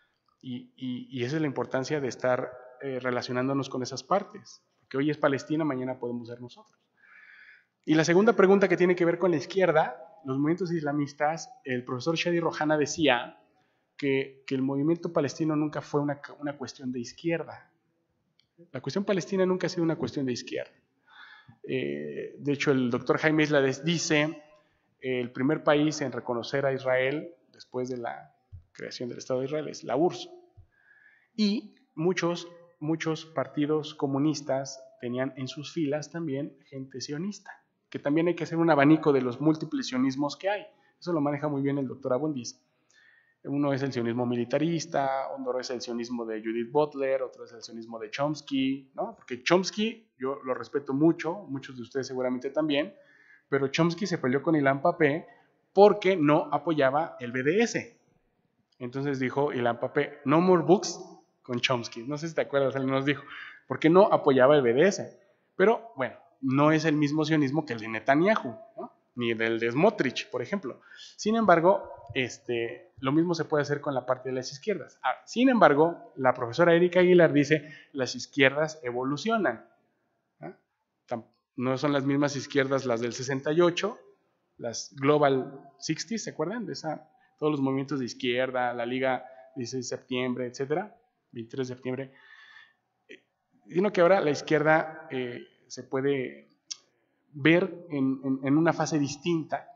Y esa es la importancia de estar relacionándonos con esas partes, porque hoy es Palestina, mañana podemos ser nosotros. Y la segunda pregunta que tiene que ver con la izquierda, los movimientos islamistas, el profesor Shadi Rohana decía que el movimiento palestino nunca fue una cuestión de izquierda. La cuestión palestina nunca ha sido una cuestión de izquierda. De hecho, el doctor Jaime Isla dice, el primer país en reconocer a Israel después de la creación del Estado de Israel es la URSS. Y muchos partidos comunistas tenían en sus filas también gente sionista, que también hay que hacer un abanico de los múltiples sionismos que hay. Eso lo maneja muy bien el doctor Abundis. Uno es el sionismo militarista, otro es el sionismo de Judith Butler, otro es el sionismo de Chomsky, ¿no? Porque Chomsky, yo lo respeto mucho, muchos de ustedes seguramente también, pero Chomsky se peleó con Ilan Pappé porque no apoyaba el BDS. Entonces dijo Ilan Pappé, no more books con Chomsky. No sé si te acuerdas, él nos dijo, porque no apoyaba el BDS. Pero bueno, no es el mismo sionismo que el de Netanyahu, ¿no? Ni del de Smotrich, por ejemplo. Sin embargo, lo mismo se puede hacer con la parte de las izquierdas. Sin embargo, la profesora Erika Aguilar dice, las izquierdas evolucionan. No son las mismas izquierdas las del 68, las Global 60, ¿se acuerdan? De todos los movimientos de izquierda, la Liga 16 de septiembre, etcétera, 23 de septiembre. Sino que ahora la izquierda se puede ver en una fase distinta,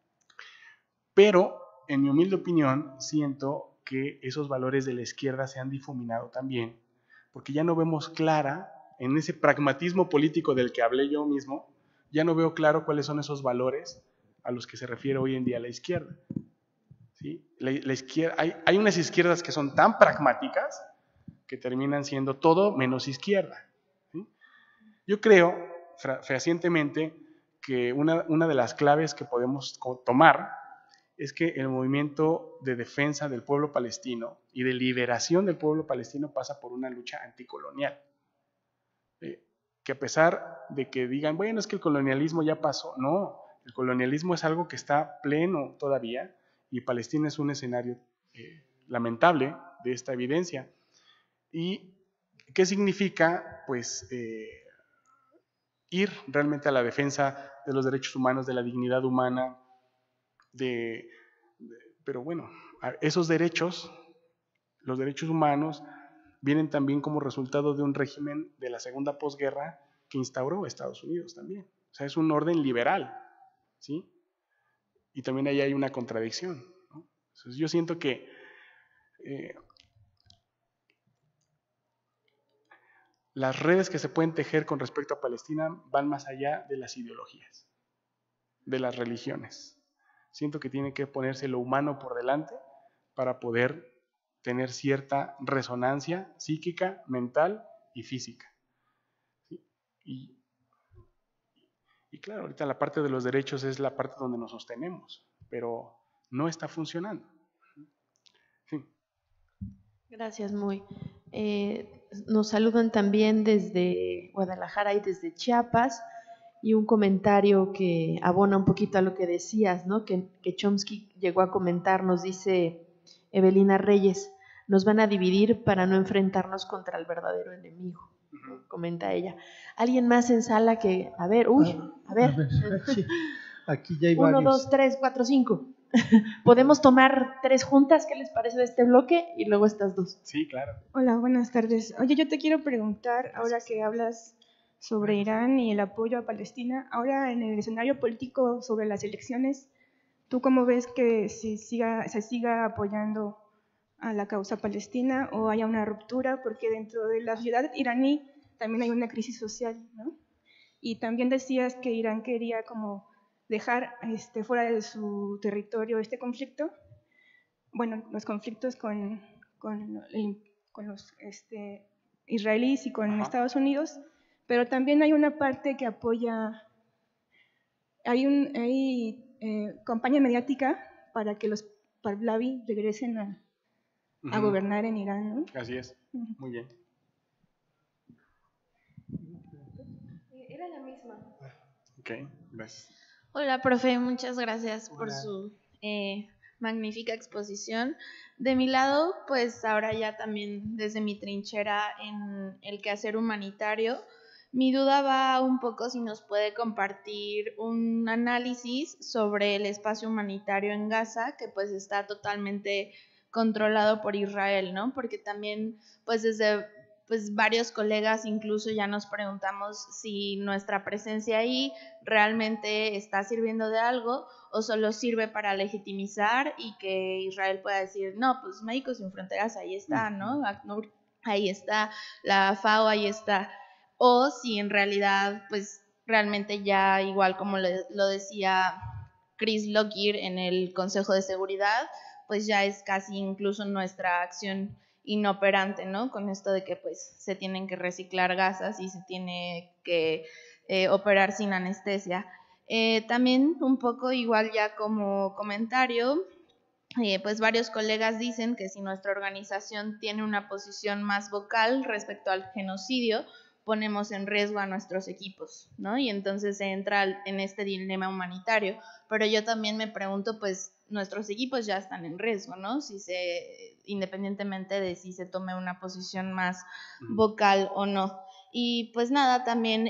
pero en mi humilde opinión siento que esos valores de la izquierda se han difuminado también, porque ya no vemos clara, en ese pragmatismo político del que hablé yo mismo, ya no veo claro cuáles son esos valores a los que se refiere hoy en día la izquierda. ¿Sí? La izquierda, hay unas izquierdas que son tan pragmáticas que terminan siendo todo menos izquierda. ¿Sí? Yo creo fehacientemente que una de las claves que podemos tomar es que el movimiento de defensa del pueblo palestino y de liberación del pueblo palestino pasa por una lucha anticolonial. Que a pesar de que digan, bueno, es que el colonialismo ya pasó, no, el colonialismo es algo que está pleno todavía y Palestina es un escenario lamentable de esta evidencia. ¿Y qué significa? Pues ir realmente a la defensa de los derechos humanos, de la dignidad humana, pero bueno, esos derechos, los derechos humanos, vienen también como resultado de un régimen de la segunda posguerra que instauró Estados Unidos también. O sea, es un orden liberal, ¿sí? Y también ahí hay una contradicción, ¿no? Entonces, yo siento que las redes que se pueden tejer con respecto a Palestina van más allá de las ideologías, de las religiones. Siento que tiene que ponerse lo humano por delante para poder tener cierta resonancia psíquica, mental y física. ¿Sí? Y claro, ahorita la parte de los derechos es la parte donde nos sostenemos, pero no está funcionando. Sí. Gracias, Muy. Nos saludan también desde Guadalajara y desde Chiapas, y un comentario que abona un poquito a lo que decías, ¿no? Que Chomsky llegó a comentar, nos dice Evelina Reyes, nos van a dividir para no enfrentarnos contra el verdadero enemigo, comenta ella. ¿Alguien más en sala que, a ver, sí, aquí ya hay 1, varios. 2, 3, 4, 5. Podemos tomar 3 juntas, ¿qué les parece de este bloque? Y luego estas 2. Sí, claro. Hola, buenas tardes. Oye, yo te quiero preguntar, ahora que hablas sobre Irán y el apoyo a Palestina, ahora en el escenario político sobre las elecciones, ¿tú cómo ves que se siga apoyando a la causa palestina o haya una ruptura? Porque dentro de la sociedad iraní también hay una crisis social, ¿no? Y también decías que Irán quería como dejar fuera de su territorio este conflicto, bueno, los conflictos con los israelíes y con Estados Unidos, pero también hay una parte que apoya, hay campaña mediática para que los Pahlavi regresen a gobernar en Irán, ¿no? Así es, muy bien. Era la misma. Ok, gracias. Hola, profe, muchas gracias por Hola. su magnífica exposición. De mi lado, pues ahora ya también desde mi trinchera en el quehacer humanitario, mi duda va un poco si nos puede compartir un análisis sobre el espacio humanitario en Gaza, que pues está totalmente controlado por Israel, ¿no? Porque también, pues desde varios colegas incluso ya nos preguntamos si nuestra presencia ahí realmente está sirviendo de algo o solo sirve para legitimizar y que Israel pueda decir, no, pues Médicos Sin Fronteras ahí está, ¿no? ACNUR ahí está, la FAO ahí está, o si en realidad pues realmente ya igual como lo decía Chris Lockyer en el Consejo de Seguridad, pues ya es casi incluso nuestra acción inoperante, ¿no? Con esto de que pues se tienen que reciclar gasas y se tiene que operar sin anestesia. También un poco igual ya como comentario, pues varios colegas dicen que si nuestra organización tiene una posición más vocal respecto al genocidio, ponemos en riesgo a nuestros equipos, ¿no? Y entonces se entra en este dilema humanitario. Pero yo también me pregunto, pues nuestros equipos ya están en riesgo, ¿no? Independientemente de si se tome una posición más vocal o no. Y pues nada, también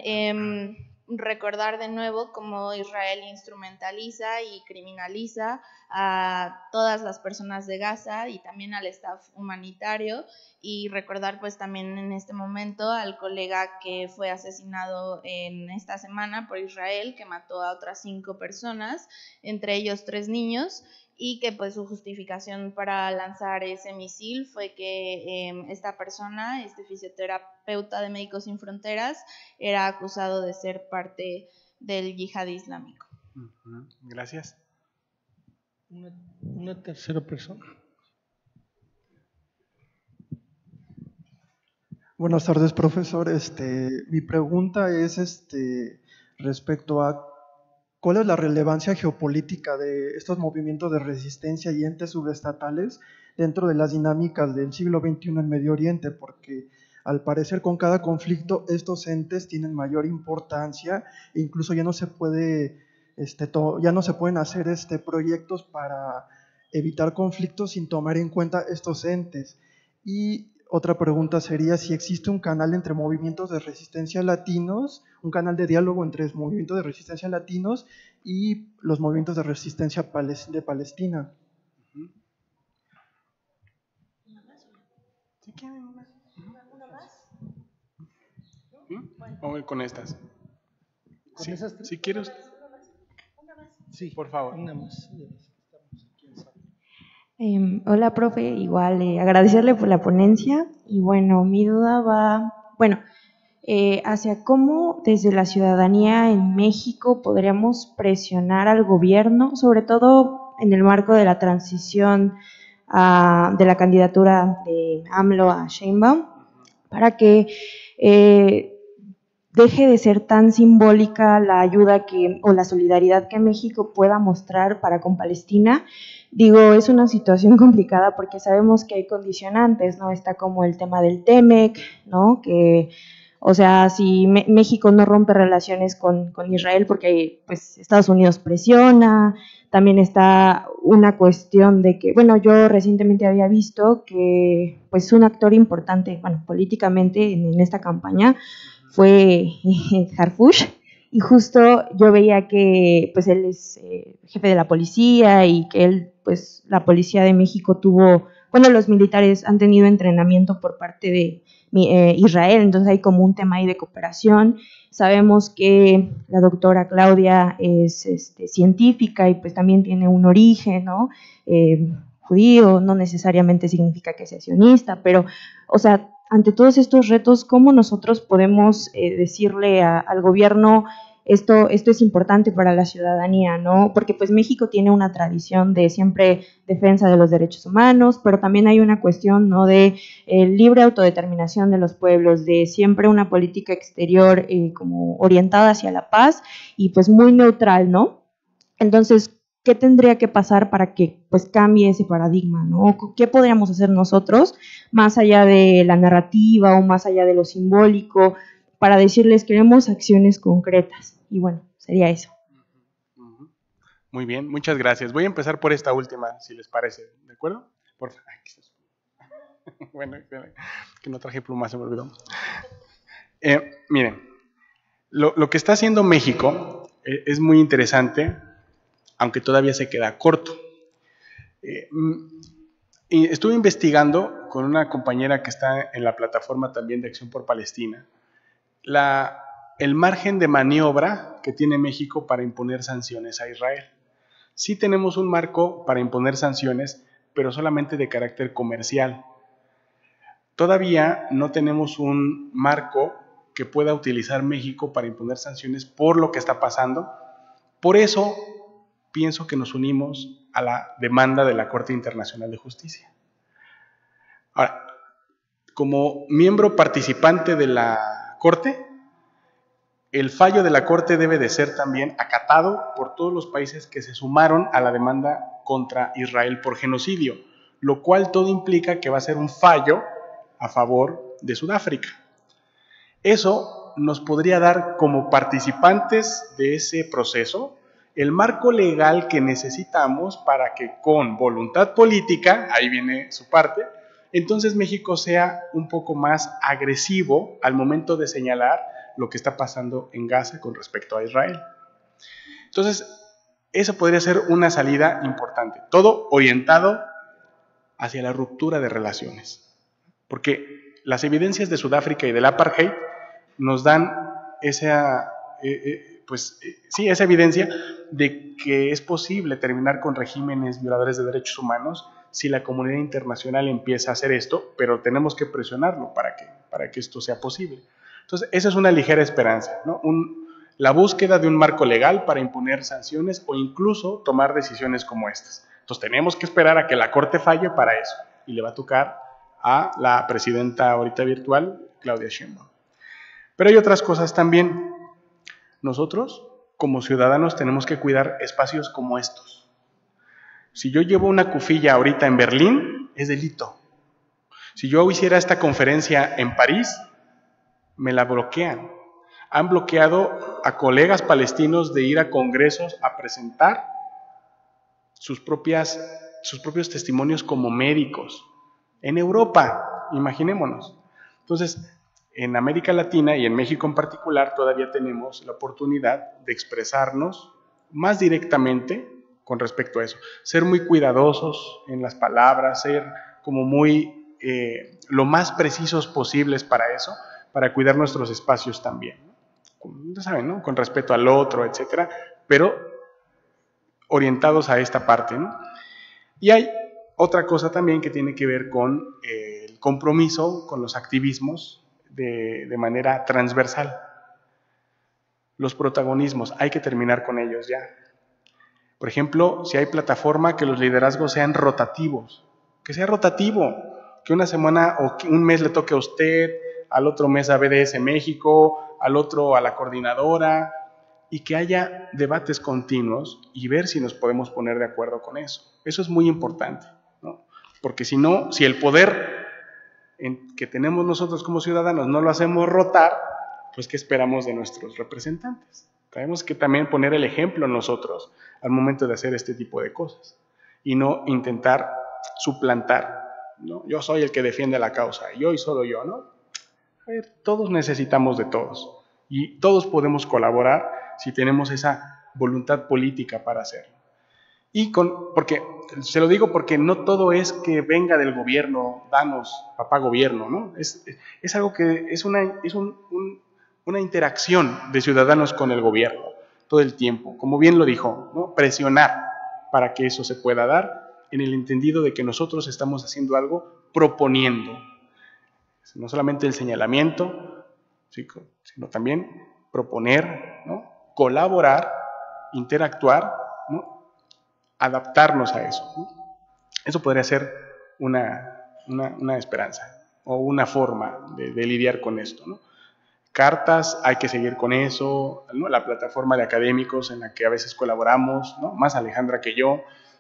recordar de nuevo cómo Israel instrumentaliza y criminaliza a todas las personas de Gaza y también al staff humanitario, y recordar pues también en este momento al colega que fue asesinado en esta semana por Israel, que mató a otras 5 personas, entre ellos 3 niños, y que pues su justificación para lanzar ese misil fue que esta persona, este fisioterapeuta de Médicos Sin Fronteras, era acusado de ser parte del yihad islámico. Gracias. Una tercera persona. Buenas tardes, profesor. Mi pregunta es respecto a cuál es la relevancia geopolítica de estos movimientos de resistencia y entes subestatales dentro de las dinámicas del siglo XXI en Medio Oriente, porque al parecer con cada conflicto estos entes tienen mayor importancia e incluso ya no se pueden hacer proyectos para evitar conflictos sin tomar en cuenta estos entes. Y otra pregunta sería si existe un canal entre movimientos de resistencia latinos, un canal de diálogo entre movimientos de resistencia latinos y los movimientos de resistencia de Palestina. ¿Sí quieren una más? Vamos con estas. ¿Con esas tres? Si quieres. Sí, por favor. Una más. Hola, profe, igual agradecerle por la ponencia y bueno, mi duda va, hacia cómo desde la ciudadanía en México podríamos presionar al gobierno, sobre todo en el marco de la transición de la candidatura de AMLO a Sheinbaum, para que deje de ser tan simbólica la ayuda o la solidaridad que México pueda mostrar para con Palestina. Digo, es una situación complicada porque sabemos que hay condicionantes, ¿no? Está como el tema del TEMEC, ¿no? Que, o sea, si México no rompe relaciones con Israel porque pues Estados Unidos presiona, también está una cuestión de que, bueno, yo recientemente había visto que pues un actor importante, bueno, políticamente en esta campaña fue Harfush, y justo yo veía que pues él es jefe de la policía y que él, pues la policía de México los militares han tenido entrenamiento por parte de Israel, entonces hay como un tema ahí de cooperación. Sabemos que la doctora Claudia es científica y pues también tiene un origen, ¿no? Judío, no necesariamente significa que sea sionista, pero, o sea, ante todos estos retos, ¿cómo nosotros podemos decirle al gobierno esto es importante para la ciudadanía, ¿no? Porque pues México tiene una tradición de siempre defensa de los derechos humanos, pero también hay una cuestión, ¿no?, de libre autodeterminación de los pueblos, de siempre una política exterior como orientada hacia la paz y pues muy neutral, ¿no? Entonces, ¿qué tendría que pasar para que pues cambie ese paradigma, ¿no? ¿Qué podríamos hacer nosotros más allá de la narrativa o más allá de lo simbólico para decirles queremos acciones concretas? Y bueno, sería eso. Muy bien, muchas gracias. Voy a empezar por esta última, si les parece, ¿de acuerdo? Por favor. Bueno, que no traje plumas, se me olvidó. Miren, lo que está haciendo México es muy interesante, aunque todavía se queda corto. Y estuve investigando con una compañera que está en la plataforma también de Acción por Palestina, el margen de maniobra que tiene México para imponer sanciones a Israel. Sí tenemos un marco para imponer sanciones, pero solamente de carácter comercial. Todavía no tenemos un marco que pueda utilizar México para imponer sanciones por lo que está pasando. Por eso pienso que nos unimos a la demanda de la Corte Internacional de Justicia. Ahora, como miembro participante de la Corte, el fallo de la Corte debe de ser también acatado por todos los países que se sumaron a la demanda contra Israel por genocidio, lo cual todo implica que va a ser un fallo a favor de Sudáfrica. Eso nos podría dar, como participantes de ese proceso, el marco legal que necesitamos para que con voluntad política, ahí viene su parte, entonces México sea un poco más agresivo al momento de señalar lo que está pasando en Gaza con respecto a Israel. Entonces, eso podría ser una salida importante, todo orientado hacia la ruptura de relaciones, porque las evidencias de Sudáfrica y del apartheid nos dan esa evidencia de que es posible terminar con regímenes violadores de derechos humanos si la comunidad internacional empieza a hacer esto, pero tenemos que presionarlo para que esto sea posible. Entonces, esa es una ligera esperanza, ¿no? La búsqueda de un marco legal para imponer sanciones o incluso tomar decisiones como estas. Entonces, tenemos que esperar a que la Corte falle para eso, y le va a tocar a la presidenta ahorita virtual, Claudia Sheinbaum. Pero hay otras cosas también. Nosotros, como ciudadanos, tenemos que cuidar espacios como estos. Si yo llevo una cufilla ahorita en Berlín, es delito. Si yo hiciera esta conferencia en París, me la bloquean. Han bloqueado a colegas palestinos de ir a congresos a presentar sus propios testimonios como médicos. En Europa, imaginémonos. Entonces, en América Latina y en México en particular, todavía tenemos la oportunidad de expresarnos más directamente con respecto a eso. Ser muy cuidadosos en las palabras, ser como muy lo más precisos posibles para eso, para cuidar nuestros espacios también. Ya saben, ¿no? Con respeto al otro, etcétera, pero orientados a esta parte, ¿no? Y hay otra cosa también que tiene que ver con el compromiso con los activismos de manera transversal. Los protagonismos, hay que terminar con ellos ya. Por ejemplo, si hay plataforma, que los liderazgos sean rotativos, que sea rotativo, que una semana o un mes le toque a usted, al otro mes a BDS México, al otro a la coordinadora, y que haya debates continuos y ver si nos podemos poner de acuerdo con eso. Eso es muy importante, ¿no? Porque si no, si el poder que tenemos nosotros como ciudadanos no lo hacemos rotar, pues ¿qué esperamos de nuestros representantes? Tenemos que también poner el ejemplo nosotros al momento de hacer este tipo de cosas y no intentar suplantar, ¿no? Yo soy el que defiende la causa, yo y solo yo, ¿no? A ver, todos necesitamos de todos y todos podemos colaborar si tenemos esa voluntad política para hacerlo. Porque se lo digo porque no todo es que venga del gobierno, danos, papá gobierno, ¿no? Es algo que es una interacción de ciudadanos con el gobierno todo el tiempo, como bien lo dijo, ¿no? Presionar para que eso se pueda dar en el entendido de que nosotros estamos haciendo algo proponiendo, no solamente el señalamiento, sino también proponer, ¿no? Colaborar, interactuar, ¿no? Adaptarnos a eso, ¿no? Eso podría ser una esperanza o una forma de lidiar con esto, ¿no? Cartas, hay que seguir con eso, ¿no? La plataforma de académicos en la que a veces colaboramos, ¿no? Más Alejandra que yo,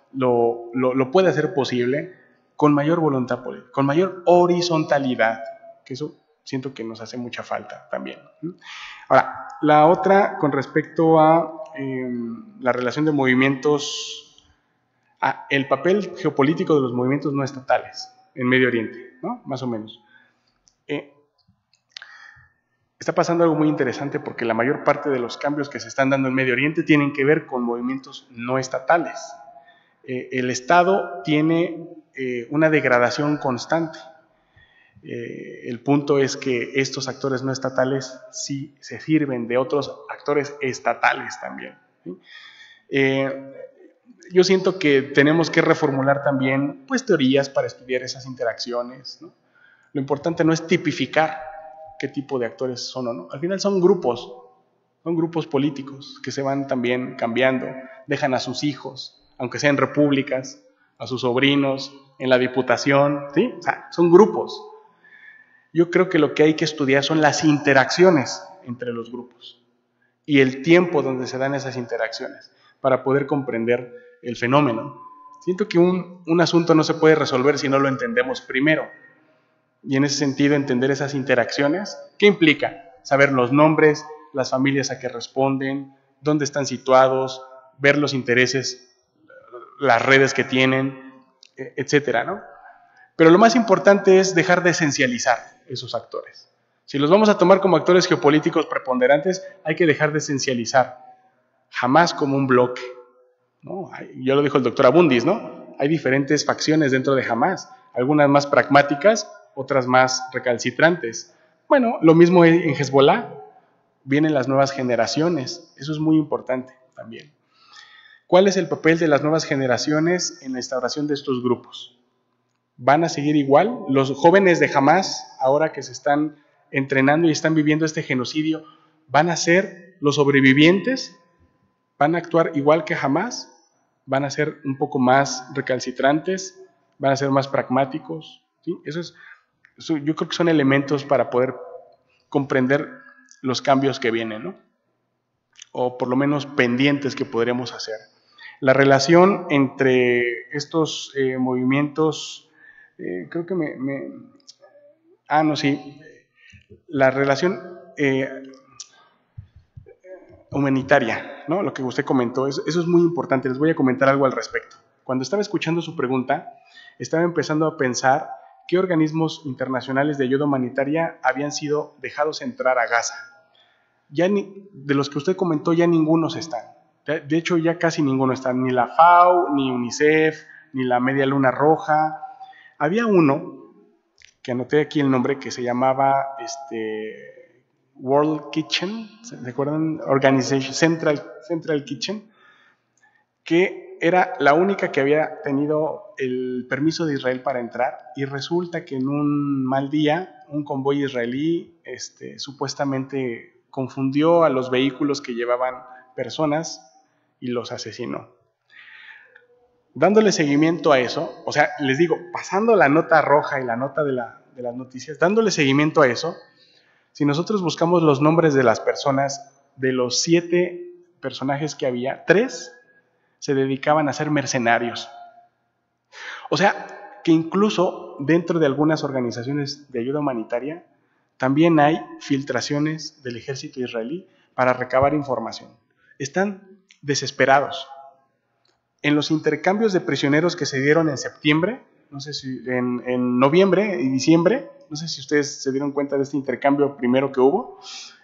lo puede hacer posible con mayor voluntad política, con mayor horizontalidad, que eso siento que nos hace mucha falta también, ¿no? Ahora, la otra con respecto a la relación de movimientos, el papel geopolítico de los movimientos no estatales en Medio Oriente, ¿no? Más o menos. Está pasando algo muy interesante porque la mayor parte de los cambios que se están dando en Medio Oriente tienen que ver con movimientos no estatales. El Estado tiene una degradación constante. El punto es que estos actores no estatales sí se sirven de otros actores estatales también, ¿sí? Yo siento que tenemos que reformular también pues, teorías para estudiar esas interacciones, ¿no? Lo importante no es tipificar qué tipo de actores son o no. Al final son grupos políticos que se van también cambiando, dejan a sus hijos, aunque sean repúblicas, a sus sobrinos, en la diputación, ¿sí? O sea, son grupos. Yo creo que lo que hay que estudiar son las interacciones entre los grupos y el tiempo donde se dan esas interacciones para poder comprender el fenómeno. Siento que un asunto no se puede resolver si no lo entendemos primero. Y en ese sentido, entender esas interacciones, ¿qué implica? Saber los nombres, las familias a que responden, dónde están situados, ver los intereses, las redes que tienen, etcétera, ¿no? Pero lo más importante es dejar de esencializar esos actores. Si los vamos a tomar como actores geopolíticos preponderantes, hay que dejar de esencializar. Jamás como un bloque, ¿no? Ya lo dijo el doctor Abundis, ¿no? Hay diferentes facciones dentro de Hamas, algunas más pragmáticas, otras más recalcitrantes. Bueno, lo mismo en Hezbollah. Vienen las nuevas generaciones. Eso es muy importante también. ¿Cuál es el papel de las nuevas generaciones en la instauración de estos grupos? ¿Van a seguir igual? Los jóvenes de Hamas, ahora que se están entrenando y están viviendo este genocidio, ¿van a ser los sobrevivientes? ¿Van a actuar igual que Hamas? ¿Van a ser un poco más recalcitrantes? ¿Van a ser más pragmáticos? ¿Sí? Yo creo que son elementos para poder comprender los cambios que vienen, ¿no? O por lo menos pendientes que podremos hacer. La relación entre estos movimientos, creo que la relación humanitaria, ¿no? Lo que usted comentó, eso es muy importante. Les voy a comentar algo al respecto. Cuando estaba escuchando su pregunta, estaba empezando a pensar qué organismos internacionales de ayuda humanitaria habían sido dejados entrar a Gaza. De los que usted comentó, ya ningunos están. De hecho, ya casi ninguno está, ni la FAO, ni UNICEF, ni la Media Luna Roja. Había uno, que anoté aquí el nombre, que se llamaba World Kitchen, ¿se acuerdan? Organization Central Kitchen, que era la única que había tenido el permiso de Israel para entrar, y resulta que en un mal día un convoy israelí supuestamente confundió a los vehículos que llevaban personas y los asesinó. Dándole seguimiento a eso, o sea, les digo, pasando la nota roja y la nota de las noticias, dándole seguimiento a eso, si nosotros buscamos los nombres de las personas, de los 7 personajes que había, 3 se dedicaban a ser mercenarios. O sea, que incluso dentro de algunas organizaciones de ayuda humanitaria también hay filtraciones del ejército israelí para recabar información. Están desesperados. En los intercambios de prisioneros que se dieron en septiembre, no sé si en noviembre y diciembre, no sé si ustedes se dieron cuenta de este intercambio primero que hubo,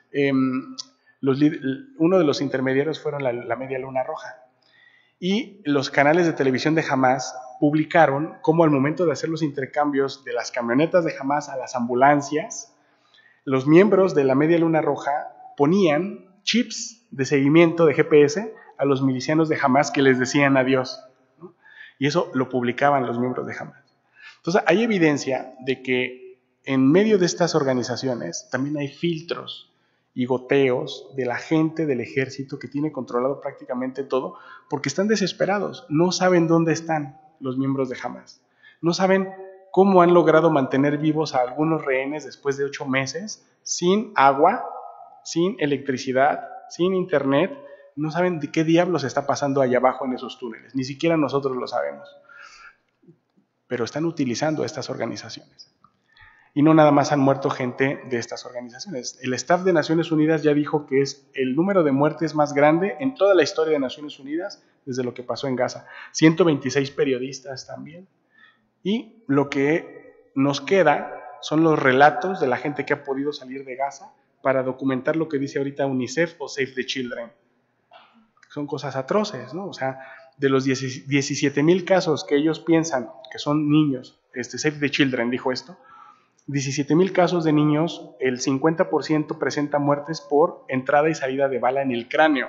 uno de los intermediarios fueron la Media Luna Roja. Y los canales de televisión de Hamas publicaron cómo al momento de hacer los intercambios de las camionetas de Hamas a las ambulancias, los miembros de la Media Luna Roja ponían chips de seguimiento de GPS a los milicianos de Hamas que les decían adiós, ¿no? Y eso lo publicaban los miembros de Hamas. Entonces hay evidencia de que en medio de estas organizaciones también hay filtros y goteos de la gente del ejército que tiene controlado prácticamente todo, porque están desesperados, no saben dónde están los miembros de Hamas, no saben cómo han logrado mantener vivos a algunos rehenes después de 8 meses, sin agua, sin electricidad, sin internet, no saben de qué diablos está pasando allá abajo en esos túneles, ni siquiera nosotros lo sabemos, pero están utilizando estas organizaciones. Y no nada más han muerto gente de estas organizaciones. El staff de Naciones Unidas ya dijo que es el número de muertes más grande en toda la historia de Naciones Unidas desde lo que pasó en Gaza. 126 periodistas también. Y lo que nos queda son los relatos de la gente que ha podido salir de Gaza para documentar lo que dice ahorita UNICEF o Save the Children. Son cosas atroces, ¿no? O sea, de los 17,000 casos que ellos piensan que son niños, Save the Children dijo esto, 17,000 casos de niños, el 50% presenta muertes por entrada y salida de bala en el cráneo.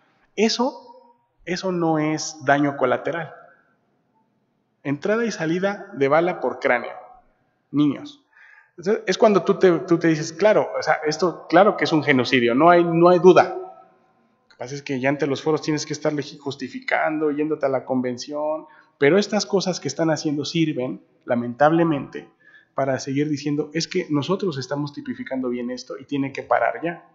Eso no es daño colateral. Entrada y salida de bala por cráneo. Niños. Entonces, es cuando tú te dices, claro, o sea, esto claro que es un genocidio, no hay duda. Lo que pasa es que ya ante los foros tienes que estarle justificando, yéndote a la convención, pero estas cosas que están haciendo sirven, lamentablemente, para seguir diciendo, es que nosotros estamos tipificando bien esto y tiene que parar ya.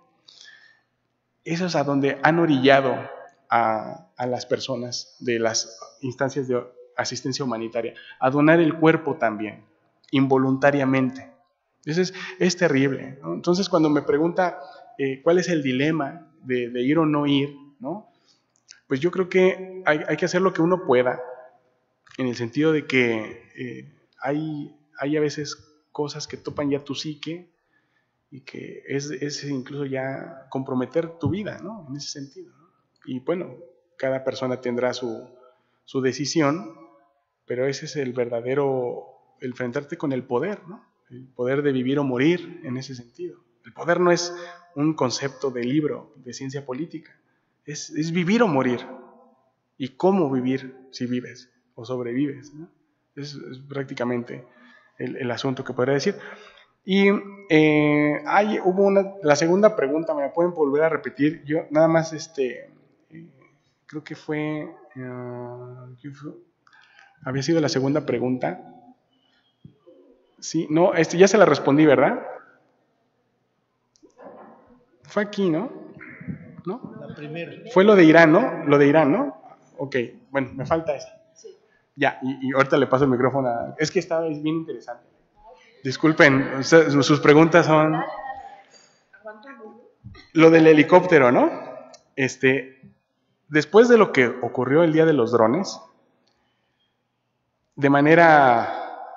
Eso es a donde han orillado a las personas de las instancias de asistencia humanitaria, a donar el cuerpo también, involuntariamente. Entonces, es terrible, ¿no? Entonces, cuando me pregunta cuál es el dilema de ir o no ir, ¿no? Pues yo creo que hay que hacer lo que uno pueda, en el sentido de que hay a veces cosas que topan ya tu psique y que es incluso ya comprometer tu vida, ¿no? En ese sentido, ¿no? Y bueno, cada persona tendrá su decisión, pero ese es el verdadero, el enfrentarte con el poder, ¿no? El poder de vivir o morir en ese sentido. El poder no es un concepto de libro, de ciencia política, es vivir o morir. ¿Y cómo vivir si vives o sobrevives, ¿no? Es prácticamente el asunto que podría decir. Y hubo la segunda pregunta, ¿me la pueden volver a repetir? Yo nada más, creo que fue, había sido la segunda pregunta. Sí, no, ya se la respondí, ¿verdad? Fue aquí, ¿no? La primera. Fue lo de Irán, ¿no? Lo de Irán, ¿no? Ok, bueno, me falta esa. Sí. Ya, y ahorita le paso el micrófono es que es bien interesante. Disculpen, sus preguntas son... Lo del helicóptero, ¿no? Después de lo que ocurrió el día de los drones, de manera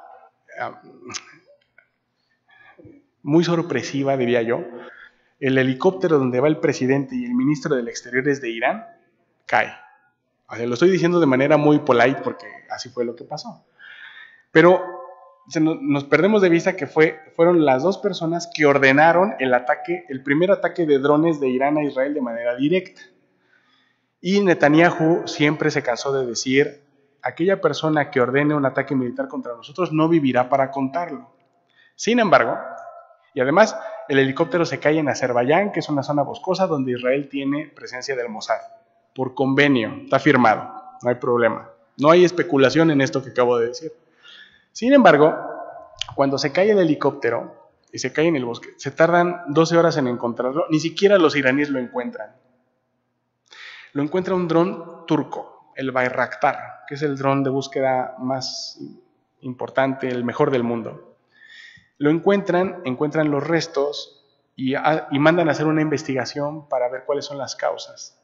muy sorpresiva, diría yo, el helicóptero donde va el presidente y el ministro del Exteriores de Irán cae. O sea, lo estoy diciendo de manera muy polite porque así fue lo que pasó. Pero nos perdemos de vista que fueron las dos personas que ordenaron el primer ataque de drones de Irán a Israel de manera directa. Y Netanyahu siempre se cansó de decir, aquella persona que ordene un ataque militar contra nosotros no vivirá para contarlo. Sin embargo, y además, el helicóptero se cae en Azerbaiyán, que es una zona boscosa donde Israel tiene presencia del Mossad. Por convenio, está firmado, no hay problema. No hay especulación en esto que acabo de decir. Sin embargo, cuando se cae el helicóptero y se cae en el bosque, se tardan 12 horas en encontrarlo, ni siquiera los iraníes lo encuentran. Lo encuentra un dron turco, el Bayraktar, que es el dron de búsqueda más importante, el mejor del mundo. Lo encuentran los restos y mandan a hacer una investigación para ver cuáles son las causas.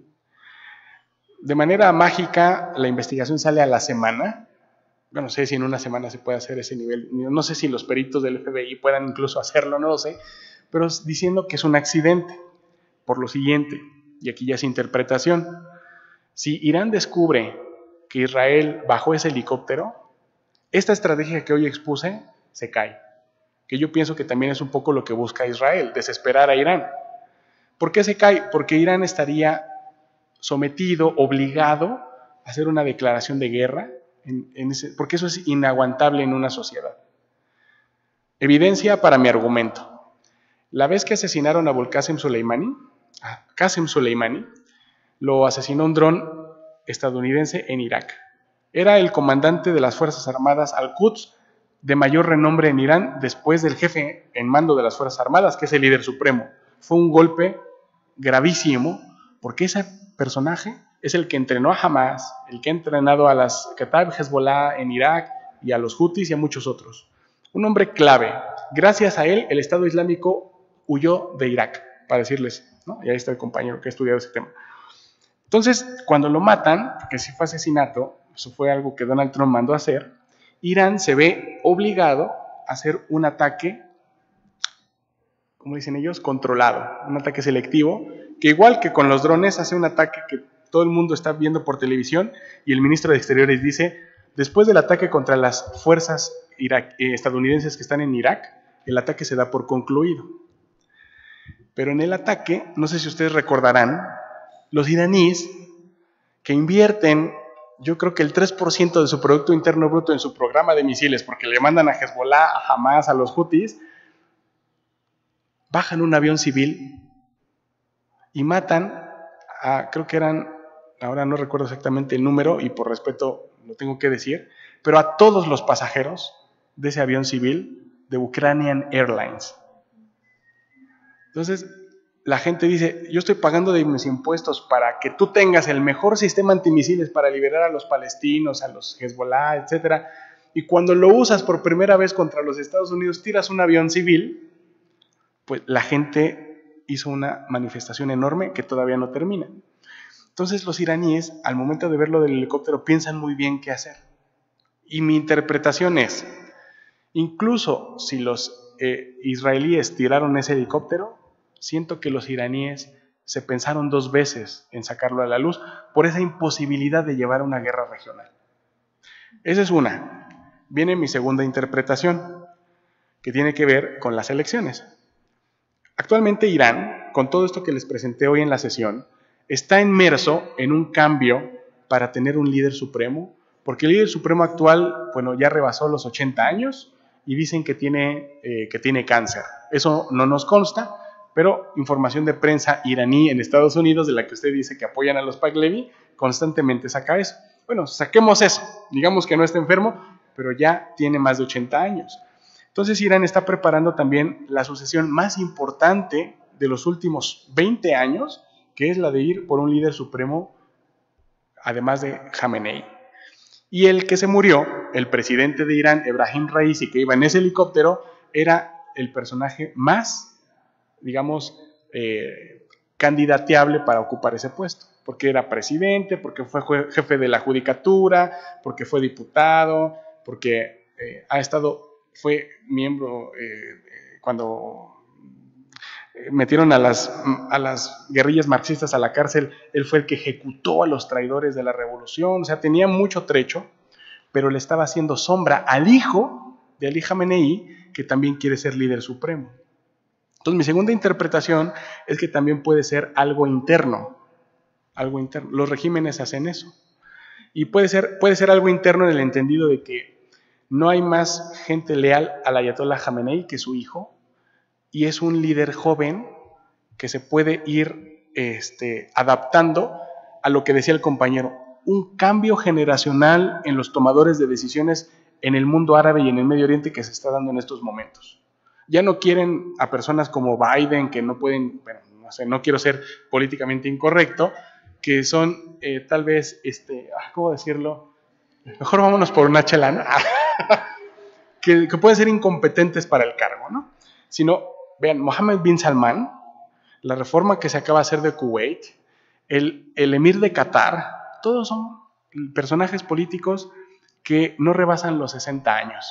De manera mágica, la investigación sale a la semana. Yo no sé si en una semana se puede hacer ese nivel. No sé si los peritos del FBI puedan incluso hacerlo, no lo sé. Pero diciendo que es un accidente. Por lo siguiente, y aquí ya es interpretación. Si Irán descubre que Israel bajó ese helicóptero, esta estrategia que hoy expuse se cae. Que yo pienso que también es un poco lo que busca Israel, desesperar a Irán. ¿Por qué se cae? Porque Irán estaría sometido, obligado a hacer una declaración de guerra, porque eso es inaguantable en una sociedad. Evidencia para mi argumento. La vez que asesinaron a Qasem Soleimani, lo asesinó un dron estadounidense en Irak. Era el comandante de las Fuerzas Armadas Al-Quds, de mayor renombre en Irán, después del jefe en mando de las Fuerzas Armadas, que es el líder supremo. Fue un golpe gravísimo, porque ese personaje es el que entrenó a Hamas, el que ha entrenado a las Kataib Hezbollah en Irak, y a los Houthis y a muchos otros. Un hombre clave. gracias a él, el Estado Islámico huyó de Irak, para decirles, ¿no? Y ahí está el compañero que ha estudiado ese tema. Entonces, cuando lo matan, que sí fue asesinato, eso fue algo que Donald Trump mandó a hacer, Irán se ve obligado a hacer un ataque, como dicen ellos, controlado, un ataque selectivo, que igual que con los drones hace un ataque que todo el mundo está viendo por televisión, y el ministro de Exteriores dice, después del ataque contra las fuerzas estadounidenses que están en Irak, el ataque se da por concluido. Pero en el ataque, no sé si ustedes recordarán, los iraníes que invierten, yo creo que el 3% de su Producto Interno Bruto en su programa de misiles, porque le mandan a Hezbollah, a Hamas, a los Houthis, bajan un avión civil y matan a, creo que eran, ahora no recuerdo exactamente el número y por respeto lo tengo que decir, pero a todos los pasajeros de ese avión civil de Ukrainian Airlines. Entonces, la gente dice, yo estoy pagando de mis impuestos para que tú tengas el mejor sistema antimisiles para liberar a los palestinos, a los Hezbollah, etc. Y cuando lo usas por primera vez contra los Estados Unidos, tiras un avión civil, pues la gente hizo una manifestación enorme que todavía no termina. Entonces los iraníes, al momento de ver lo del helicóptero, piensan muy bien qué hacer. Y mi interpretación es, incluso si los israelíes tiraron ese helicóptero, siento que los iraníes se pensaron 2 veces en sacarlo a la luz por esa imposibilidad de llevar una guerra regional. Esa es una. Viene mi segunda interpretación, que tiene que ver con las elecciones. Actualmente Irán, con todo esto que les presenté hoy en la sesión, está inmerso en un cambio para tener un líder supremo, porque el líder supremo actual, bueno, ya rebasó los 80 años y dicen que tiene cáncer. Eso no nos consta, pero información de prensa iraní en Estados Unidos, de la que usted dice que apoyan a los Pahlavi, constantemente saca eso. Bueno, saquemos eso, digamos que no está enfermo, pero ya tiene más de 80 años. Entonces Irán está preparando también la sucesión más importante de los últimos 20 años, que es la de ir por un líder supremo, además de Jamenei. Y el que se murió, el presidente de Irán, Ebrahim Raisi, que iba en ese helicóptero, era el personaje más, digamos, candidateable para ocupar ese puesto, porque era presidente, porque fue jefe de la judicatura, porque fue diputado, porque fue miembro cuando metieron a las guerrillas marxistas a la cárcel, él fue el que ejecutó a los traidores de la revolución, o sea, tenía mucho trecho, pero le estaba haciendo sombra al hijo de Ali Jamenei, que también quiere ser líder supremo. Entonces, mi segunda interpretación es que también puede ser algo interno. Algo interno. Los regímenes hacen eso. Y puede ser algo interno en el entendido de que no hay más gente leal al Ayatollah Jamenei que su hijo, y es un líder joven que se puede ir adaptando a lo que decía el compañero, un cambio generacional en los tomadores de decisiones en el mundo árabe y en el Medio Oriente que se está dando en estos momentos. Ya no quieren a personas como Biden, que no pueden, bueno, no sé, no quiero ser políticamente incorrecto, que son tal vez, ¿cómo decirlo? Mejor vámonos por una chela, ¿no? que pueden ser incompetentes para el cargo, ¿no? Sino, vean, Mohammed bin Salman, la reforma que se acaba de hacer de Kuwait, el emir de Qatar, todos son personajes políticos que no rebasan los 60 años.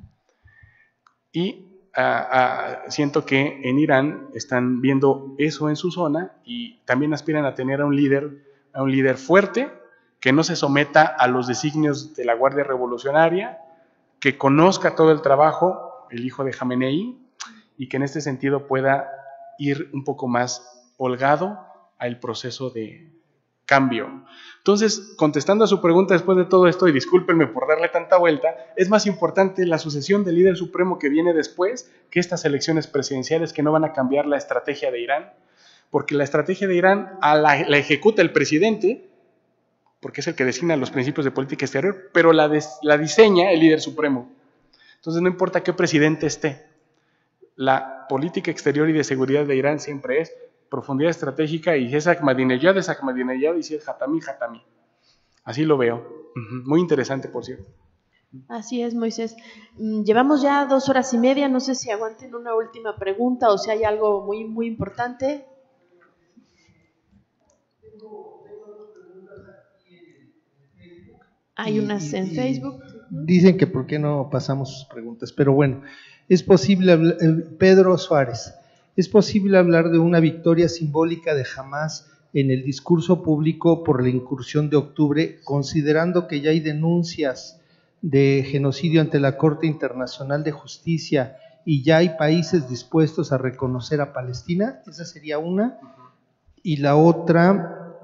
Y siento que en Irán están viendo eso en su zona y también aspiran a tener a un líder fuerte, que no se someta a los designios de la Guardia Revolucionaria, que conozca todo el trabajo, el hijo de Jamenei, y que en este sentido pueda ir un poco más holgado al proceso de cambio. Entonces, contestando a su pregunta después de todo esto, y discúlpenme por darle tanta vuelta, es más importante la sucesión del líder supremo que viene después que estas elecciones presidenciales que no van a cambiar la estrategia de Irán, porque la estrategia de Irán la ejecuta el presidente, porque es el que designa los principios de política exterior, pero la diseña el líder supremo. Entonces, no importa qué presidente esté, la política exterior y de seguridad de Irán siempre es profundidad estratégica, y si es Ahmadinejad, es Ahmadinejad, y si es Hatami, Hatami. Así lo veo. Muy interesante, por cierto. Así es, Moisés. Llevamos ya 2 horas y media, no sé si aguanten una última pregunta o si hay algo muy, muy importante. Hay unas en Facebook. Dicen que por qué no pasamos sus preguntas, pero bueno, es posible, Pedro Suárez, ¿es posible hablar de una victoria simbólica de Hamás en el discurso público por la incursión de octubre, considerando que ya hay denuncias de genocidio ante la Corte Internacional de Justicia y ya hay países dispuestos a reconocer a Palestina? Esa sería una. Y la otra,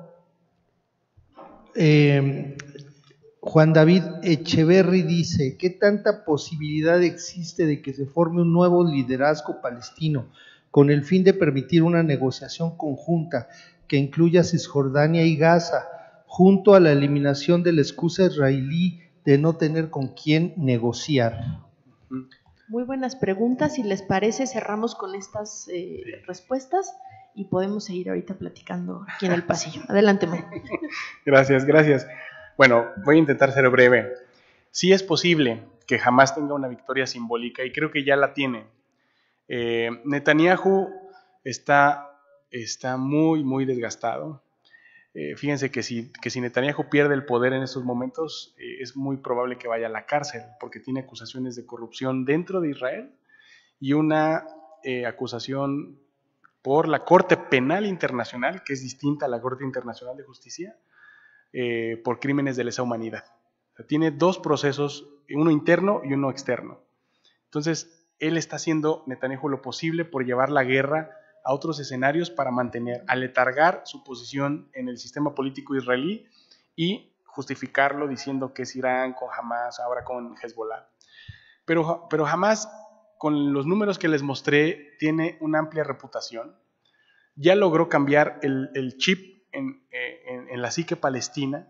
Juan David Echeverry dice: ¿qué tanta posibilidad existe de que se forme un nuevo liderazgo palestino con el fin de permitir una negociación conjunta que incluya Cisjordania y Gaza, junto a la eliminación de la excusa israelí de no tener con quién negociar? Muy buenas preguntas. Si les parece, cerramos con estas respuestas y podemos seguir ahorita platicando aquí en el pasillo. Adelante, Mo. Gracias, gracias. Bueno, voy a intentar ser breve. Sí es posible que Hamás tenga una victoria simbólica y creo que ya la tiene. Netanyahu está muy, muy desgastado. Fíjense que si Netanyahu pierde el poder en estos momentos, es muy probable que vaya a la cárcel, porque tiene acusaciones de corrupción dentro de Israel y una acusación por la Corte Penal Internacional, que es distinta a la Corte Internacional de Justicia, por crímenes de lesa humanidad. O sea, tiene 2 procesos, uno interno y uno externo. Entonces, él está haciendo, Netanyahu, lo posible por llevar la guerra a otros escenarios para aletargar su posición en el sistema político israelí y justificarlo diciendo que es Irán con Hamás, ahora con Hezbollah. Pero Hamás, con los números que les mostré, tiene una amplia reputación. Ya logró cambiar el chip en la psique palestina.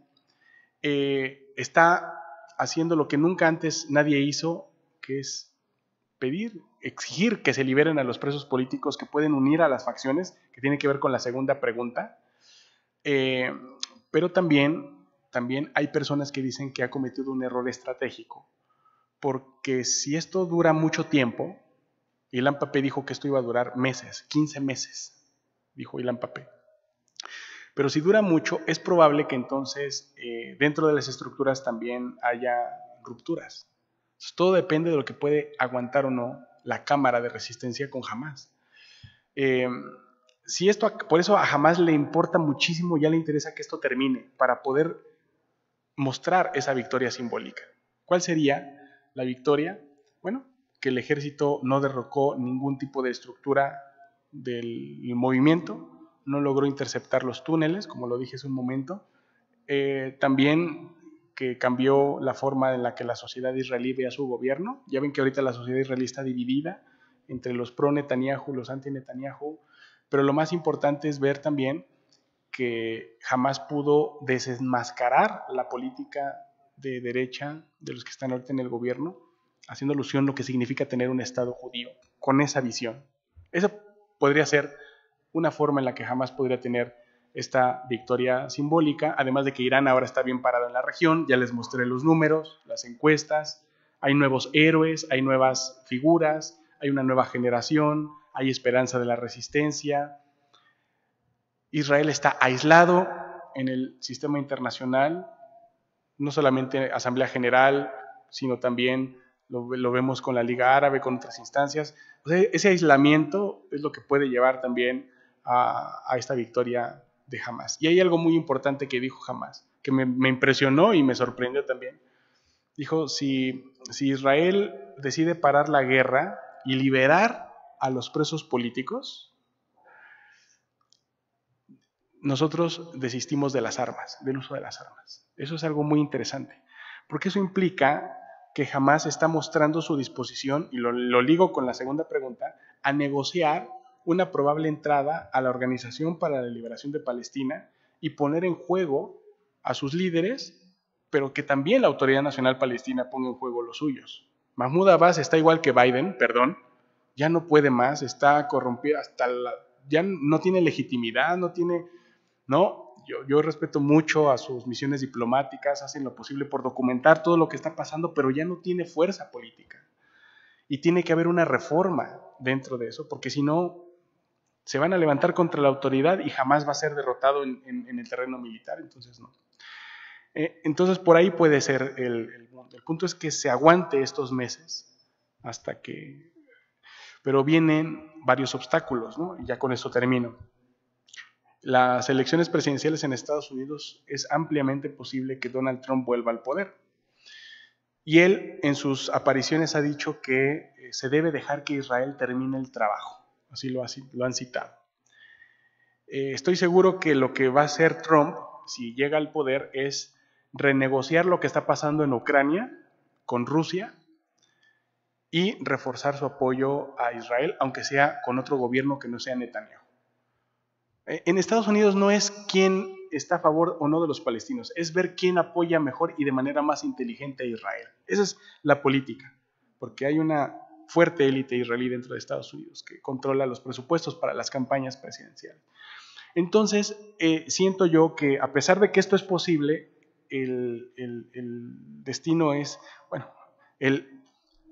Está haciendo lo que nunca antes nadie hizo, que es exigir que se liberen a los presos políticos que pueden unir a las facciones, que tiene que ver con la segunda pregunta. Pero también hay personas que dicen que ha cometido un error estratégico, porque si esto dura mucho tiempo, Ilan Pappé dijo que esto iba a durar meses, 15 meses, dijo Ilan Pappé. Pero si dura mucho, es probable que entonces dentro de las estructuras también haya rupturas. Entonces, todo depende de lo que puede aguantar o no la cámara de resistencia con Hamás. Por eso a Hamás le importa muchísimo, ya le interesa que esto termine, para poder mostrar esa victoria simbólica. ¿Cuál sería la victoria? Bueno, que el ejército no derrocó ningún tipo de estructura del movimiento, no logró interceptar los túneles, como lo dije hace un momento. También que cambió la forma en la que la sociedad israelí ve a su gobierno. Ya ven que ahorita la sociedad israelí está dividida entre los pro-Netanyahu, los anti-Netanyahu, pero lo más importante es ver también que jamás pudo desenmascarar la política de derecha de los que están ahorita en el gobierno, haciendo alusión a lo que significa tener un Estado judío, con esa visión. Esa podría ser una forma en la que jamás podría tener esta victoria simbólica, además de que Irán ahora está bien parado en la región. Ya les mostré los números, las encuestas, hay nuevos héroes, hay nuevas figuras, hay una nueva generación, hay esperanza de la resistencia. Israel está aislado en el sistema internacional, no solamente Asamblea General, sino también lo vemos con la Liga Árabe, con otras instancias. O sea, ese aislamiento es lo que puede llevar también a esta victoria de Hamás. Y hay algo muy importante que dijo Hamás, que me impresionó y me sorprendió también. Dijo, si Israel decide parar la guerra y liberar a los presos políticos, nosotros desistimos de las armas, del uso de las armas. Eso es algo muy interesante, porque eso implica que Hamás está mostrando su disposición, y lo ligo con la segunda pregunta, a negociar una probable entrada a la Organización para la Liberación de Palestina y poner en juego a sus líderes, pero que también la Autoridad Nacional Palestina ponga en juego los suyos. Mahmoud Abbas está igual que Biden, ya no puede más, está corrompido, ya no tiene legitimidad, Yo respeto mucho a sus misiones diplomáticas, hacen lo posible por documentar todo lo que está pasando, pero ya no tiene fuerza política. Y tiene que haber una reforma dentro de eso, porque si no, se van a levantar contra la autoridad y jamás va a ser derrotado en el terreno militar, entonces no. Entonces por ahí puede ser el mundo. El punto es que se aguante estos meses hasta que... Pero vienen varios obstáculos, ¿no? Y ya con eso termino. Las elecciones presidenciales en Estados Unidos es ampliamente posible que Donald Trump vuelva al poder. Y él en sus apariciones ha dicho que se debe dejar que Israel termine el trabajo. Así lo han citado. Estoy seguro que lo que va a hacer Trump, si llega al poder, es renegociar lo que está pasando en Ucrania con Rusia y reforzar su apoyo a Israel, aunque sea con otro gobierno que no sea Netanyahu. En Estados Unidos no es quién está a favor o no de los palestinos, es ver quién apoya mejor y de manera más inteligente a Israel. Esa es la política, porque hay una fuerte élite israelí dentro de Estados Unidos que controla los presupuestos para las campañas presidenciales. Entonces, siento yo que a pesar de que esto es posible, el destino es, bueno, el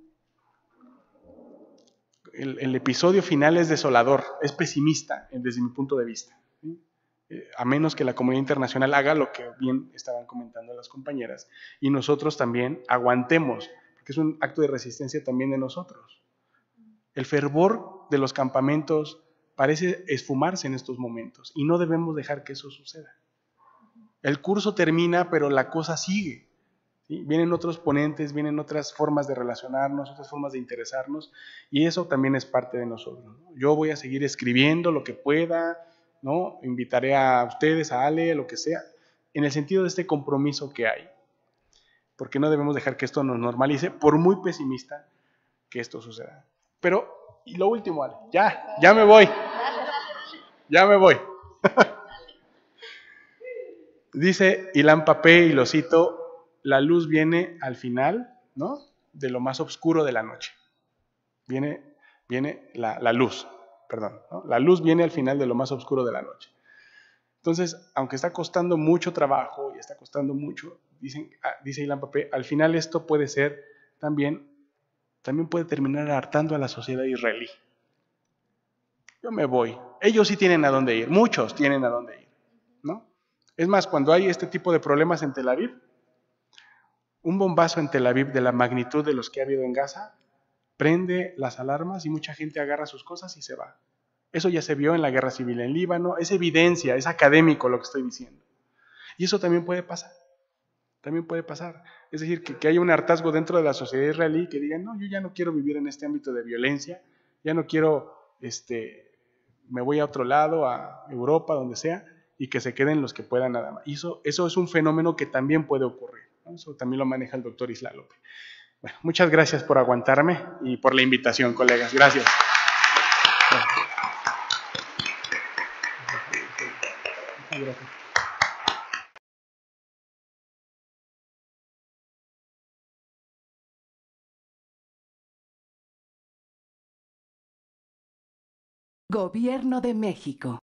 episodio final es desolador, es pesimista desde mi punto de vista. ¿Sí? A menos que la comunidad internacional haga lo que bien estaban comentando las compañeras y nosotros también aguantemos, porque es un acto de resistencia también de nosotros. El fervor de los campamentos parece esfumarse en estos momentos y no debemos dejar que eso suceda. El curso termina, pero la cosa sigue. ¿Sí? Vienen otros ponentes, vienen otras formas de relacionarnos, otras formas de interesarnos, y eso también es parte de nosotros, ¿no? Yo voy a seguir escribiendo lo que pueda, ¿no? Invitaré a ustedes, a Ale, lo que sea, en el sentido de este compromiso que hay, porque no debemos dejar que esto nos normalice, por muy pesimista que esto suceda. Pero, y lo último, Ale, ya me voy. Dice Ilan Pappé, y lo cito, la luz viene al final, ¿no? De lo más oscuro de la noche. Viene la luz, perdón, ¿no? La luz viene al final de lo más oscuro de la noche. Entonces, aunque está costando mucho trabajo y está costando mucho, dice Ilan Pappé, al final esto puede ser también puede terminar hartando a la sociedad israelí. Yo me voy. Ellos sí tienen a dónde ir, muchos tienen a dónde ir, ¿no? Es más, cuando hay este tipo de problemas en Tel Aviv, un bombazo en Tel Aviv de la magnitud de los que ha habido en Gaza prende las alarmas y mucha gente agarra sus cosas y se va. Eso ya se vio en la guerra civil en Líbano, es evidencia, es académico lo que estoy diciendo. Y eso también puede pasar. Es decir, que haya un hartazgo dentro de la sociedad israelí que digan, no, yo ya no quiero vivir en este ámbito de violencia, ya no quiero, me voy a otro lado, a Europa, donde sea, y que se queden los que puedan nada más. Y eso es un fenómeno que también puede ocurrir, ¿no? Eso también lo maneja el doctor Isla López. Bueno, muchas gracias por aguantarme y por la invitación, colegas. Gracias. Gracias. Gobierno de México.